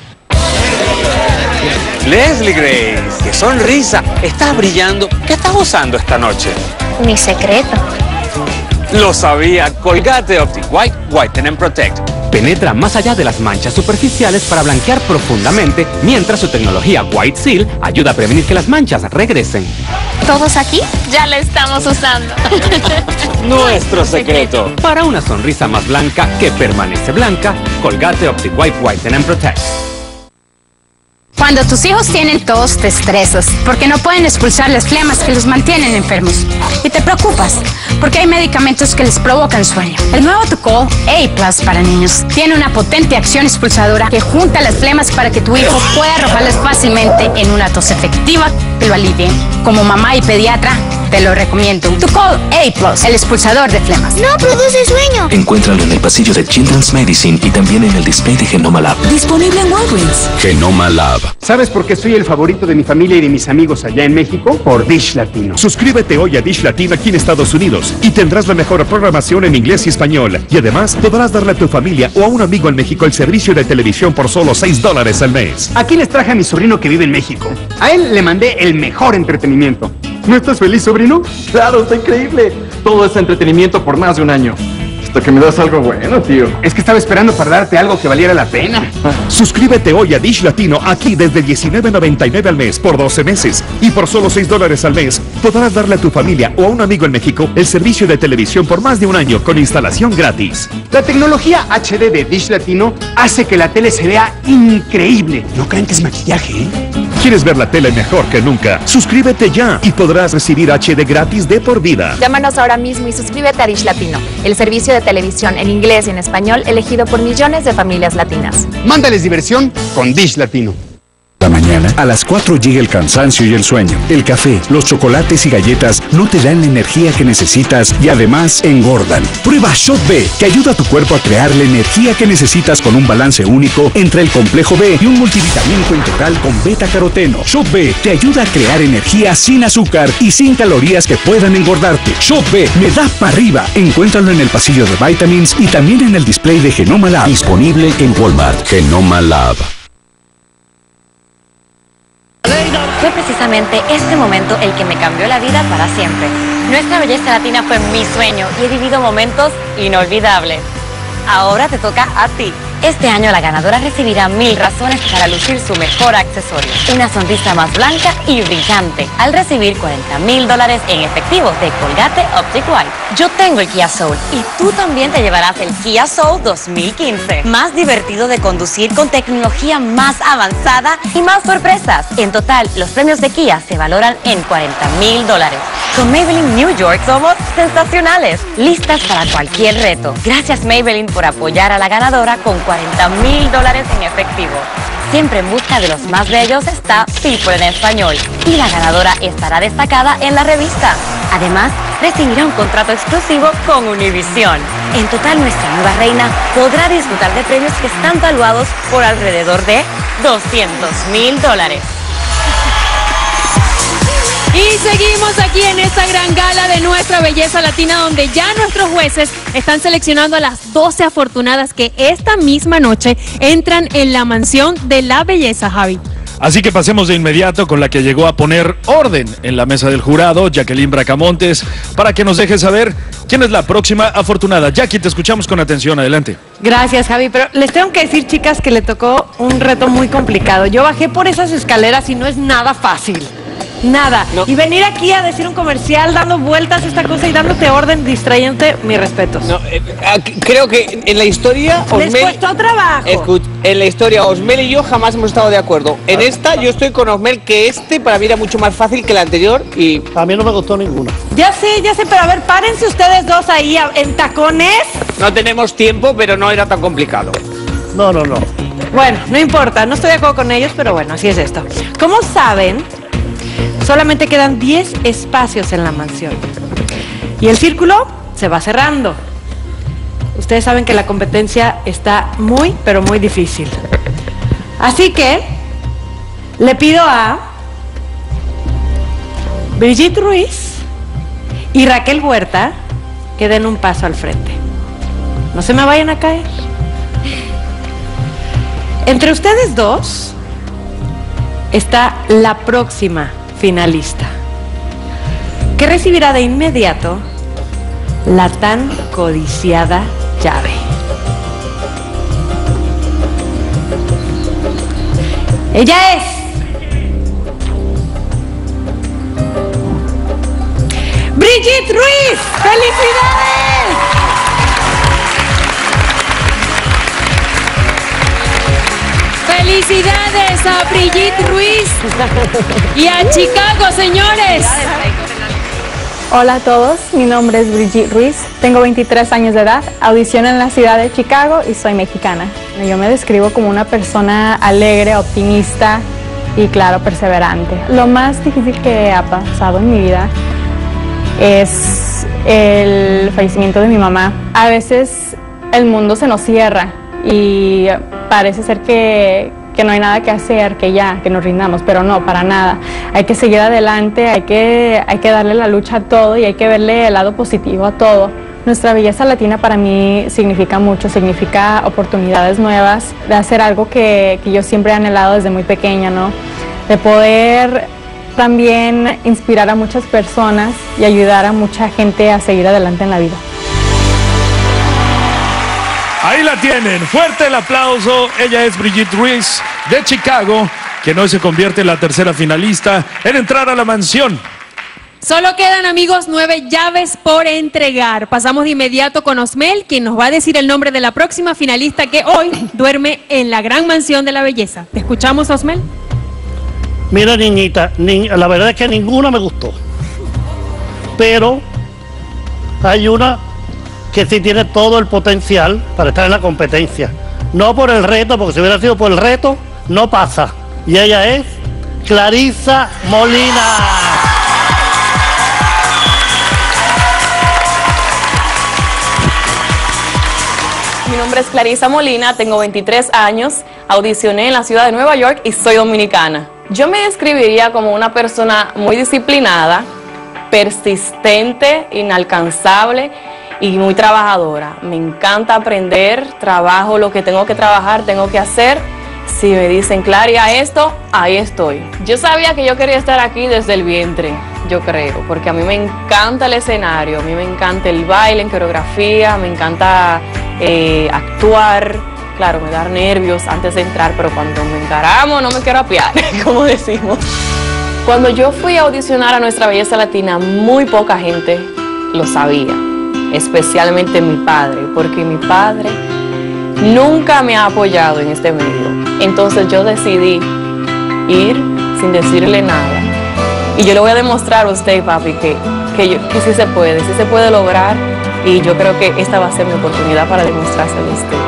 Leslie Grace, qué sonrisa. Estás brillando. ¿Qué estás usando esta noche? Mi secreto. Lo sabía. Colgate Optic White, Whiten and Protect. Penetra más allá de las manchas superficiales para blanquear profundamente, mientras su tecnología White Seal ayuda a prevenir que las manchas regresen. ¿Todos aquí? Ya la estamos usando. Nuestro secreto. Para una sonrisa más blanca que permanece blanca, Colgate Optic White, Whiten and Protect. Cuando tus hijos tienen tos, te estresas porque no pueden expulsar las flemas que los mantienen enfermos. Y te preocupas porque hay medicamentos que les provocan sueño. El nuevo Tucol A Plus para niños tiene una potente acción expulsadora que junta las flemas para que tu hijo pueda arrojarlas fácilmente en una tos efectiva que lo alivie. Como mamá y pediatra, te lo recomiendo. Tucol A Plus, el expulsador de flemas. ¡No produce sueño! Encuéntralo en el pasillo de Children's Medicine y también en el display de Genoma Lab. Disponible en Walgreens. Genoma Lab. ¿Sabes por qué soy el favorito de mi familia y de mis amigos allá en México? Por Dish Latino. Suscríbete hoy a Dish Latino aquí en Estados Unidos y tendrás la mejor programación en inglés y español. Y además podrás darle a tu familia o a un amigo en México el servicio de televisión por solo seis dólares al mes. Aquí les traje a mi sobrino que vive en México. A él le mandé el mejor entretenimiento. ¿No estás feliz, sobrino? Claro, está increíble. Todo este entretenimiento por más de un año. Hasta que me das algo bueno, tío. Es que estaba esperando para darte algo que valiera la pena. Suscríbete hoy a Dish Latino aquí desde diecinueve noventa y nueve al mes por doce meses. Y por solo seis dólares al mes podrás darle a tu familia o a un amigo en México el servicio de televisión por más de un año con instalación gratis. La tecnología H D de Dish Latino hace que la tele se vea increíble. No crean que es maquillaje, ¿eh? ¿Quieres ver la tele mejor que nunca? Suscríbete ya y podrás recibir H D gratis de por vida. Llámanos ahora mismo y suscríbete a Dish Latino, el servicio de televisión en inglés y en español elegido por millones de familias latinas. Mándales diversión con Dish Latino. La mañana, a las cuatro llega el cansancio y el sueño. El café, los chocolates y galletas no te dan la energía que necesitas y además engordan. Prueba Shot B, que ayuda a tu cuerpo a crear la energía que necesitas con un balance único entre el complejo B y un multivitamínico integral con beta-caroteno. Shot B te ayuda a crear energía sin azúcar y sin calorías que puedan engordarte. Shot B me da para arriba. Encuéntralo en el pasillo de Vitamins y también en el display de Genoma Lab. Disponible en Walmart. Genoma Lab. Fue precisamente este momento el que me cambió la vida para siempre. Nuestra belleza latina fue mi sueño y he vivido momentos inolvidables. Ahora te toca a ti. Este año la ganadora recibirá mil razones para lucir su mejor accesorio. Una sonrisa más blanca y brillante al recibir cuarenta mil dólares en efectivo de Colgate Optic White. Yo tengo el Kia Soul y tú también te llevarás el Kia Soul dos mil quince. Más divertido de conducir con tecnología más avanzada y más sorpresas. En total, los premios de Kia se valoran en cuarenta mil dólares. Con Maybelline New York somos sensacionales, listas para cualquier reto. Gracias Maybelline por apoyar a la ganadora con cuarenta mil dólares en efectivo. Siempre en busca de los más bellos está People en español y la ganadora estará destacada en la revista. Además, recibirá un contrato exclusivo con Univision. En total, nuestra nueva reina podrá disfrutar de premios que están valuados por alrededor de doscientos mil dólares. Y seguimos aquí en esta gran gala de nuestra belleza latina, donde ya nuestros jueces están seleccionando a las doce afortunadas que esta misma noche entran en la mansión de la belleza, Javi. Así que pasemos de inmediato con la que llegó a poner orden en la mesa del jurado, Jacqueline Bracamontes, para que nos deje saber quién es la próxima afortunada. Jackie, te escuchamos con atención, adelante. Gracias, Javi, pero les tengo que decir, chicas, que le tocó un reto muy complicado. Yo bajé por esas escaleras y no es nada fácil. Nada. No. Y venir aquí a decir un comercial dando vueltas a esta cosa y dándote orden, distrayéndote, mis respetos. No, eh, creo que en la historia... Les Osmel, costó trabajo. Escuch, en la historia, Osmel y yo jamás hemos estado de acuerdo. En esta yo estoy con Osmel, que este para mí era mucho más fácil que el anterior y... A mí no me gustó ninguno. Ya sé, ya sé, pero a ver, párense ustedes dos ahí en tacones. No tenemos tiempo, pero no era tan complicado. No, no, no. Bueno, no importa, no estoy de acuerdo con ellos, pero bueno, así es esto. ¿Cómo saben? Solamente quedan diez espacios en la mansión. Y el círculo se va cerrando. Ustedes saben que la competencia está muy, pero muy difícil. Así que le pido a Brigitte Ruiz y Raquel Huerta que den un paso al frente. No se me vayan a caer. Entre ustedes dos está la próxima finalista, que recibirá de inmediato la tan codiciada llave. Ella es Brigitte Ruiz. ¡Felicidades! ¡Felicidades a Brigitte Ruiz y a Chicago, señores! Hola a todos, mi nombre es Brigitte Ruiz, tengo veintitrés años de edad, audiciono en la ciudad de Chicago y soy mexicana. Yo me describo como una persona alegre, optimista y, claro, perseverante. Lo más difícil que ha pasado en mi vida es el fallecimiento de mi mamá. A veces el mundo se nos cierra y parece ser que, que no hay nada que hacer, que ya, que nos rindamos, pero no, para nada. Hay que seguir adelante, hay que, hay que darle la lucha a todo y hay que verle el lado positivo a todo. Nuestra belleza latina para mí significa mucho, significa oportunidades nuevas, de hacer algo que, que yo siempre he anhelado desde muy pequeña, ¿no? De poder también inspirar a muchas personas y ayudar a mucha gente a seguir adelante en la vida. Ahí la tienen, fuerte el aplauso. Ella es Brigitte Ruiz de Chicago, quien hoy se convierte en la tercera finalista en entrar a la mansión. Solo quedan, amigos, nueve llaves por entregar. Pasamos de inmediato con Osmel, quien nos va a decir el nombre de la próxima finalista que hoy duerme en la gran mansión de la belleza. ¿Te escuchamos, Osmel? Mira, niñita, ni, la verdad es que ninguna me gustó. Pero hay una que sí tiene todo el potencial para estar en la competencia. No por el reto, porque si hubiera sido por el reto, no pasa. Y ella es Clarisa Molina. Mi nombre es Clarisa Molina, tengo veintitrés años, audicioné en la ciudad de Nueva York y soy dominicana. Yo me describiría como una persona muy disciplinada, persistente, inalcanzable y muy trabajadora. Me encanta aprender, trabajo lo que tengo que trabajar, tengo que hacer. Si me dicen, Claria, esto, ahí estoy. Yo sabía que yo quería estar aquí desde el vientre, yo creo, porque a mí me encanta el escenario, a mí me encanta el baile en coreografía, me encanta eh, actuar. Claro, me da nervios antes de entrar, pero cuando me encaramos no me quiero apiar, como decimos. Cuando yo fui a audicionar a Nuestra Belleza Latina, muy poca gente lo sabía, especialmente mi padre, porque mi padre nunca me ha apoyado en este medio. Entonces yo decidí ir sin decirle nada. Y yo le voy a demostrar a usted, papi, que, que, yo, que sí se puede, sí se puede lograr. Y yo creo que esta va a ser mi oportunidad para demostrárselo a usted.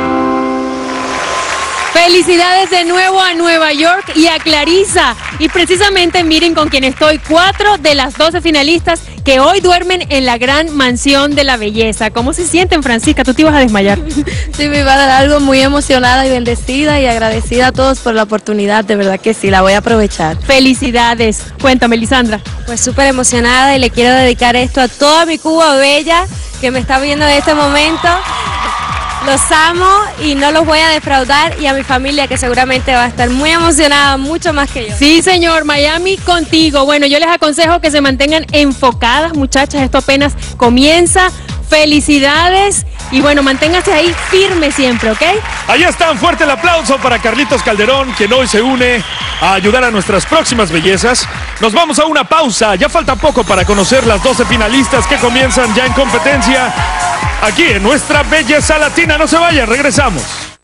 Felicidades de nuevo a Nueva York y a Clarisa. Y precisamente miren con quien estoy, cuatro de las doce finalistas que hoy duermen en la gran mansión de la belleza. ¿Cómo se sienten, Francisca? Tú te ibas a desmayar. Sí, me iba a dar algo, muy emocionada y bendecida y agradecida a todos por la oportunidad. De verdad que sí, la voy a aprovechar. Felicidades. Cuéntame, Lisandra. Pues súper emocionada y le quiero dedicar esto a toda mi Cuba bella que me está viendo en este momento. Los amo y no los voy a defraudar, y a mi familia, que seguramente va a estar muy emocionada, mucho más que yo. Sí, señor, Miami contigo. Bueno, yo les aconsejo que se mantengan enfocadas, muchachas, esto apenas comienza. Felicidades y bueno, manténganse ahí firme siempre, ¿ok? Ahí están, fuerte el aplauso para Carlitos Calderón, quien hoy se une a ayudar a nuestras próximas bellezas. Nos vamos a una pausa, ya falta poco para conocer las doce finalistas que comienzan ya en competencia aquí en Nuestra Belleza Latina. No se vayan, regresamos.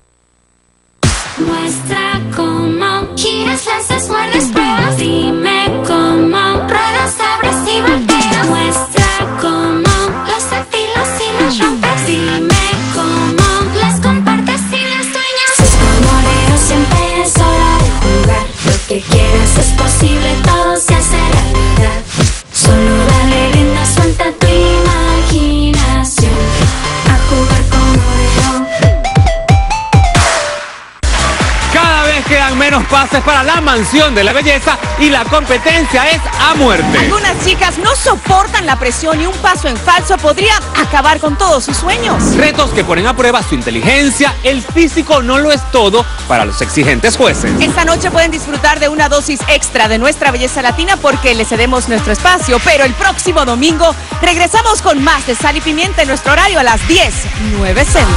Muestra cómo giras, lanzas, muerdes, pruebas. Dime cómo ruedas, abres y volteas. Muestra cómo los afilas y los rompes. Dime cómo las compartes y las dueñas. Sus mamoreos siempre es hora de jugar. Lo que quieras es posible, todo se hace realidad. Solo dale rienda suelta a tu imaginación. A jugar como yo. Cada vez quedan menos pases para la mansión de la belleza y la competencia es a muerte. Algunas chicas no soportan la presión y un paso en falso podría acabar con todos sus sueños. Retos que ponen a prueba su inteligencia, el físico no lo es todo para los exigentes jueces. Esta noche pueden disfrutar de una dosis extra de Nuestra Belleza Latina porque le cedemos nuestro espacio, pero el próximo domingo regresamos con más de Sal y Pimienta en nuestro horario a las diez, nueve Centro.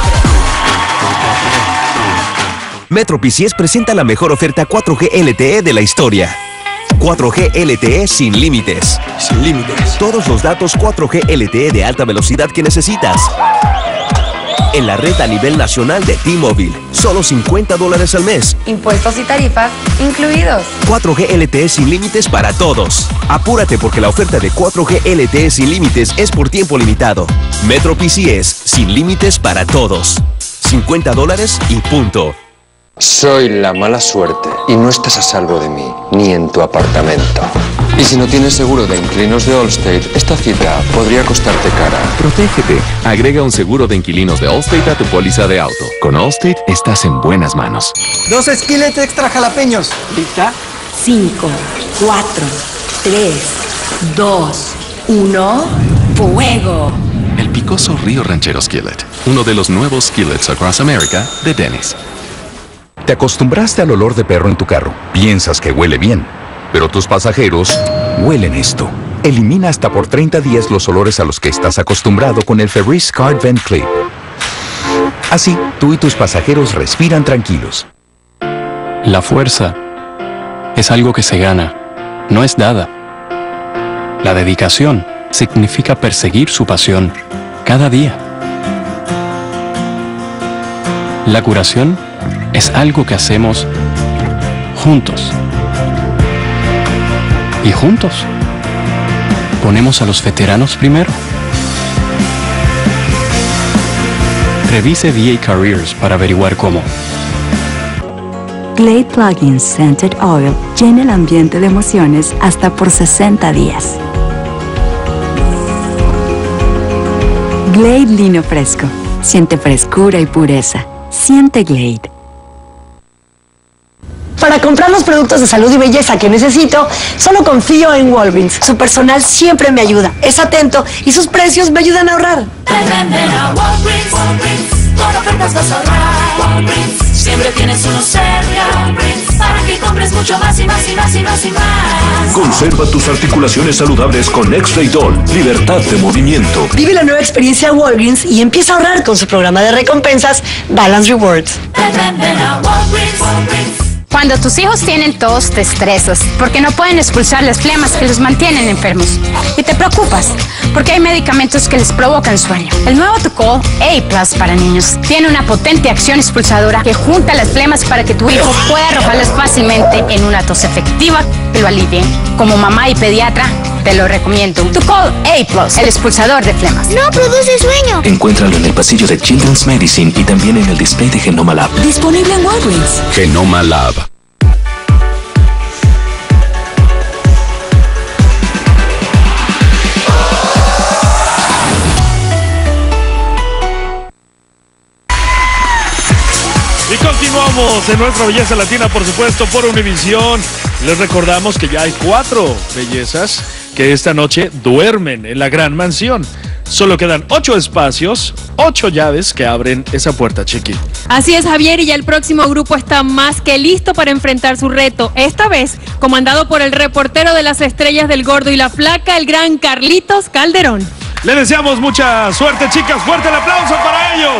MetroPCS presenta la mejor oferta cuatro G L T E de la historia. cuatro G L T E sin límites. Sin límites. Todos los datos cuatro G L T E de alta velocidad que necesitas. En la red a nivel nacional de T-Mobile. Solo cincuenta dólares al mes. Impuestos y tarifas incluidos. cuatro G L T E sin límites para todos. Apúrate porque la oferta de cuatro G L T E sin límites es por tiempo limitado. MetroPCS sin límites para todos. cincuenta dólares y punto. Soy la mala suerte y no estás a salvo de mí, ni en tu apartamento. Y si no tienes seguro de inquilinos de Allstate, esta cita podría costarte cara. Protégete. Agrega un seguro de inquilinos de Allstate a tu póliza de auto. Con Allstate estás en buenas manos. Dos skillets extra jalapeños. ¿Lista? Cinco, cuatro, tres, dos, uno, fuego. El picoso Río Ranchero Skillet. Uno de los nuevos skillets across America de Denny's. Te acostumbraste al olor de perro en tu carro. Piensas que huele bien, pero tus pasajeros huelen esto. Elimina hasta por treinta días los olores a los que estás acostumbrado con el Febreze Card Vent Clip. Así, tú y tus pasajeros respiran tranquilos. La fuerza es algo que se gana, no es dada. La dedicación significa perseguir su pasión cada día. La curación es algo que hacemos juntos. Y juntos ponemos a los veteranos primero. Revise V A Careers para averiguar cómo. Glade Plug-in Scented Oil llena el ambiente de emociones hasta por sesenta días. Glade Lino Fresco. Siente frescura y pureza. Siente Glade. Para comprar los productos de salud y belleza que necesito, solo confío en Walgreens. Su personal siempre me ayuda, es atento y sus precios me ayudan a ahorrar. Ven a Walgreens, Walgreens, con ofertas vas a ahorrar. Walgreens, siempre tienes uno cerca. Walgreens, para que compres mucho más y más y más y más y más. Conserva tus articulaciones saludables con X-Ray Doll. Libertad de movimiento. Vive la nueva experiencia Walgreens y empieza a ahorrar con su programa de recompensas Balance Rewards. Ven a Walgreens, Walgreens. Cuando tus hijos tienen tos, te estresas porque no pueden expulsar las flemas que los mantienen enfermos. Y te preocupas porque hay medicamentos que les provocan sueño. El nuevo Tucol A Plus para niños tiene una potente acción expulsadora que junta las flemas para que tu hijo pueda arrojarlas fácilmente en una tos efectiva que lo alivie. Como mamá y pediatra, te lo recomiendo. Tucol A Plus, el expulsador de flemas. No produce sueño. Encuéntralo en el pasillo de Children's Medicine y también en el display de Genoma Lab. Disponible en Walgreens. Genoma Lab. Y continuamos en nuestra belleza latina, por supuesto, por Univisión. Les recordamos que ya hay cuatro bellezas que esta noche duermen en la gran mansión. Solo quedan ocho espacios, ocho llaves que abren esa puerta, Chiqui. Así es, Javier, y ya el próximo grupo está más que listo para enfrentar su reto. Esta vez, comandado por el reportero de las estrellas del Gordo y la Flaca, el gran Carlitos Calderón. Le deseamos mucha suerte, chicas. Fuerte el aplauso para ellos.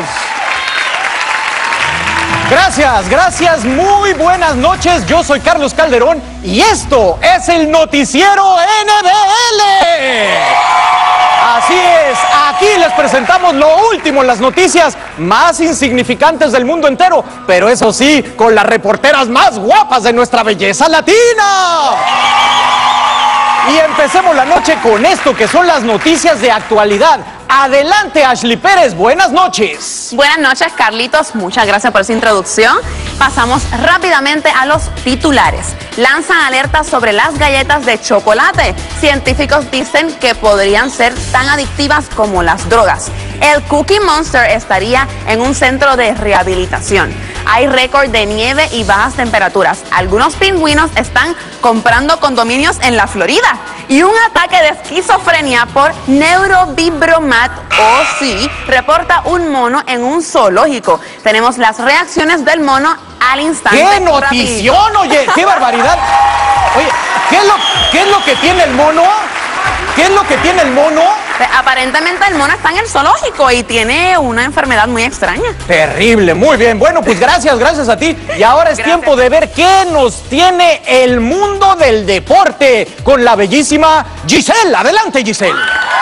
Gracias, gracias, muy buenas noches, yo soy Carlos Calderón y esto es el Noticiero N B L. Así es, aquí les presentamos lo último en las noticias más insignificantes del mundo entero, pero eso sí, con las reporteras más guapas de nuestra belleza latina. Y empecemos la noche con esto que son las noticias de actualidad. Adelante, Ashley Pérez, buenas noches. Buenas noches, Carlitos, muchas gracias por esa introducción. Pasamos rápidamente a los titulares. Lanzan alertas sobre las galletas de chocolate. Científicos dicen que podrían ser tan adictivas como las drogas. El Cookie Monster estaría en un centro de rehabilitación. Hay récord de nieve y bajas temperaturas. Algunos pingüinos están comprando condominios en la Florida. Y un ataque de esquizofrenia por neurobibromat, o sí, reporta un mono en un zoológico. Tenemos las reacciones del mono al instante. ¡Qué notición! Oye, qué barbaridad. Oye, ¿qué es lo, qué es lo que tiene el mono? ¿Qué es lo que tiene el mono? Aparentemente el mono está en el zoológico y tiene una enfermedad muy extraña. Terrible, muy bien. Bueno, pues gracias, gracias a ti. Y ahora es gracias. Tiempo de ver qué nos tiene el mundo del deporte con la bellísima Giselle. Adelante, Giselle.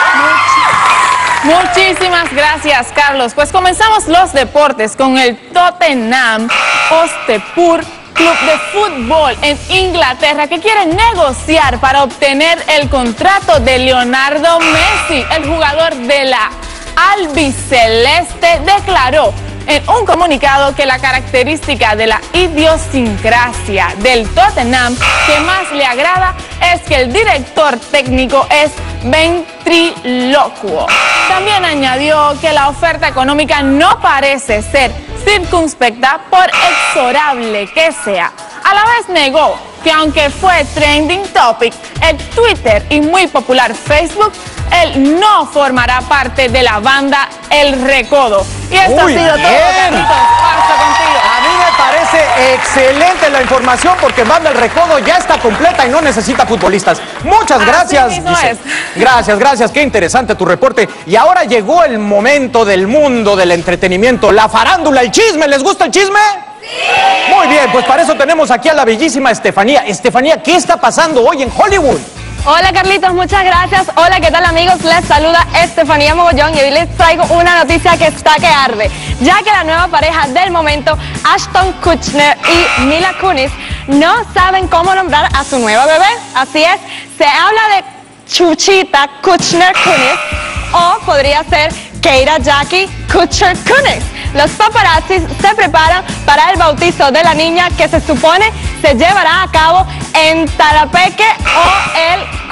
Muchísimas gracias, Carlos. Pues comenzamos los deportes con el Tottenham Hotspur Club de fútbol en Inglaterra que quiere negociar para obtener el contrato de Leonardo Messi. El jugador de la albiceleste declaró en un comunicado que la característica de la idiosincrasia del Tottenham que más le agrada es que el director técnico es ventrílocuo. También añadió que la oferta económica no parece ser circunspecta por exorable que sea. A la vez negó que aunque fue trending topic en Twitter y muy popular Facebook, él no formará parte de la banda El Recodo. Y esto Muy ha sido bien. todo, Carlitos. Paso contigo. A mí me parece excelente la información porque Banda El Recodo ya está completa y no necesita futbolistas. Muchas gracias. Así mismo Giselle. es. Gracias, gracias. Qué interesante tu reporte. Y ahora llegó el momento del mundo del entretenimiento, la farándula, el chisme. ¿Les gusta el chisme? ¡Sí! Muy bien, pues para eso tenemos aquí a la bellísima Estefanía. Estefanía, ¿qué está pasando hoy en Hollywood? Hola Carlitos, muchas gracias. Hola, ¿qué tal amigos? Les saluda Estefanía Mogollón y hoy les traigo una noticia que está que arde, ya que la nueva pareja del momento, Ashton Kutcher y Mila Kunis, no saben cómo nombrar a su nueva bebé. Así es, se habla de Chuchita Kutcher Kunis o podría ser Keira Jackie Kutcher Kunis. Los paparazzis se preparan para el bautizo de la niña que se supone se llevará a cabo en Talapeque o el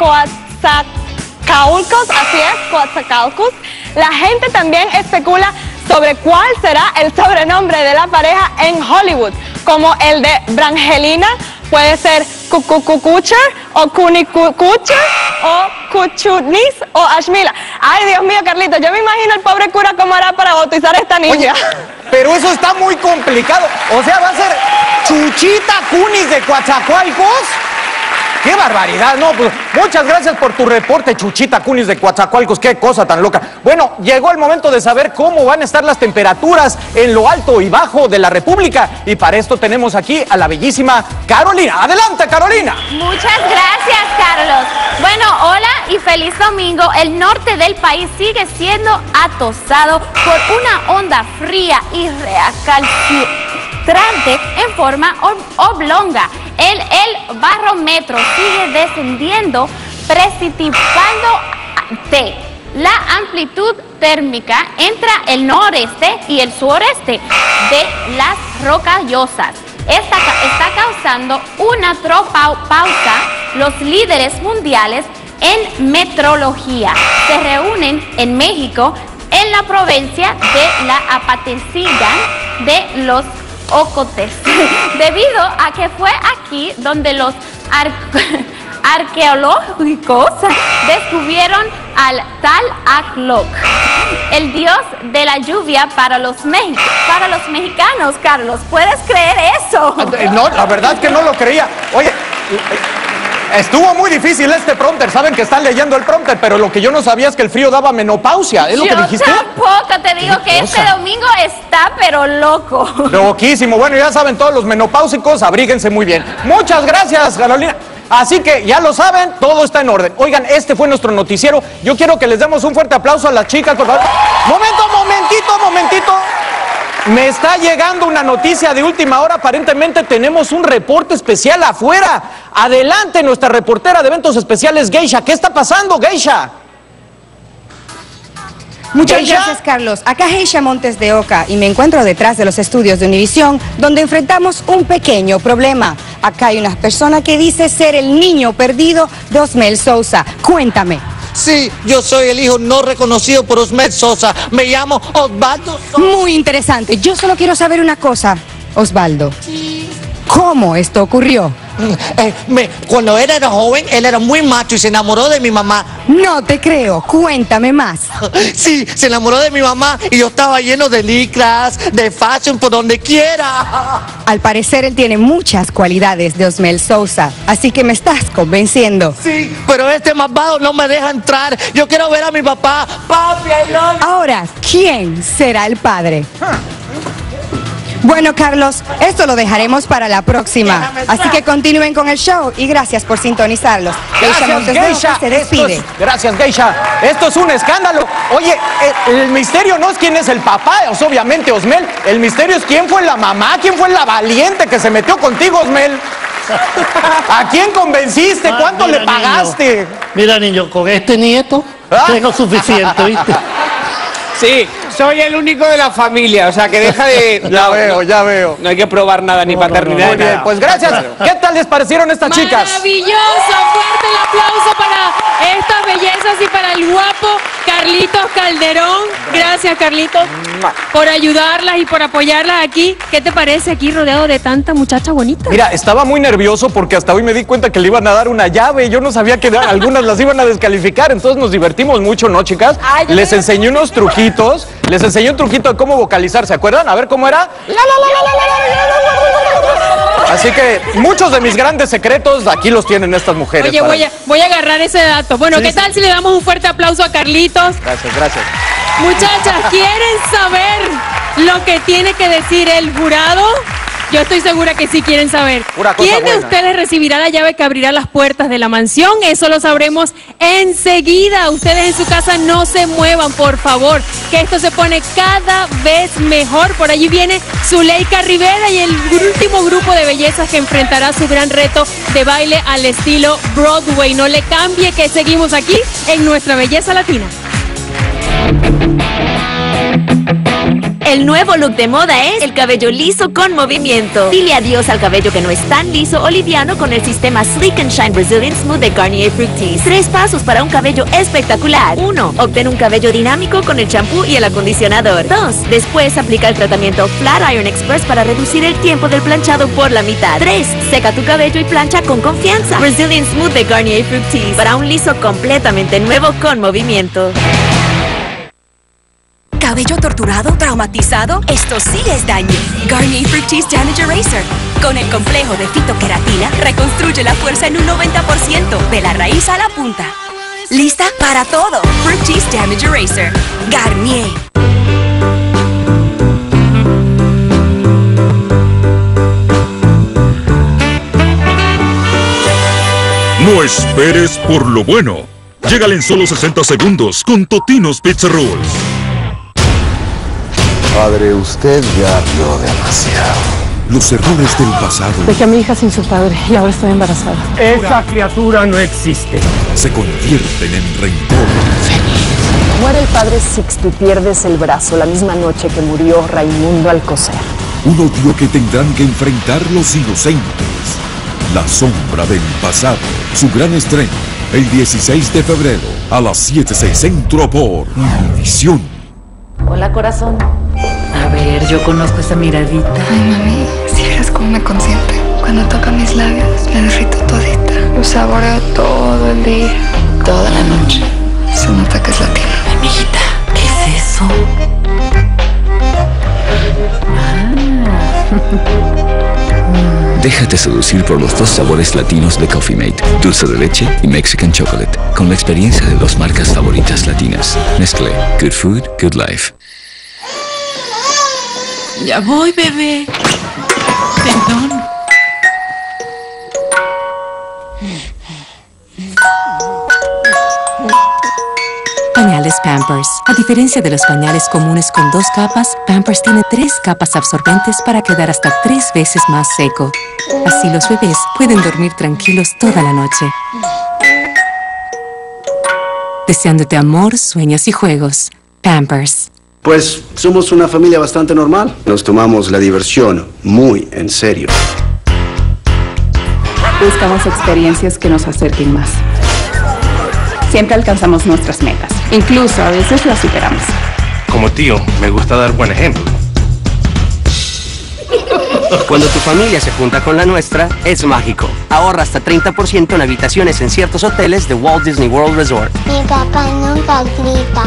Coatzacoalcos, así es, Coatzacoalcos. La gente también especula sobre cuál será el sobrenombre de la pareja en Hollywood, como el de Brangelina, puede ser Cucucucucher o Cunicucucher o Cuchunis o Ashmila. Ay, Dios mío, Carlitos, yo me imagino el pobre cura cómo hará para bautizar a esta niña. Oye, pero eso está muy complicado. O sea, va a ser Chuchita Kunis de Coatzacoalcos. ¡Qué barbaridad! No, pues muchas gracias por tu reporte, Chuchita Kunis de Coatzacoalcos. ¡Qué cosa tan loca! Bueno, llegó el momento de saber cómo van a estar las temperaturas en lo alto y bajo de la República. Y para esto tenemos aquí a la bellísima Carolina. ¡Adelante, Carolina! Muchas gracias, Carlos. Bueno, hola y feliz domingo. El norte del país sigue siendo atosado por una onda fría y recalcitrante en forma oblonga. El, el barómetro sigue descendiendo, precipitando de la amplitud térmica entre el noreste y el sureste de las rocallosas. Esta está causando una tropausa. Los líderes mundiales en meteorología se reúnen en México, en la provincia de la Apatzingán de los Ocotes, debido a que fue aquí donde los ar arqueológicos descubrieron al Tlaloc, el dios de la lluvia para los, para los mexicanos. Carlos, ¿puedes creer eso? No, la verdad es que no lo creía. Oye, estuvo muy difícil este prompter. Saben que están leyendo el prompter, pero lo que yo no sabía es que el frío daba menopausia. ¿Es lo yo que dijiste? Tampoco, te digo que este domingo está pero loco. Loquísimo. Bueno, ya saben todos los menopáusicos, abríguense muy bien. Muchas gracias, Carolina. Así que ya lo saben, todo está en orden. Oigan, este fue nuestro noticiero. Yo quiero que les demos un fuerte aplauso a las chicas, por favor. Momento, momentito, momentito. Me está llegando una noticia de última hora. Aparentemente tenemos un reporte especial afuera. Adelante, nuestra reportera de eventos especiales, Geisha. ¿Qué está pasando, Geisha? Muchas ¿Geisha? gracias, Carlos. Acá Geisha Montes de Oca y me encuentro detrás de los estudios de Univisión, donde enfrentamos un pequeño problema. Acá hay una persona que dice ser el niño perdido de Osmel Sousa. Cuéntame. Sí, yo soy el hijo no reconocido por Osmel Sosa. Me llamo Osvaldo Sosa. Muy interesante. Yo solo quiero saber una cosa, Osvaldo. Sí. ¿Cómo esto ocurrió? Eh, me, cuando él era joven, él era muy macho y se enamoró de mi mamá. No te creo, cuéntame más. Sí, se enamoró de mi mamá y yo estaba lleno de licras, de fashion por donde quiera. Al parecer él tiene muchas cualidades de Osmel Sousa, así que me estás convenciendo. Sí, pero este malvado no me deja entrar. Yo quiero ver a mi papá. Papi, I love you. Ahora, ¿quién será el padre? Bueno, Carlos, esto lo dejaremos para la próxima. Así que continúen con el show y gracias por sintonizarlos. Gracias, Montes de Geisha. Oca se despide. Esto es- gracias, Geisha. Esto es un escándalo. Oye, el, el misterio no es quién es el papá, es obviamente Osmel. El misterio es quién fue la mamá, quién fue la valiente que se metió contigo, Osmel. ¿A quién convenciste? Ah, ¿Cuánto mira, le pagaste? Niño, mira, niño, con este nieto Ah. tengo suficiente, ¿viste? Sí, soy el único de la familia, o sea que deja de... Ya no, veo, no, ya veo. No hay que probar nada, ni No, no, paternidad, Muy ni bien, nada. pues gracias. ¿Qué tal les parecieron estas chicas? Maravilloso, fuerte el aplauso para estas bellezas y para el guapo Carlitos Calderón. Gracias, Carlitos, por ayudarlas y por apoyarlas aquí. ¿Qué te parece aquí rodeado de tanta muchacha bonita? Mira, estaba muy nervioso porque hasta hoy me di cuenta que le iban a dar una llave. Yo no sabía que algunas las iban a descalificar, entonces nos divertimos mucho, ¿no, chicas? Ay, yo Les me- enseñé unos truquitos, les enseñé un truquito de cómo vocalizar, ¿se acuerdan? A ver cómo era. La, la, la, la, la, la, la, la, la, la, la, Así que muchos de mis grandes secretos aquí los tienen estas mujeres. Oye, para voy a, voy a agarrar ese dato. Bueno, Sí, ¿qué sí. tal si le damos un fuerte aplauso a Carlitos? Gracias, gracias. Muchachas, ¿quieren saber lo que tiene que decir el jurado? Yo estoy segura que sí quieren saber. Pura cosa ¿Quién de buena. ustedes recibirá la llave que abrirá las puertas de la mansión? Eso lo sabremos enseguida. Ustedes en su casa no se muevan, por favor, que esto se pone cada vez mejor. Por allí viene Zuleika Rivera y el último grupo de bellezas que enfrentará su gran reto de baile al estilo Broadway. No le cambie, que seguimos aquí en Nuestra Belleza Latina. El nuevo look de moda es el cabello liso con movimiento. Dile adiós al cabello que no es tan liso o liviano con el sistema Sleek and Shine Brazilian Smooth de Garnier Fructis. Tres pasos para un cabello espectacular. Uno, obtén un cabello dinámico con el champú y el acondicionador. Dos, después aplica el tratamiento Flat Iron Express para reducir el tiempo del planchado por la mitad. Tres, seca tu cabello y plancha con confianza. Brazilian Smooth de Garnier Fructis para un liso completamente nuevo con movimiento. ¿Cabello torturado? ¿Traumatizado? Esto sí es daño. Garnier Fructis Damage Eraser. Con el complejo de fitoqueratina, reconstruye la fuerza en un noventa por ciento, de la raíz a la punta. ¿Lista? Para todo. Fructis Damage Eraser. Garnier. No esperes por lo bueno. Llegale en solo sesenta segundos con Totino's Pizza Rolls. Padre, usted ya vio demasiado. Los errores del pasado Dejé a mi hija sin su padre y ahora estoy embarazada. Esa criatura no existe. se convierten en rencor. Muere el padre Sixto y pierdes el brazo la misma noche que murió Raimundo Alcocer. Un odio que tendrán que enfrentar los inocentes. La sombra del pasado. Su gran estreno, el dieciséis de febrero, a las siete seis Centro por Univisión. Hola, corazón. A ver, yo conozco esa miradita. Ay, mami, si vieras cómo me consiente. Cuando toca mis labios, me derrito todita. Lo saboreo todo el día, toda la noche. Se nota que es latino. Ay, mijita, ¿qué es eso? Déjate seducir por los dos sabores latinos de Coffee Mate, dulce de leche y Mexican Chocolate, con la experiencia de dos marcas favoritas latinas. Nestlé, Good Food, Good Life. Ya voy, bebé. Perdón. Pañales Pampers. A diferencia de los pañales comunes con dos capas, Pampers tiene tres capas absorbentes para quedar hasta tres veces más seco. Así los bebés pueden dormir tranquilos toda la noche. Deseándote amor, sueños y juegos. Pampers. Pues somos una familia bastante normal. Nos tomamos la diversión muy en serio. Buscamos experiencias que nos acerquen más. Siempre alcanzamos nuestras metas. Incluso a veces las superamos. Como tío, me gusta dar buen ejemplo. Cuando tu familia se junta con la nuestra, es mágico. Ahorra hasta treinta por ciento en habitaciones en ciertos hoteles de Walt Disney World Resort. Mi papá nunca grita.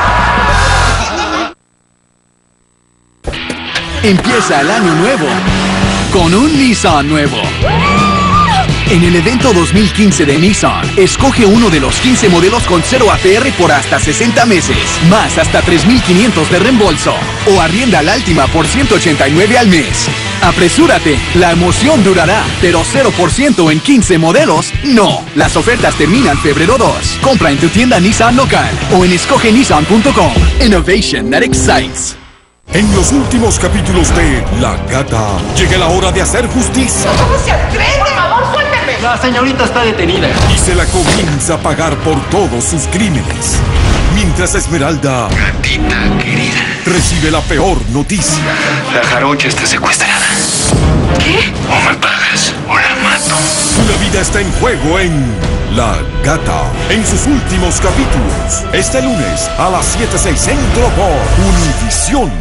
Empieza el año nuevo con un Nissan nuevo. En el evento dos mil quince de Nissan, escoge uno de los quince modelos con cero A P R por hasta sesenta meses, más hasta tres mil quinientos de reembolso, o arrienda al Altima por ciento ochenta y nueve al mes. Apresúrate, la emoción durará, pero cero por ciento en quince modelos, no. Las ofertas terminan febrero dos. Compra en tu tienda Nissan local o en escoge nissan punto com. Innovation that excites. En los últimos capítulos de La Gata, llega la hora de hacer justicia. ¿Cómo se atreve? Por favor, suélteme. La señorita está detenida. Y se la comienza a pagar por todos sus crímenes. Mientras Esmeralda, gatita querida, recibe la peor noticia. La jarocha está secuestrada. ¿Qué? O me pagas o la mato. Una vida está en juego en La Gata, en sus últimos capítulos. Este lunes a las siete seis Centro por Univisión.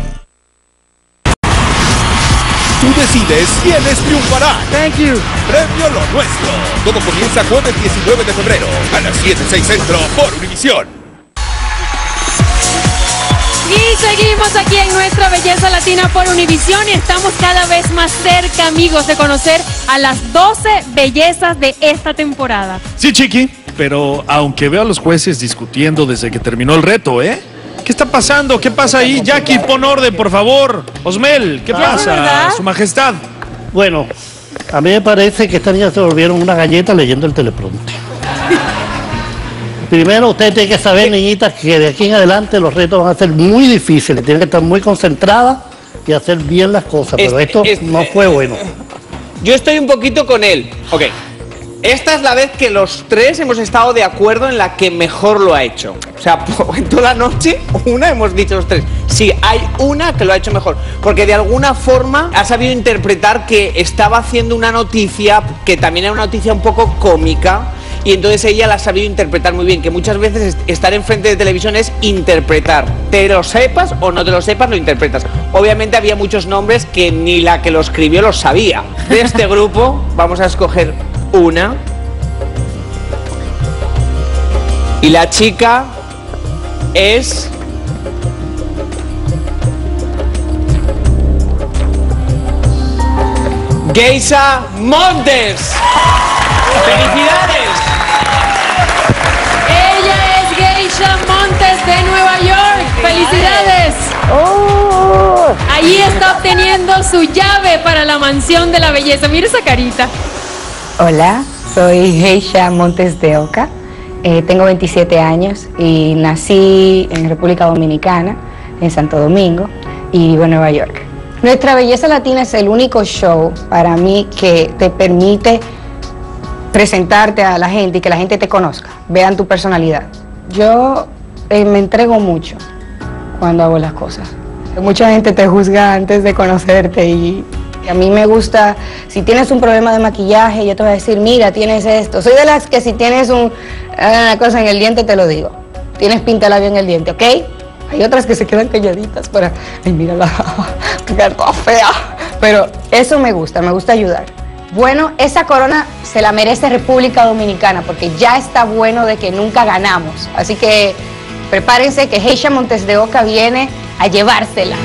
Tú decides quiénes triunfarán. Thank you. Premio Lo Nuestro. Todo comienza jueves diecinueve de febrero a las siete seis Centro por Univisión. Y seguimos aquí en Nuestra Belleza Latina por Univisión y estamos cada vez más cerca, amigos, de conocer a las doce bellezas de esta temporada. Sí, Chiqui, pero aunque veo a los jueces discutiendo desde que terminó el reto, ¿eh? ¿Qué está pasando? ¿Qué pasa ahí? Jackie, pon orden, por favor. Osmel, ¿qué pasa? ¿verdad? Su majestad. Bueno, a mí me parece que esta niña se volvieron una galleta leyendo el teleprompter. Primero, usted tiene que saber, niñitas, que de aquí en adelante los retos van a ser muy difíciles. Tienen que estar muy concentradas y hacer bien las cosas. Pero esto no fue bueno. Yo estoy un poquito con él. Ok. Esta es la vez que los tres hemos estado de acuerdo en la que mejor lo ha hecho. O sea, en toda la noche, una hemos dicho los tres. Sí, hay una que lo ha hecho mejor. Porque de alguna forma ha sabido interpretar que estaba haciendo una noticia que también era una noticia un poco cómica. Y entonces ella la ha sabido interpretar muy bien, que muchas veces estar enfrente de televisión es interpretar. Te lo sepas o no te lo sepas, lo interpretas. Obviamente había muchos nombres que ni la que lo escribió los sabía. De este grupo vamos a escoger una. Y la chica es... Geisha Montes. ¡Felicidades! Ella es Geisha Montes de Nueva York. ¡Felicidades! Oh. Ahí está obteniendo su llave para la mansión de la belleza. Mira esa carita. Hola, soy Geisha Montes de Oca. Eh, tengo veintisiete años y nací en República Dominicana, en Santo Domingo, y vivo en Nueva York. Nuestra Belleza Latina es el único show para mí que te permite presentarte a la gente y que la gente te conozca, vean tu personalidad. Yo eh, me entrego mucho cuando hago las cosas. Mucha gente te juzga antes de conocerte y, y a mí me gusta, si tienes un problema de maquillaje, yo te voy a decir, mira, tienes esto. Soy de las que si tienes un, una cosa en el diente, te lo digo. Tienes pintalabio en el diente, ¿ok? Hay otras que se quedan calladitas para, ay, mírala, qué toda fea. Pero eso me gusta, me gusta ayudar. Bueno, esa corona se la merece República Dominicana porque ya está bueno de que nunca ganamos. Así que prepárense que Geisha Montes de Oca viene a llevársela.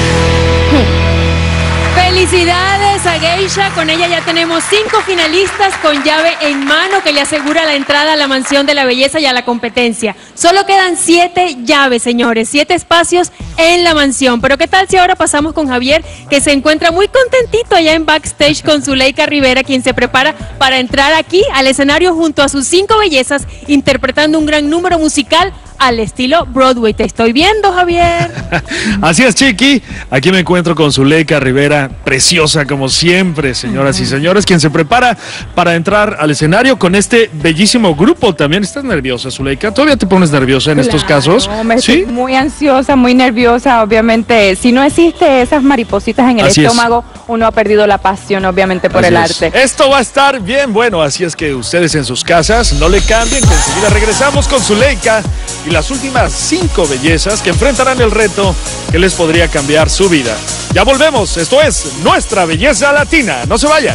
Felicidades a Geisha, con ella ya tenemos cinco finalistas con llave en mano que le asegura la entrada a la mansión de la belleza y a la competencia. Solo quedan siete llaves, señores, siete espacios en la mansión. Pero ¿qué tal si ahora pasamos con Javier, que se encuentra muy contentito allá en backstage con Zuleika Rivera, quien se prepara para entrar aquí al escenario junto a sus cinco bellezas, interpretando un gran número musical al estilo Broadway. Te estoy viendo, Javier. Así es, Chiqui. Aquí me encuentro con Zuleika Rivera, preciosa como siempre, señoras uh-huh. y señores, quien se prepara para entrar al escenario con este bellísimo grupo. También estás nerviosa, Zuleika. ¿Todavía te pones nerviosa en claro, estos casos? Me ¿Sí? Estoy muy ansiosa, muy nerviosa. Obviamente, si no existe esas maripositas en el así estómago, es. Uno ha perdido la pasión, obviamente, por así el es. arte. Esto va a estar bien bueno, así es que ustedes en sus casas no le cambien, que enseguida regresamos con Zuleika y las últimas cinco bellezas que enfrentarán el reto que les podría cambiar su vida. Ya volvemos, esto es Nuestra Belleza Latina, no se vayan.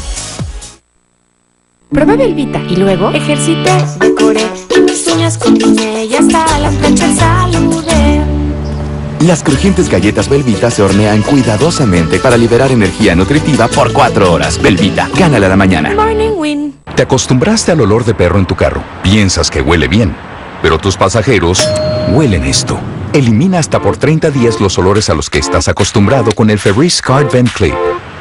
Prueba Belvita y luego ejercité, decoré mis uñas combiné y hasta la plancha saludé. Las crujientes galletas Belvita se hornean cuidadosamente para liberar energía nutritiva por cuatro horas. Belvita, gánale a la mañana. Morning win. Te acostumbraste al olor de perro en tu carro. Piensas que huele bien, pero tus pasajeros huelen esto. Elimina hasta por treinta días los olores a los que estás acostumbrado con el Febreze Card Vent Clip.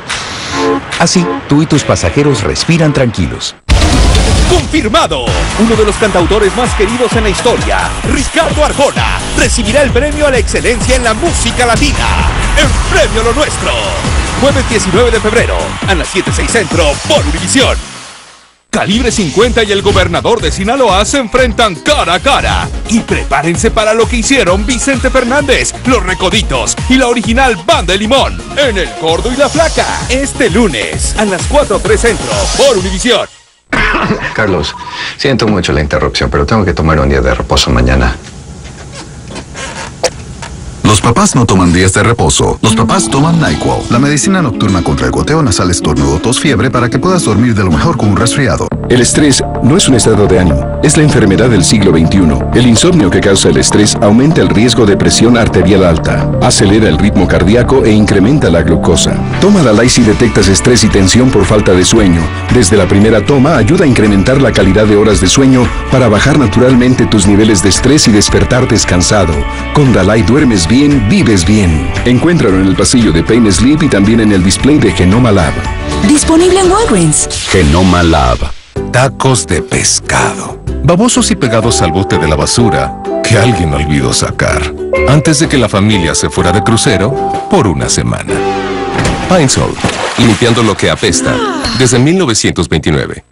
Así, tú y tus pasajeros respiran tranquilos. ¡Confirmado! Uno de los cantautores más queridos en la historia, Ricardo Arjona, recibirá el premio a la excelencia en la música latina. ¡En Premio Lo Nuestro! Jueves diecinueve de febrero, a las siete seis Centro, por Univisión. Calibre cincuenta y el gobernador de Sinaloa se enfrentan cara a cara. Y prepárense para lo que hicieron Vicente Fernández, Los Recoditos y la original Banda de Limón en El Gordo y la Flaca. Este lunes, a las cuatro tres Centro, por Univisión. Carlos, siento mucho la interrupción, pero tengo que tomar un día de reposo mañana. Los papás no toman días de reposo. Los papás toman NyQuil, la medicina nocturna contra el goteo nasal, estornudo, tos, fiebre para que puedas dormir de lo mejor con un resfriado. El estrés no es un estado de ánimo, es la enfermedad del siglo veintiuno. El insomnio que causa el estrés aumenta el riesgo de presión arterial alta, acelera el ritmo cardíaco e incrementa la glucosa. Toma Dalai si detectas estrés y tensión por falta de sueño. Desde la primera toma ayuda a incrementar la calidad de horas de sueño para bajar naturalmente tus niveles de estrés y despertar descansado. Con Dalai duermes bien, vives bien. Encuéntralo en el pasillo de Pain Sleep y también en el display de Genoma Lab. Disponible en Walgreens. Genoma Lab. Tacos de pescado. Babosos y pegados al bote de la basura que alguien olvidó sacar antes de que la familia se fuera de crucero por una semana. Pine Sol, limpiando lo que apesta desde mil novecientos veintinueve.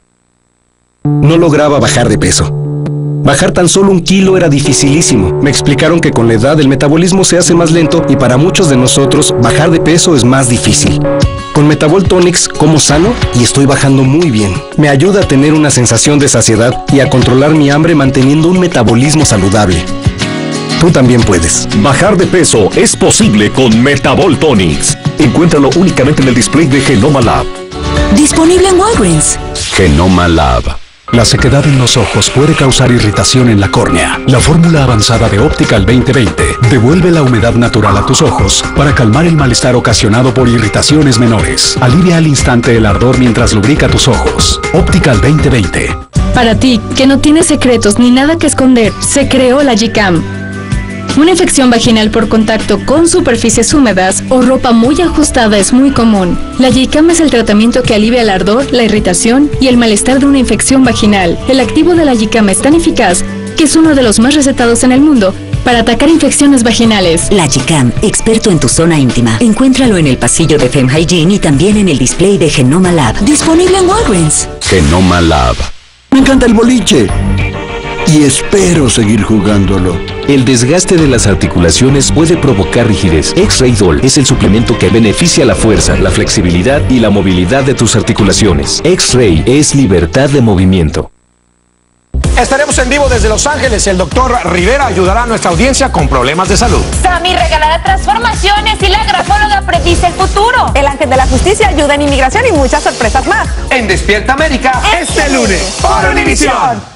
No lograba bajar de peso. Bajar tan solo un kilo era dificilísimo. Me explicaron que con la edad el metabolismo se hace más lento y para muchos de nosotros bajar de peso es más difícil. Con Metabol Tonics como sano y estoy bajando muy bien. Me ayuda a tener una sensación de saciedad y a controlar mi hambre manteniendo un metabolismo saludable. Tú también puedes. Bajar de peso es posible con Metabol Tonics. Encuéntralo únicamente en el display de Genoma Lab. Disponible en Walgreens. Genoma Lab. La sequedad en los ojos puede causar irritación en la córnea. La fórmula avanzada de Optical veinte veinte devuelve la humedad natural a tus ojos para calmar el malestar ocasionado por irritaciones menores. Alivia al instante el ardor mientras lubrica tus ojos. Optical veinte veinte. Para ti, que no tienes secretos ni nada que esconder, se creó la G-Cam. Una infección vaginal por contacto con superficies húmedas o ropa muy ajustada es muy común. La G-Cam es el tratamiento que alivia el ardor, la irritación y el malestar de una infección vaginal. El activo de la G-Cam es tan eficaz que es uno de los más recetados en el mundo para atacar infecciones vaginales. La G-Cam, experto en tu zona íntima. Encuéntralo en el pasillo de Fem Hygiene y también en el display de Genoma Lab. Disponible en Walgreens. Genoma Lab. Me encanta el boliche y espero seguir jugándolo. El desgaste de las articulaciones puede provocar rigidez. X-Ray Doll es el suplemento que beneficia la fuerza, la flexibilidad y la movilidad de tus articulaciones. X-Ray es libertad de movimiento. Estaremos en vivo desde Los Ángeles. El doctor Rivera ayudará a nuestra audiencia con problemas de salud. Sammy regalará transformaciones y la grafóloga predice el futuro. El ángel de la justicia ayuda en inmigración y muchas sorpresas más. En Despierta América, este, este lunes, por Univisión.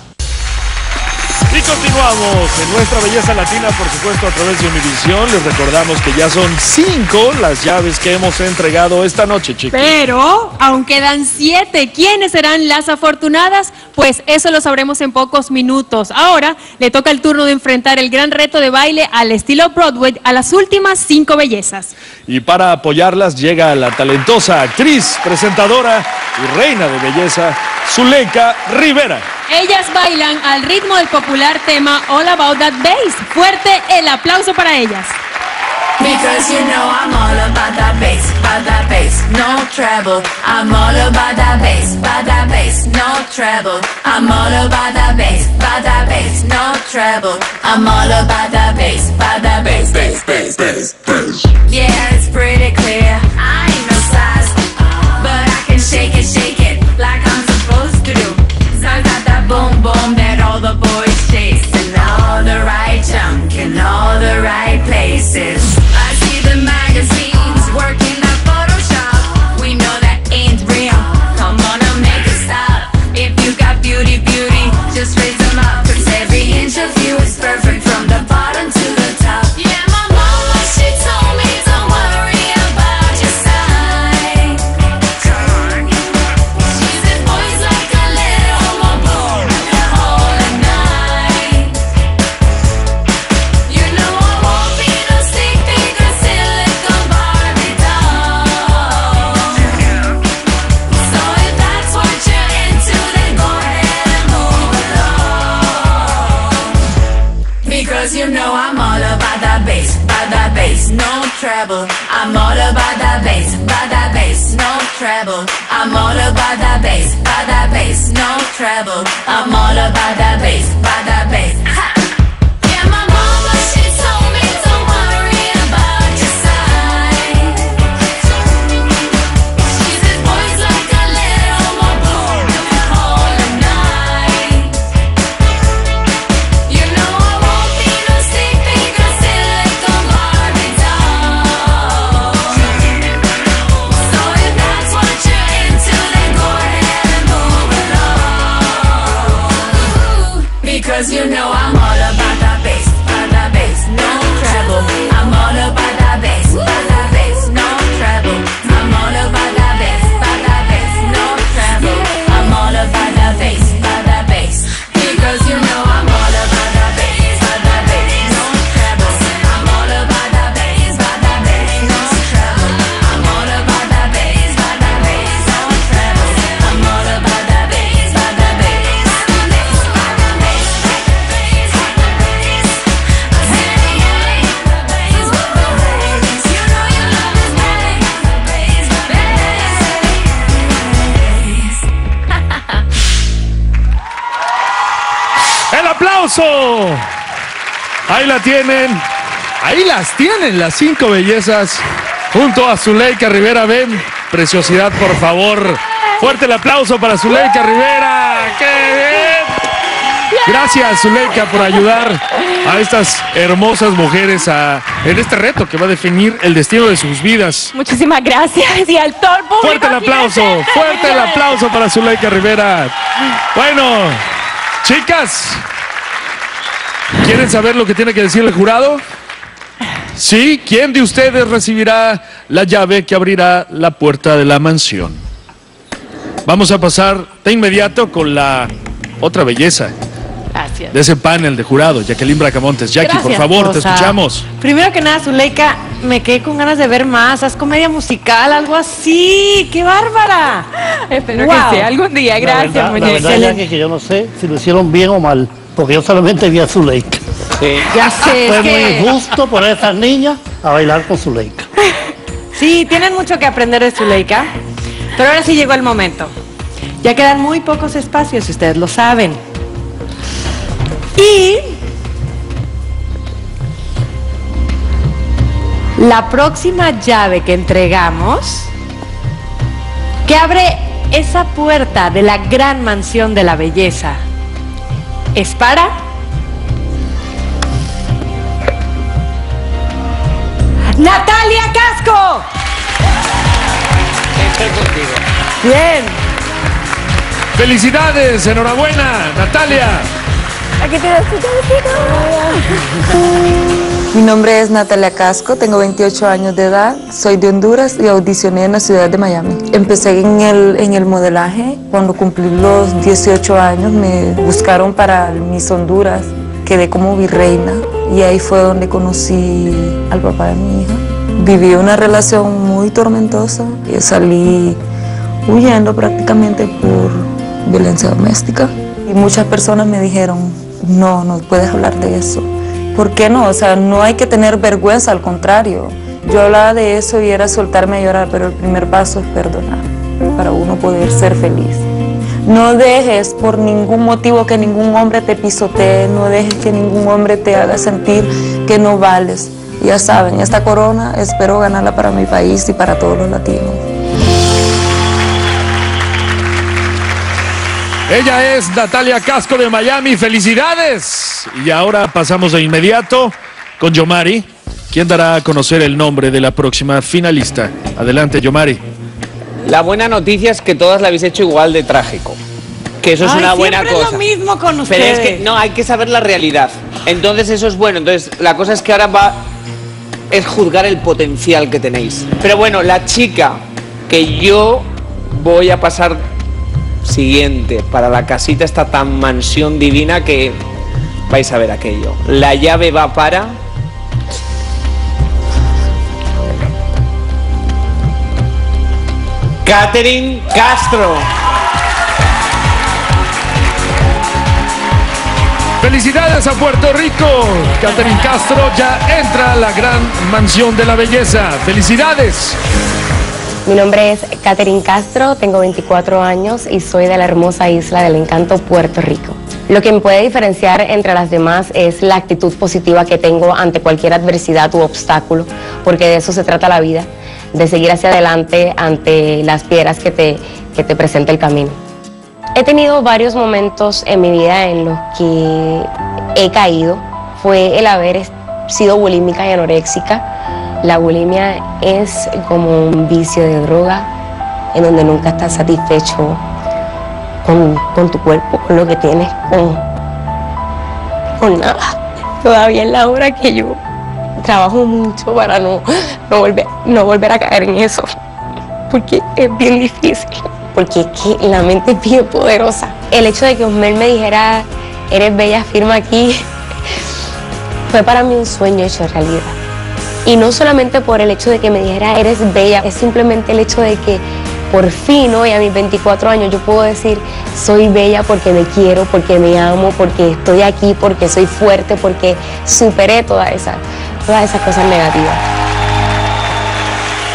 Y continuamos en nuestra belleza latina, por supuesto, a través de Univisión. Les recordamos que ya son cinco las llaves que hemos entregado esta noche, chicos. Pero aún quedan siete. ¿Quiénes serán las afortunadas? Pues eso lo sabremos en pocos minutos. Ahora le toca el turno de enfrentar el gran reto de baile al estilo Broadway a las últimas cinco bellezas. Y para apoyarlas llega la talentosa actriz, presentadora y reina de belleza, Zuleika Rivera. Ellas bailan al ritmo del popular tema All About That Bass. Fuerte el aplauso para ellas. Because you know I'm all about that bass, about that bass, no treble. I'm all about that bass, about that bass, no treble. I'm all about that bass, about that bass, no treble. I'm all about that bass, about that bass, bass, bass, bass, bass. Yeah, it's pretty clear. I ain't no size, but I can shake it, shake it like I'm supposed to do. So I got that boom boom that all the boys chase, and all the right junk in all the right places. I see the magazines working that Photoshop. We know that ain't real. Come on and make it stop. If you got beauty, beauty, just raise them up. Cause every inch of you is perfect from the bottom to the top. Yeah, my mama, she told me don't worry about your size. She said boys like a little more boom all the night. You know I won't be no stick figure silicone Barbie doll. So if that's what you're into, then go ahead and move along. Because you know I'm all about that bass, about that bass, no treble. I'm all about that bass, about that bass, no treble. I'm all about that bass, about that bass, no treble. I'm all about that bass, about that bass. Ha! Yeah, my mama, she told me don't worry about your size. She said boys like a little more boom all the night. You know I won't be no stick figure silicone Barbie doll. So if that's what you're into, then go ahead and move along. aplauso. Ahí la tienen. Ahí las tienen las cinco bellezas junto a Zuleika Rivera. Ven, preciosidad, por favor. Fuerte el aplauso para Zuleika Rivera. ¡Qué bien! Gracias, Zuleika, por ayudar a estas hermosas mujeres a, en este reto que va a definir el destino de sus vidas. Muchísimas gracias y al todo el público. Fuerte el aplauso, fuerte el aplauso para Zuleika Rivera. Bueno, chicas, ¿quieren saber lo que tiene que decir el jurado? Sí, ¿quién de ustedes recibirá la llave que abrirá la puerta de la mansión? Vamos a pasar de inmediato con la otra belleza. Gracias. De ese panel de jurado, Jacqueline Bracamontes. Jackie, Gracias, por favor, Rosa. te escuchamos. Primero que nada, Zuleika, me quedé con ganas de ver más. Haz comedia musical, algo así. ¡Qué bárbara! Espero Wow. que sea algún día. Gracias, la verdad, muñeca. La verdad, Jackie, que yo no sé si lo hicieron bien o mal, porque yo solamente vi a Zuleika. Sí. Ya sé, Fue es que- muy injusto poner a esas niñas a bailar con Zuleika. Sí, tienen mucho que aprender de Zuleika, pero ahora sí llegó el momento. Ya quedan muy pocos espacios, ustedes lo saben. Y la próxima llave que entregamos, que abre esa puerta de la gran mansión de la belleza, es para Natalia Casco. Bien. ¡Felicidades! ¡Enhorabuena, Natalia! Aquí tienes tu Mi nombre es Natalia Casco, tengo veintiocho años de edad, soy de Honduras y audicioné en la ciudad de Miami. Empecé en el, en el modelaje, cuando cumplí los dieciocho años me buscaron para Miss Honduras, quedé como virreina y ahí fue donde conocí al papá de mi hija. Viví una relación muy tormentosa y salí huyendo prácticamente por violencia doméstica y muchas personas me dijeron, no, no puedes hablar de eso. ¿Por qué no? O sea, no hay que tener vergüenza, al contrario. Yo hablaba de eso y era soltarme a llorar, pero el primer paso es perdonar, para uno poder ser feliz. No dejes por ningún motivo que ningún hombre te pisotee, no dejes que ningún hombre te haga sentir que no vales. Ya saben, esta corona espero ganarla para mi país y para todos los latinos. Ella es Natalia Casco de Miami. ¡Felicidades! Y ahora pasamos de inmediato con Yomari, quien dará a conocer el nombre de la próxima finalista. Adelante, Yomari. La buena noticia es que todas la habéis hecho igual de trágico. Que eso es Ay, una buena siempre cosa. es lo mismo con Pero es ustedes. que no, hay que saber la realidad. Entonces eso es bueno. Entonces la cosa es que ahora va es juzgar el potencial que tenéis. Pero bueno, la chica que yo voy a pasar siguiente para la casita, esta tan mansión divina que vais a ver aquello. La llave va para Catherine Castro. ¡Felicidades a Puerto Rico! Catherine Castro ya entra a la gran mansión de la belleza. ¡Felicidades! Mi nombre es Catherine Castro, tengo veinticuatro años y soy de la hermosa isla del encanto Puerto Rico. Lo que me puede diferenciar entre las demás es la actitud positiva que tengo ante cualquier adversidad u obstáculo, porque de eso se trata la vida, de seguir hacia adelante ante las piedras que te, que te presenta el camino. He tenido varios momentos en mi vida en los que he caído. Fue el haber sido bulímica y anoréxica. La bulimia es como un vicio de droga en donde nunca estás satisfecho con, con tu cuerpo, con lo que tienes, con, con nada. Todavía es la hora que yo trabajo mucho para no, no, volver, no volver a caer en eso, porque es bien difícil, porque es que la mente es bien poderosa. El hecho de que Osmel me dijera, eres bella, firma aquí, fue para mí un sueño hecho realidad. Y no solamente por el hecho de que me dijera, eres bella, es simplemente el hecho de que por fin hoy a mis veinticuatro años yo puedo decir, soy bella porque me quiero, porque me amo, porque estoy aquí, porque soy fuerte, porque superé todas esas, todas esas cosas negativas.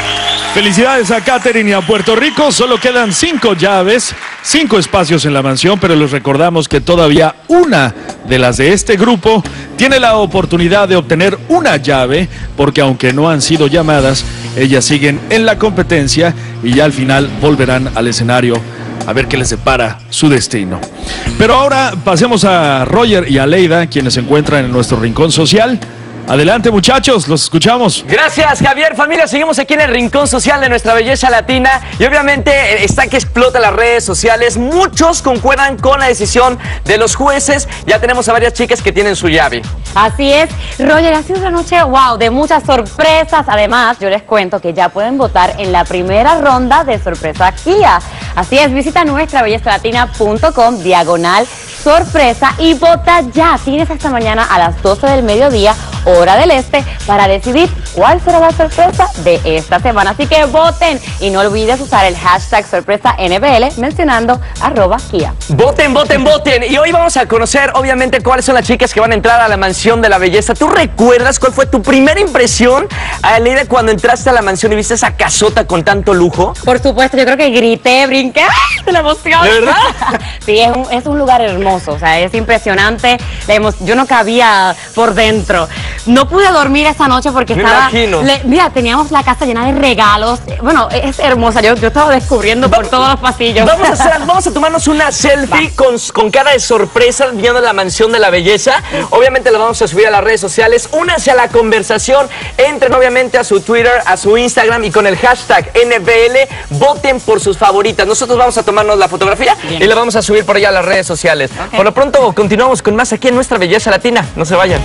Felicidades a Katherine y a Puerto Rico. Solo quedan cinco llaves, cinco espacios en la mansión, pero les recordamos que todavía una de las de este grupo tiene la oportunidad de obtener una llave, porque aunque no han sido llamadas, ellas siguen en la competencia y ya al final volverán al escenario a ver qué les separa su destino. Pero ahora pasemos a Roger y a Leida, quienes se encuentran en nuestro rincón social. Adelante, muchachos, los escuchamos. Gracias, Javier. Familia, seguimos aquí en el rincón social de nuestra belleza latina y obviamente está que explota las redes sociales. Muchos concuerdan con la decisión de los jueces. Ya tenemos a varias chicas que tienen su llave. Así es, Roger, ha sido una noche, wow, de muchas sorpresas. Además, yo les cuento que ya pueden votar en la primera ronda de Sorpresa Kia. Así es, visita nuestra belleza latina punto com, diagonal sorpresa, y vota ya. Tienes hasta mañana a las doce del mediodía, hora del este, para decidir cuál será la sorpresa de esta semana. Así que voten y no olvides usar el hashtag sorpresa N B L mencionando arroba Kia. Voten, voten, voten. Y hoy vamos a conocer obviamente cuáles son las chicas que van a entrar a la mansión de la belleza. ¿Tú recuerdas cuál fue tu primera impresión, Aleida, cuando entraste a la mansión y viste esa casota con tanto lujo? Por supuesto, yo creo que grité, brinqué de la emoción. ¿De verdad? Sí, es un, es un lugar hermoso, o sea, es impresionante. La emo- yo no cabía por dentro. No pude dormir esa noche porque Me estaba... imagino. Le, mira, teníamos la casa llena de regalos. Bueno, es hermosa. Yo, yo estaba descubriendo por todos los pasillos. Vamos a, hacer, vamos a tomarnos una selfie con, con cara de sorpresa viendo la mansión de la belleza. Obviamente la vamos a subir a las redes sociales. Únanse a la conversación. Entren obviamente a su Twitter, a su Instagram y con el hashtag N B L voten por sus favoritas. Nosotros vamos a tomarnos la fotografía Bien. y la vamos a subir por allá a las redes sociales. Okay. Por lo pronto continuamos con más aquí en nuestra belleza latina. No se vayan.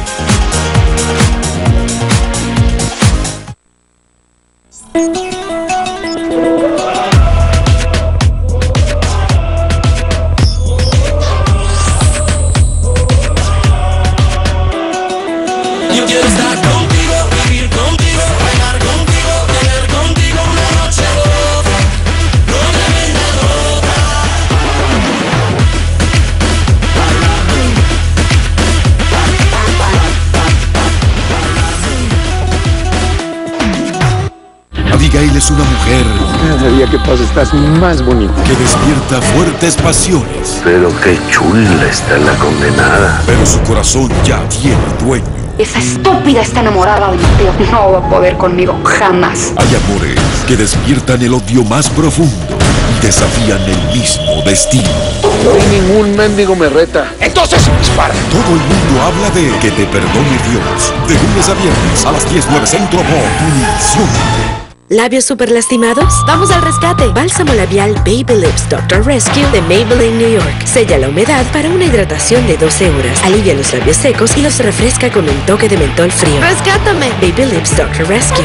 Abigail es una mujer. Cada día que pasa estás más bonita. Que despierta fuertes pasiones. Pero qué chula está la condenada. Pero su corazón ya tiene dueño. Esa estúpida está enamorada de Mateo. No va a poder conmigo jamás. Hay amores que despiertan el odio más profundo y desafían el mismo destino. Hoy ningún mendigo me reta. Entonces dispara. Todo el mundo habla de Que te perdone Dios. De lunes a viernes a las diez nueve Centro por Univisión. ¿Labios super lastimados? ¡Vamos al rescate! Bálsamo labial Baby Lips Doctor Rescue de Maybelline New York. Sella la humedad para una hidratación de doce horas. Alivia los labios secos y los refresca con un toque de mentol frío. ¡Rescátame! Baby Lips Doctor Rescue.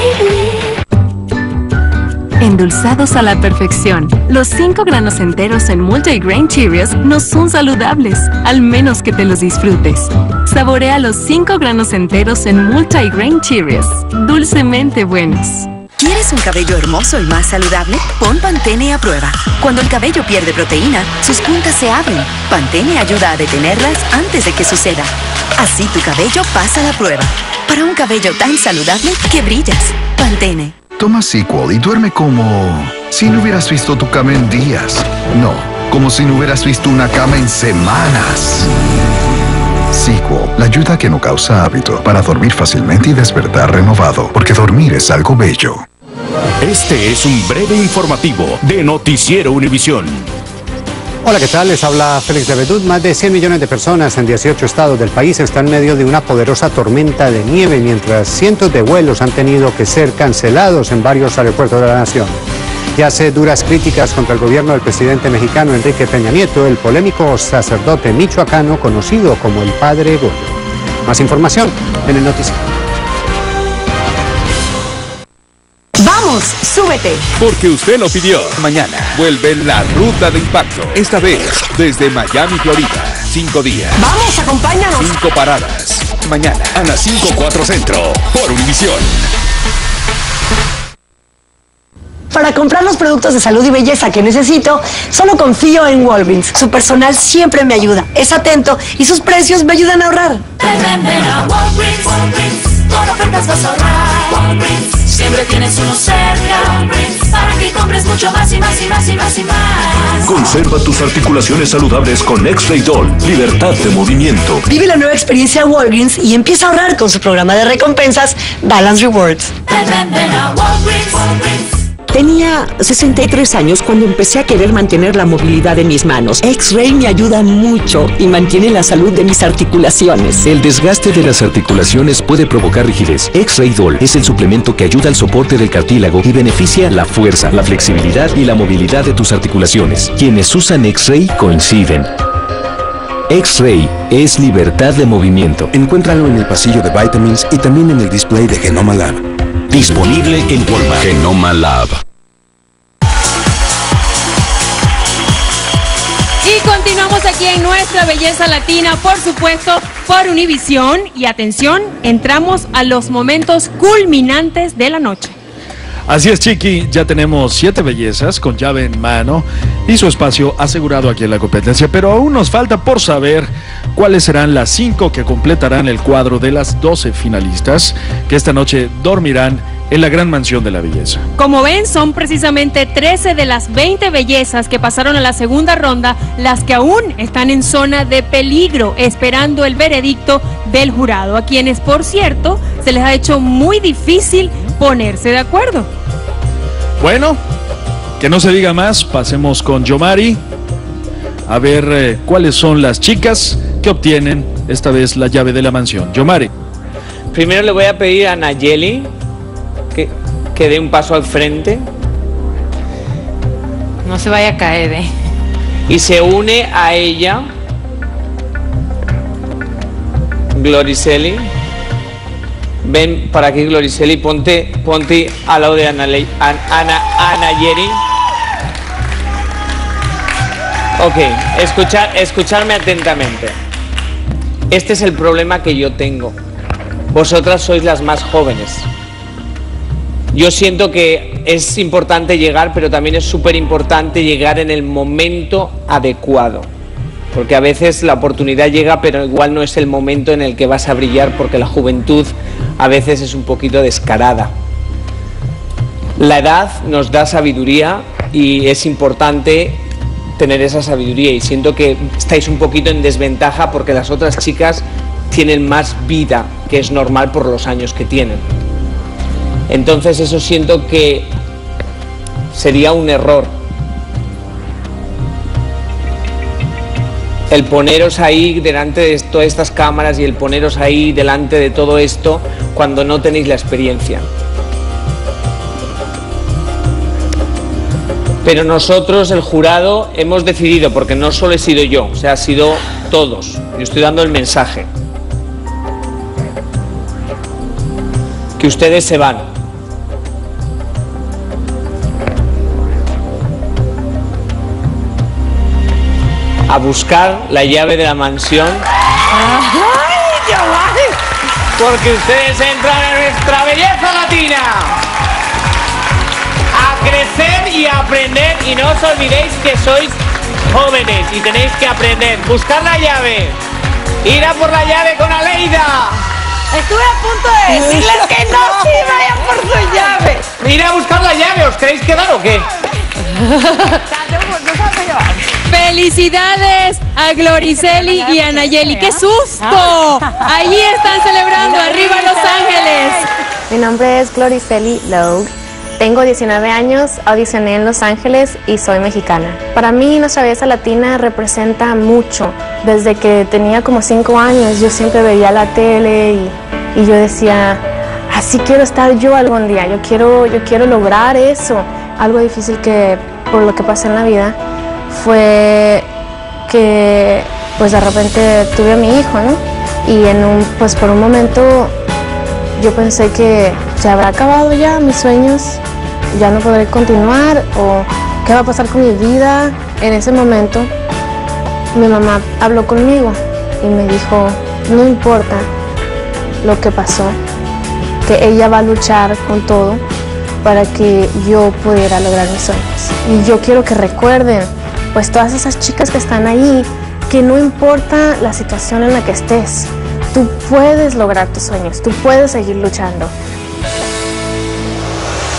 Endulzados a la perfección. Los cinco granos enteros en Multigrain Cheerios no son saludables, al menos que te los disfrutes. Saborea los cinco granos enteros en Multigrain Cheerios. Dulcemente buenos. ¿Quieres un cabello hermoso y más saludable? Pon Pantene a prueba. Cuando el cabello pierde proteína, sus puntas se abren. Pantene ayuda a detenerlas antes de que suceda. Así tu cabello pasa la prueba. Para un cabello tan saludable que brillas. Pantene. Toma Sequel y duerme como si no hubieras visto tu cama en días. No, como si no hubieras visto una cama en semanas. Sequel, la ayuda que no causa hábito para dormir fácilmente y despertar renovado, porque dormir es algo bello. Este es un breve informativo de Noticiero Univisión. Hola, ¿qué tal? Les habla Félix Levedut. Más de cien millones de personas en dieciocho estados del país están en medio de una poderosa tormenta de nieve, mientras cientos de vuelos han tenido que ser cancelados en varios aeropuertos de la nación. Y hace duras críticas contra el gobierno del presidente mexicano Enrique Peña Nieto, el polémico sacerdote michoacano conocido como el Padre Goyo. Más información en el noticiero. ¡Vamos, súbete! Porque usted lo pidió. Mañana vuelve la ruta de impacto. Esta vez desde Miami, Florida. Cinco días. ¡Vamos, acompáñanos! Cinco paradas. Mañana a las cinco cuatro Centro por Univisión. Para comprar los productos de salud y belleza que necesito, solo confío en Walgreens. Su personal siempre me ayuda, es atento y sus precios me ayudan a ahorrar. Ven, ven a Walgreens, Walgreens, con ofertas vas a ahorrar. Walgreens, siempre tienes uno cerca. mucho más y más y más y más y más. Conserva tus articulaciones saludables con X-Ray Doll. Libertad de movimiento. Vive la nueva experiencia Walgreens y empieza a ahorrar con su programa de recompensas Balance Rewards. Ven, ven, ven a Walgreens, Walgreens. Tenía sesenta y tres años cuando empecé a querer mantener la movilidad de mis manos. X-Ray me ayuda mucho y mantiene la salud de mis articulaciones. El desgaste de las articulaciones puede provocar rigidez. X-Ray Doll es el suplemento que ayuda al soporte del cartílago y beneficia la fuerza, la flexibilidad y la movilidad de tus articulaciones. Quienes usan X-Ray coinciden. X-Ray es libertad de movimiento. Encuéntralo en el pasillo de Vitamins y también en el display de Genoma Lab. Disponible en Walmart. Genoma Lab. Y continuamos aquí en Nuestra Belleza Latina, por supuesto, por Univisión. Y atención, entramos a los momentos culminantes de la noche. Así es, Chiqui, ya tenemos siete bellezas con llave en mano y su espacio asegurado aquí en la competencia, pero aún nos falta por saber cuáles serán las cinco que completarán el cuadro de las doce finalistas que esta noche dormirán en la gran mansión de la belleza. Como ven, son precisamente trece de las veinte bellezas que pasaron a la segunda ronda las que aún están en zona de peligro, esperando el veredicto del jurado, a quienes, por cierto, se les ha hecho muy difícil ponerse de acuerdo. Bueno, que no se diga más, pasemos con Yomari a ver eh, cuáles son las chicas que obtienen esta vez la llave de la mansión. Yomari. Primero le voy a pedir a Nayeli que, que dé un paso al frente. No se vaya a caer, eh. Y se une a ella Gloriceli. Ven para aquí, Gloriceli, ponte, ponte al lado de Ana, Ana, Anayeli. Ok, escuchar, escucharme atentamente. Este es el problema que yo tengo. Vosotras sois las más jóvenes. Yo siento que es importante llegar, pero también es súper importante llegar en el momento adecuado. Porque a veces la oportunidad llega, pero igual no es el momento en el que vas a brillar, porque la juventud a veces es un poquito descarada. La edad nos da sabiduría y es importante tener esa sabiduría, y siento que estáis un poquito en desventaja porque las otras chicas tienen más vida, que es normal por los años que tienen. Entonces eso siento que sería un error el poneros ahí delante de todas estas cámaras y el poneros ahí delante de todo esto cuando no tenéis la experiencia. Pero nosotros, el jurado, hemos decidido, porque no solo he sido yo, o sea, ha sido todos. Yo estoy dando el mensaje. Que ustedes se van. A buscar la llave de la mansión. Porque ustedes entran en nuestra belleza latina. A crecer y a aprender, y no os olvidéis que sois jóvenes y tenéis que aprender. Buscar la llave. Ir a por la llave con Aleida. Estuve a punto de decirles que no, sí, vayan por su llave. Ir a buscar la llave, ¿os queréis quedar o qué? Felicidades a Gloriceli y a Nayeli. ¡Qué susto! Allí están celebrando, arriba Los Ángeles. Mi nombre es Gloriceli Logue. Tengo diecinueve años, audicioné en Los Ángeles y soy mexicana. Para mí, Nuestra Belleza Latina representa mucho. Desde que tenía como cinco años, yo siempre veía la tele y, y yo decía, así quiero estar yo algún día. Yo quiero, yo quiero lograr eso. Algo difícil que, por lo que pasé en la vida, fue que pues de repente tuve a mi hijo, ¿no? Y en un, pues por un momento yo pensé que se habrá acabado ya mis sueños, ya no podré continuar, o qué va a pasar con mi vida. En ese momento mi mamá habló conmigo y me dijo, no importa lo que pasó, que ella va a luchar con todo para que yo pudiera lograr mis sueños. Y yo quiero que recuerden, pues todas esas chicas que están ahí, que no importa la situación en la que estés, tú puedes lograr tus sueños, tú puedes seguir luchando.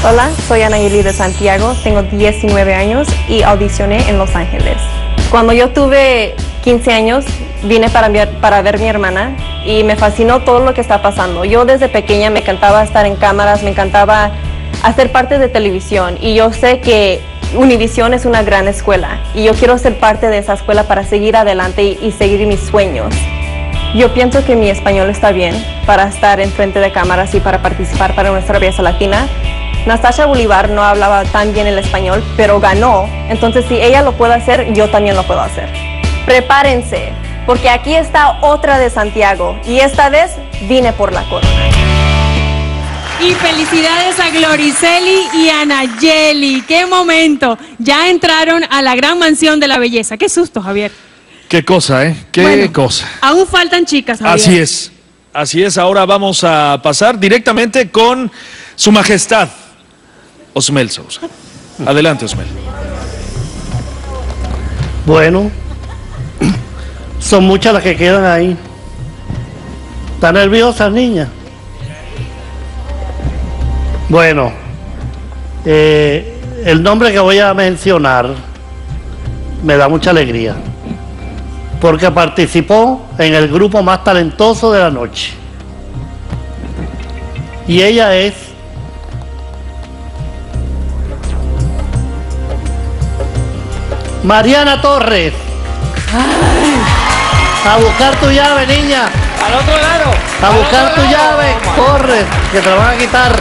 Hola, soy Anayeli de Santiago, tengo diecinueve años y audicioné en Los Ángeles. Cuando yo tuve quince años, vine para, mi, para ver a mi hermana y me fascinó todo lo que está pasando. Yo desde pequeña me encantaba estar en cámaras, me encantaba hacer parte de televisión y yo sé que Univision es una gran escuela y yo quiero ser parte de esa escuela para seguir adelante y, y seguir mis sueños. Yo pienso que mi español está bien para estar enfrente de cámaras y para participar para nuestra belleza latina. Natasha Bolívar no hablaba tan bien el español, pero ganó. Entonces, si ella lo puede hacer, yo también lo puedo hacer. Prepárense, porque aquí está otra de Santiago y esta vez vine por la corona. Y felicidades a Gloriceli y a Nayeli. ¡Qué momento! Ya entraron a la gran mansión de la belleza. ¡Qué susto, Javier! Qué cosa, ¿eh? Qué bueno, cosa. Aún faltan chicas, Javier. Así es, así es. Ahora vamos a pasar directamente con Su Majestad Osmel Sousa. Adelante, Osmel. Bueno, son muchas las que quedan ahí. ¿Están nerviosas, niña? Bueno, eh, el nombre que voy a mencionar me da mucha alegría, porque participó en el grupo más talentoso de la noche. Y ella es Mariana Torres. Ay. A buscar tu llave, niña. Al otro lado. A buscar tu llave. Corre, que te la van a quitar.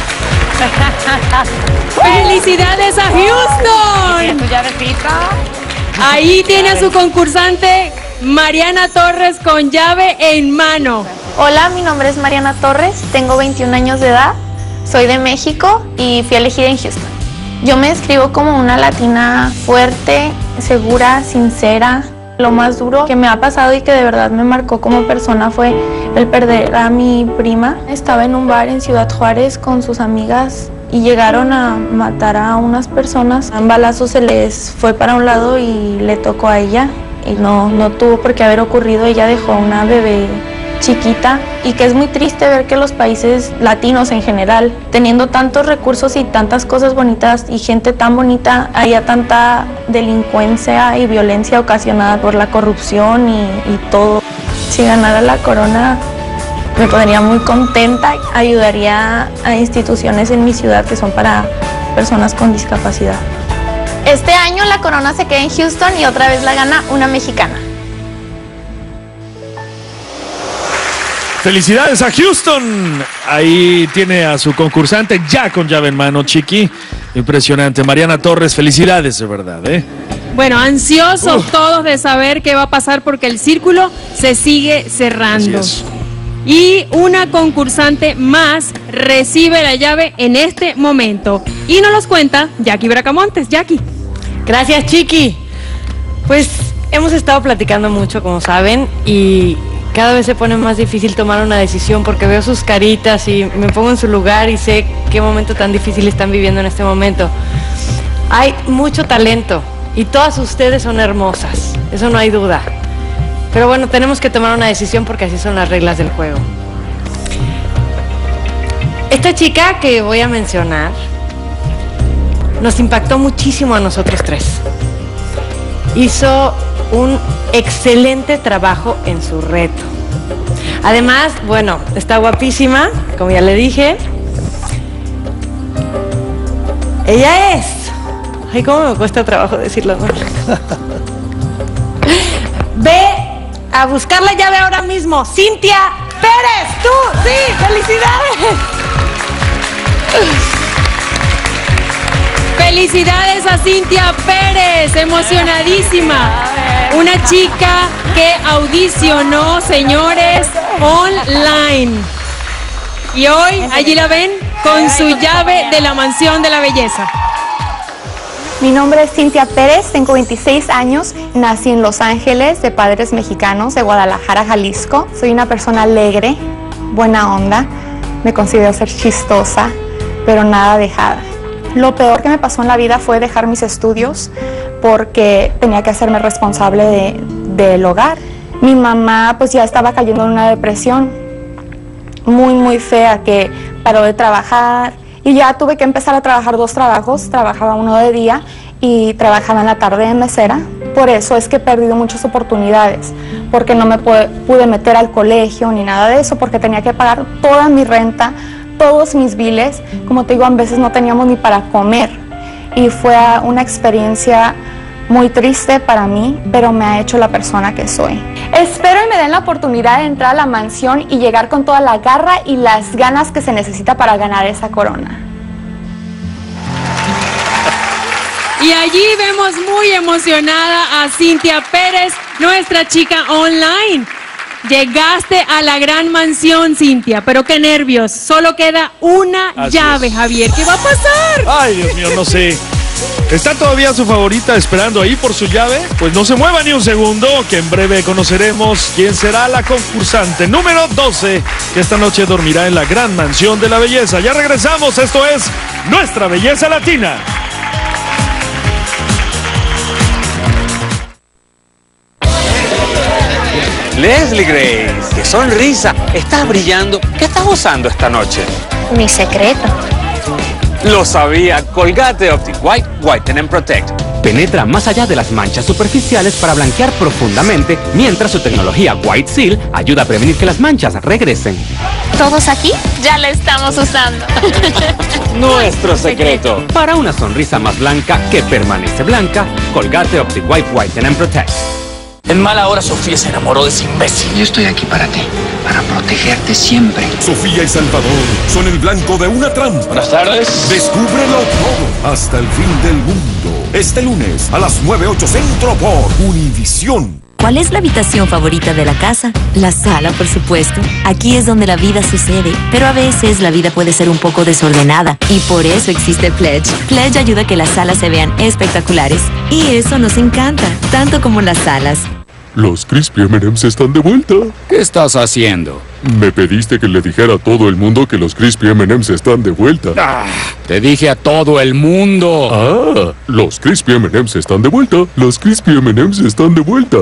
¡Felicidades a Houston! ¿Tu llavecita? Ahí tiene a su concursante Mariana Torres con llave en mano. Hola, mi nombre es Mariana Torres, tengo veintiún años de edad, soy de México y fui elegida en Houston. Yo me describo como una latina fuerte, segura, sincera. Lo más duro que me ha pasado y que de verdad me marcó como persona fue el perder a mi prima. Estaba en un bar en Ciudad Juárez con sus amigas y llegaron a matar a unas personas. Un balazo se les fue para un lado y le tocó a ella. Y no, no tuvo por qué haber ocurrido. Ella dejó una bebé chiquita y que es muy triste ver que los países latinos en general, teniendo tantos recursos y tantas cosas bonitas y gente tan bonita, haya tanta delincuencia y violencia ocasionada por la corrupción y, y todo. Si ganara la corona me pondría muy contenta, ayudaría a instituciones en mi ciudad que son para personas con discapacidad. Este año la corona se queda en Houston y otra vez la gana una mexicana. Felicidades a Houston. Ahí tiene a su concursante ya con llave en mano, Chiqui. Impresionante. Mariana Torres, felicidades de verdad, ¿eh? Bueno, ansiosos Uf. todos de saber qué va a pasar porque el círculo se sigue cerrando. Y una concursante más recibe la llave en este momento. Y nos los cuenta Jackie Bracamontes. Jackie. Gracias, Chiqui. Pues hemos estado platicando mucho, como saben, y cada vez se pone más difícil tomar una decisión porque veo sus caritas y me pongo en su lugar y sé qué momento tan difícil están viviendo en este momento. Hay mucho talento y todas ustedes son hermosas, eso no hay duda. Pero bueno, tenemos que tomar una decisión porque así son las reglas del juego. Esta chica que voy a mencionar nos impactó muchísimo a nosotros tres. Hizo un excelente trabajo en su reto. Además, bueno, está guapísima, como ya le dije. Ella es... Ay, cómo me cuesta trabajo decirlo, ¿no? Ve a buscar la llave ahora mismo. Cintia Pérez, tú, sí, felicidades. Felicidades a Cintia Pérez, emocionadísima. Una chica que audicionó, señores, online. Y hoy allí la ven con su llave de la mansión de la belleza. Mi nombre es Cintia Pérez, tengo veintiséis años, nací en Los Ángeles, de padres mexicanos, de Guadalajara, Jalisco. Soy una persona alegre, buena onda, me considero ser chistosa, pero nada dejada. Lo peor que me pasó en la vida fue dejar mis estudios porque tenía que hacerme responsable de, del hogar. Mi mamá pues ya estaba cayendo en una depresión muy muy fea que paró de trabajar Y ya tuve que empezar a trabajar dos trabajos, trabajaba uno de día y trabajaba en la tarde de mesera. Por eso es que he perdido muchas oportunidades, porque no me pude meter al colegio ni nada de eso, porque tenía que pagar toda mi renta, todos mis biles. Como te digo, a veces no teníamos ni para comer. Y fue una experiencia muy triste para mí, pero me ha hecho la persona que soy. Espero y me den la oportunidad de entrar a la mansión y llegar con toda la garra y las ganas que se necesita para ganar esa corona. Y allí vemos muy emocionada a Cintia Pérez, nuestra chica online. Llegaste a la gran mansión, Cintia, pero qué nervios. Solo queda una Así llave, es. Javier. ¿Qué va a pasar? Ay, Dios mío, no sé. ¿Está todavía su favorita esperando ahí por su llave? Pues no se mueva ni un segundo, que en breve conoceremos quién será la concursante número doce, que esta noche dormirá en la gran mansión de la belleza. Ya regresamos, esto es Nuestra Belleza Latina. Leslie Grace, qué sonrisa. Estás brillando. ¿Qué estás usando esta noche? Mi secreto. Lo sabía. Colgate Optic White, Whiten and Protect. Penetra más allá de las manchas superficiales para blanquear profundamente, mientras su tecnología White Seal ayuda a prevenir que las manchas regresen. ¿Todos aquí? Ya la estamos usando. Nuestro secreto. Para una sonrisa más blanca que permanece blanca, Colgate Optic White, Whiten and Protect. En mala hora Sofía se enamoró de ese imbécil. Yo estoy aquí para ti, para protegerte siempre. Sofía y Salvador son el blanco de una trampa. Buenas tardes. Descúbrelo todo hasta el fin del mundo. Este lunes a las nueve ocho Centro por Univisión. ¿Cuál es la habitación favorita de la casa? La sala, por supuesto. Aquí es donde la vida sucede, pero a veces la vida puede ser un poco desordenada y por eso existe Pledge. Pledge ayuda a que las salas se vean espectaculares y eso nos encanta, tanto como las salas. Los Crispy M and M's están de vuelta. ¿Qué estás haciendo? Me pediste que le dijera a todo el mundo que los Crispy M and M's están de vuelta. Ah, te dije a todo el mundo. Ah, los Crispy M and M's están de vuelta. Los Crispy M and M's están de vuelta.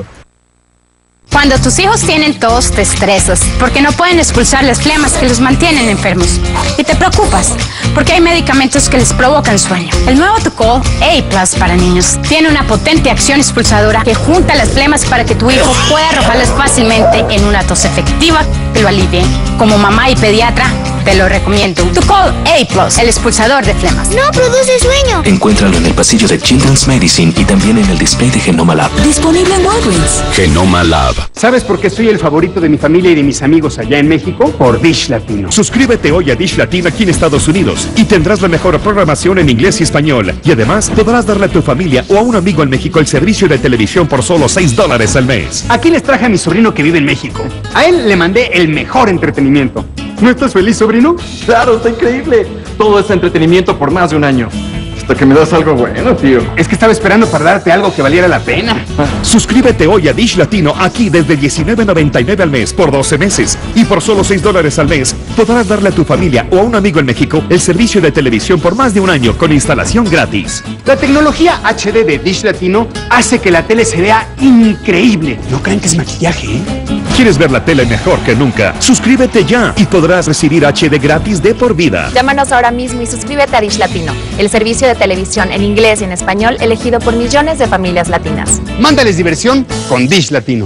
Cuando tus hijos tienen tos, te estresas, porque no pueden expulsar las flemas que los mantienen enfermos. Y te preocupas, porque hay medicamentos que les provocan sueño. El nuevo Tucol A Plus para niños tiene una potente acción expulsadora que junta las flemas para que tu hijo pueda arrojarlas fácilmente en una tos efectiva que lo alivie. Como mamá y pediatra, te lo recomiendo. Tucol A Plus, el expulsador de flemas. ¡No produce sueño! Encuéntralo en el pasillo de Children's Medicine y también en el display de Genoma Lab. Disponible en Walgreens. Genoma Lab. ¿Sabes por qué soy el favorito de mi familia y de mis amigos allá en México? Por Dish Latino. Suscríbete hoy a Dish Latino aquí en Estados Unidos y tendrás la mejor programación en inglés y español. Y además podrás darle a tu familia o a un amigo en México el servicio de televisión por solo seis dólares al mes. Aquí les traje a mi sobrino que vive en México. A él le mandé el mejor entretenimiento. ¿No estás feliz, sobrino? Claro, está increíble. Todo este entretenimiento por más de un año. Hasta que me das algo bueno, tío. Es que estaba esperando para darte algo que valiera la pena. Suscríbete hoy a Dish Latino aquí desde diecinueve noventa y nueve al mes por doce meses. Y por solo seis dólares al mes podrás darle a tu familia o a un amigo en México el servicio de televisión por más de un año con instalación gratis. La tecnología H D de Dish Latino hace que la tele se vea increíble. No creen que es maquillaje, ¿eh? ¿Quieres ver la tele mejor que nunca? Suscríbete ya y podrás recibir H D gratis de por vida. Llámanos ahora mismo y suscríbete a Dish Latino, el servicio de televisión en inglés y en español elegido por millones de familias latinas. Mándales diversión con Dish Latino.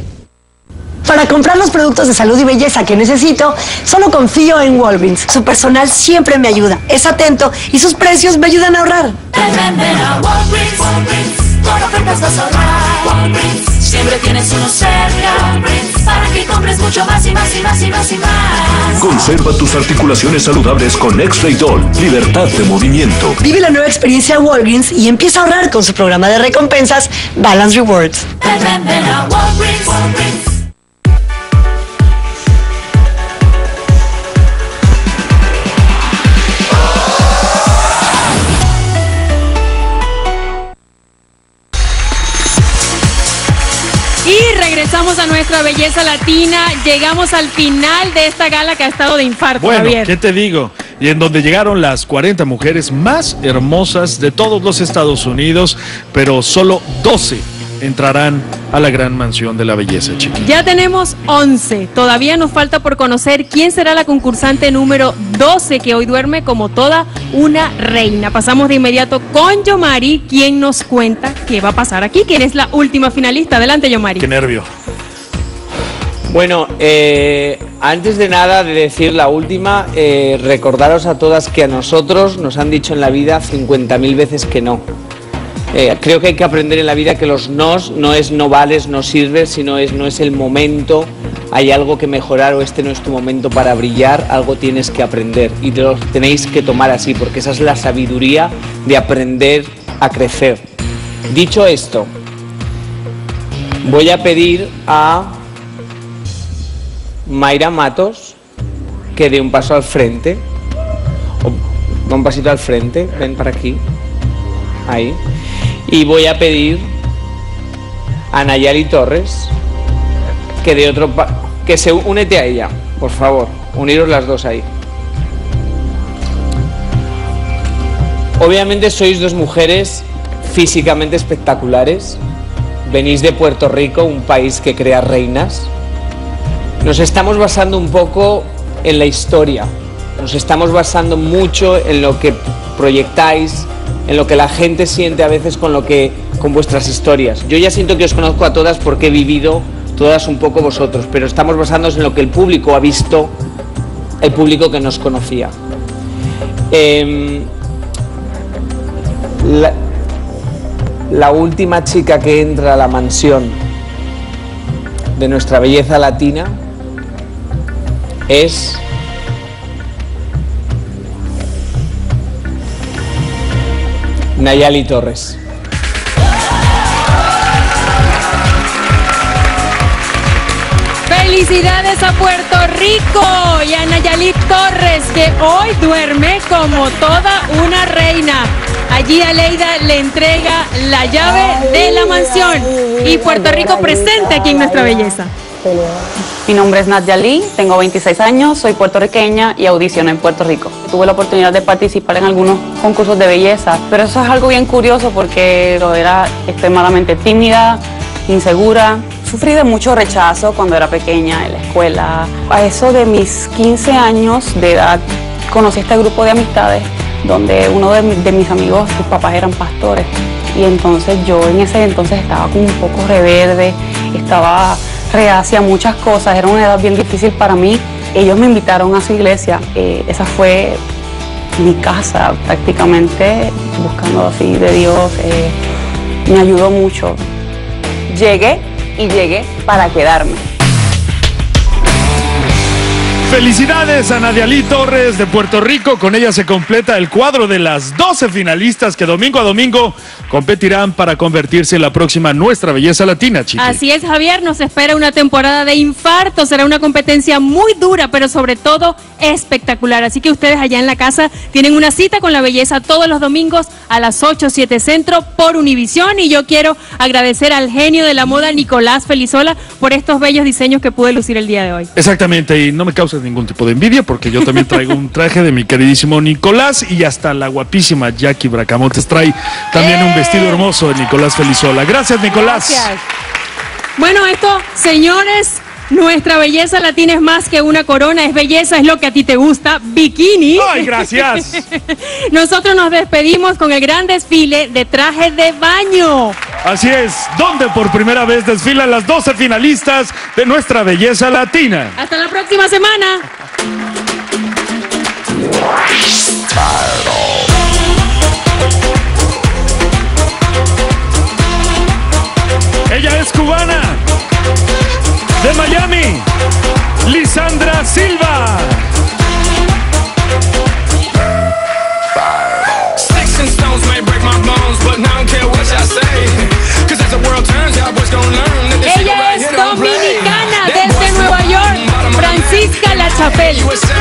Para comprar los productos de salud y belleza que necesito, solo confío en Walgreens. Su personal siempre me ayuda, es atento y sus precios me ayudan a ahorrar. Ven a Walgreens, Walgreens, por ofertas vas a ahorrar. Walgreens, siempre tienes uno cerca. Walgreens, para que compres mucho más y más y más y más y más. Conserva tus articulaciones saludables con X-Ray Doll, libertad de movimiento. Vive la nueva experiencia Walgreens y empieza a ahorrar con su programa de recompensas Balance Rewards. Ven, ven a Walgreens, Walgreens. Y regresamos a Nuestra Belleza Latina. Llegamos al final de esta gala que ha estado de infarto, Bueno, Javier. ¿qué te digo? Y en donde llegaron las cuarenta mujeres más hermosas de todos los Estados Unidos, pero solo doce entrarán a la gran mansión de la belleza, chiquita. Ya tenemos once. Todavía nos falta por conocer quién será la concursante número doce, que hoy duerme como toda una reina. Pasamos de inmediato con Yomari, quien nos cuenta qué va a pasar aquí, quién es la última finalista. Adelante, Yomari. Qué nervio. Bueno, eh, antes de nada de decir la última, eh, recordaros a todas que a nosotros nos han dicho en la vida cincuenta mil veces que no. Eh, creo que hay que aprender en la vida que los nos no es no vales, no sirves, sino es no es el momento, hay algo que mejorar o este no es tu momento para brillar, algo tienes que aprender y te lo tenéis que tomar así, porque esa es la sabiduría de aprender a crecer. Dicho esto, voy a pedir a Mayra Matos que dé un paso al frente, o, da un pasito al frente, ven para aquí, ahí, y voy a pedir a Nayeli Torres que dé otro pa que se únete a ella, por favor, uniros las dos ahí. Obviamente sois dos mujeres físicamente espectaculares, venís de Puerto Rico, un país que crea reinas. Nos estamos basando un poco en la historia, nos estamos basando mucho en lo que proyectáis, en lo que la gente siente a veces con lo que con vuestras historias. Yo ya siento que os conozco a todas porque he vivido todas un poco vosotros, pero estamos basándonos en lo que el público ha visto, el público que nos conocía. Eh, la, la última chica que entra a la mansión de nuestra belleza latina es Nayeli Torres. Felicidades a Puerto Rico y a Nayeli Torres, que hoy duerme como toda una reina. Allí Aleida le entrega la llave de la mansión y Puerto Rico presente aquí en nuestra belleza. Mi nombre es Nayeli, tengo veintiséis años, soy puertorriqueña y audicioné en Puerto Rico. Tuve la oportunidad de participar en algunos concursos de belleza, pero eso es algo bien curioso porque yo era extremadamente tímida, insegura. Sufrí de mucho rechazo cuando era pequeña en la escuela. A eso de mis quince años de edad conocí este grupo de amistades donde uno de, de mis amigos, sus papás eran pastores. Y entonces yo en ese entonces estaba como un poco reverde, estaba reacia a muchas cosas, era una edad bien difícil para mí. Ellos me invitaron a su iglesia, eh, esa fue mi casa prácticamente, buscando así de Dios, eh, me ayudó mucho. Llegué y llegué para quedarme. Felicidades a Nayeli Torres de Puerto Rico. Con ella se completa el cuadro de las doce finalistas que domingo a domingo competirán para convertirse en la próxima Nuestra Belleza Latina, chicos. Así es, Javier, nos espera una temporada de infarto. Será una competencia muy dura, pero sobre todo espectacular. Así que ustedes allá en la casa tienen una cita con la belleza todos los domingos a las ocho, siete Centro por Univisión. Y yo quiero agradecer al genio de la moda, Nicolás Felizola, por estos bellos diseños que pude lucir el día de hoy. Exactamente, y no me causa ningún tipo de envidia porque yo también traigo un traje de mi queridísimo Nicolás y hasta la guapísima Jackie Bracamontes trae también ¡Eh! un vestido hermoso de Nicolás Felizola. Gracias, Nicolás. Gracias. Bueno, esto, señores, nuestra belleza latina es más que una corona, es belleza, es lo que a ti te gusta, bikini. ¡Ay, gracias! Nosotros nos despedimos con el gran desfile de trajes de baño. Así es, donde por primera vez desfilan las doce finalistas de Nuestra Belleza Latina. Hasta la próxima semana. Ella es cubana, de Miami, Lisandra Silva. Ella es dominicana, desde Nueva York, Francisca La Chapelle.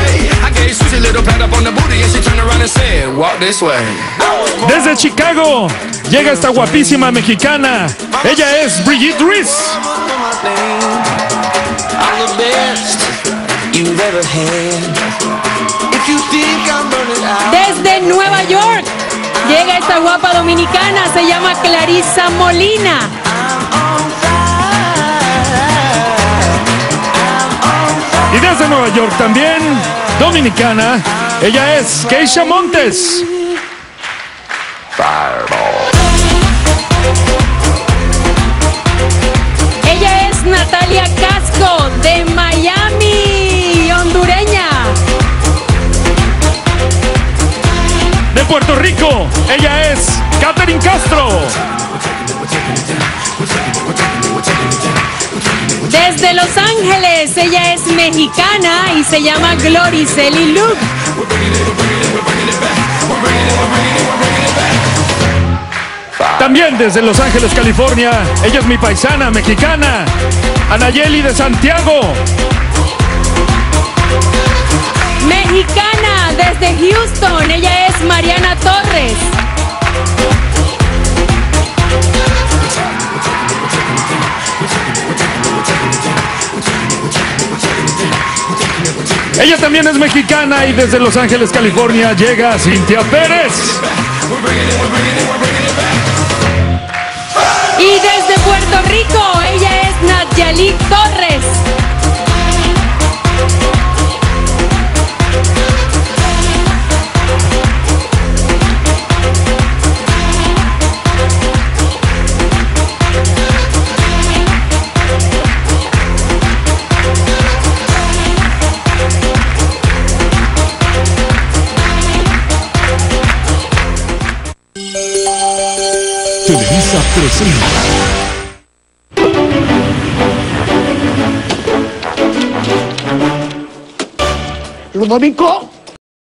Desde Chicago llega esta guapísima mexicana. Ella es Brigitte Ruiz. Desde Nueva York llega esta guapa dominicana, se llama Clarissa Molina. Y desde Nueva York también, dominicana, ella es Keisha Montes. Ella es Natalia Casco, de Miami, hondureña. De Puerto Rico, ella es Katherine Castro. Desde Los Ángeles, ella es mexicana y se llama Gloriceli Luke. También desde Los Ángeles, California, ella es mi paisana mexicana, Anayeli de Santiago. Mexicana desde Houston, ella es Mariana Torres. Ella también es mexicana y desde Los Ángeles, California, llega Cintia Pérez. Y desde Puerto Rico, ella es Natyali Torres. Televisa presenta. Ludovico,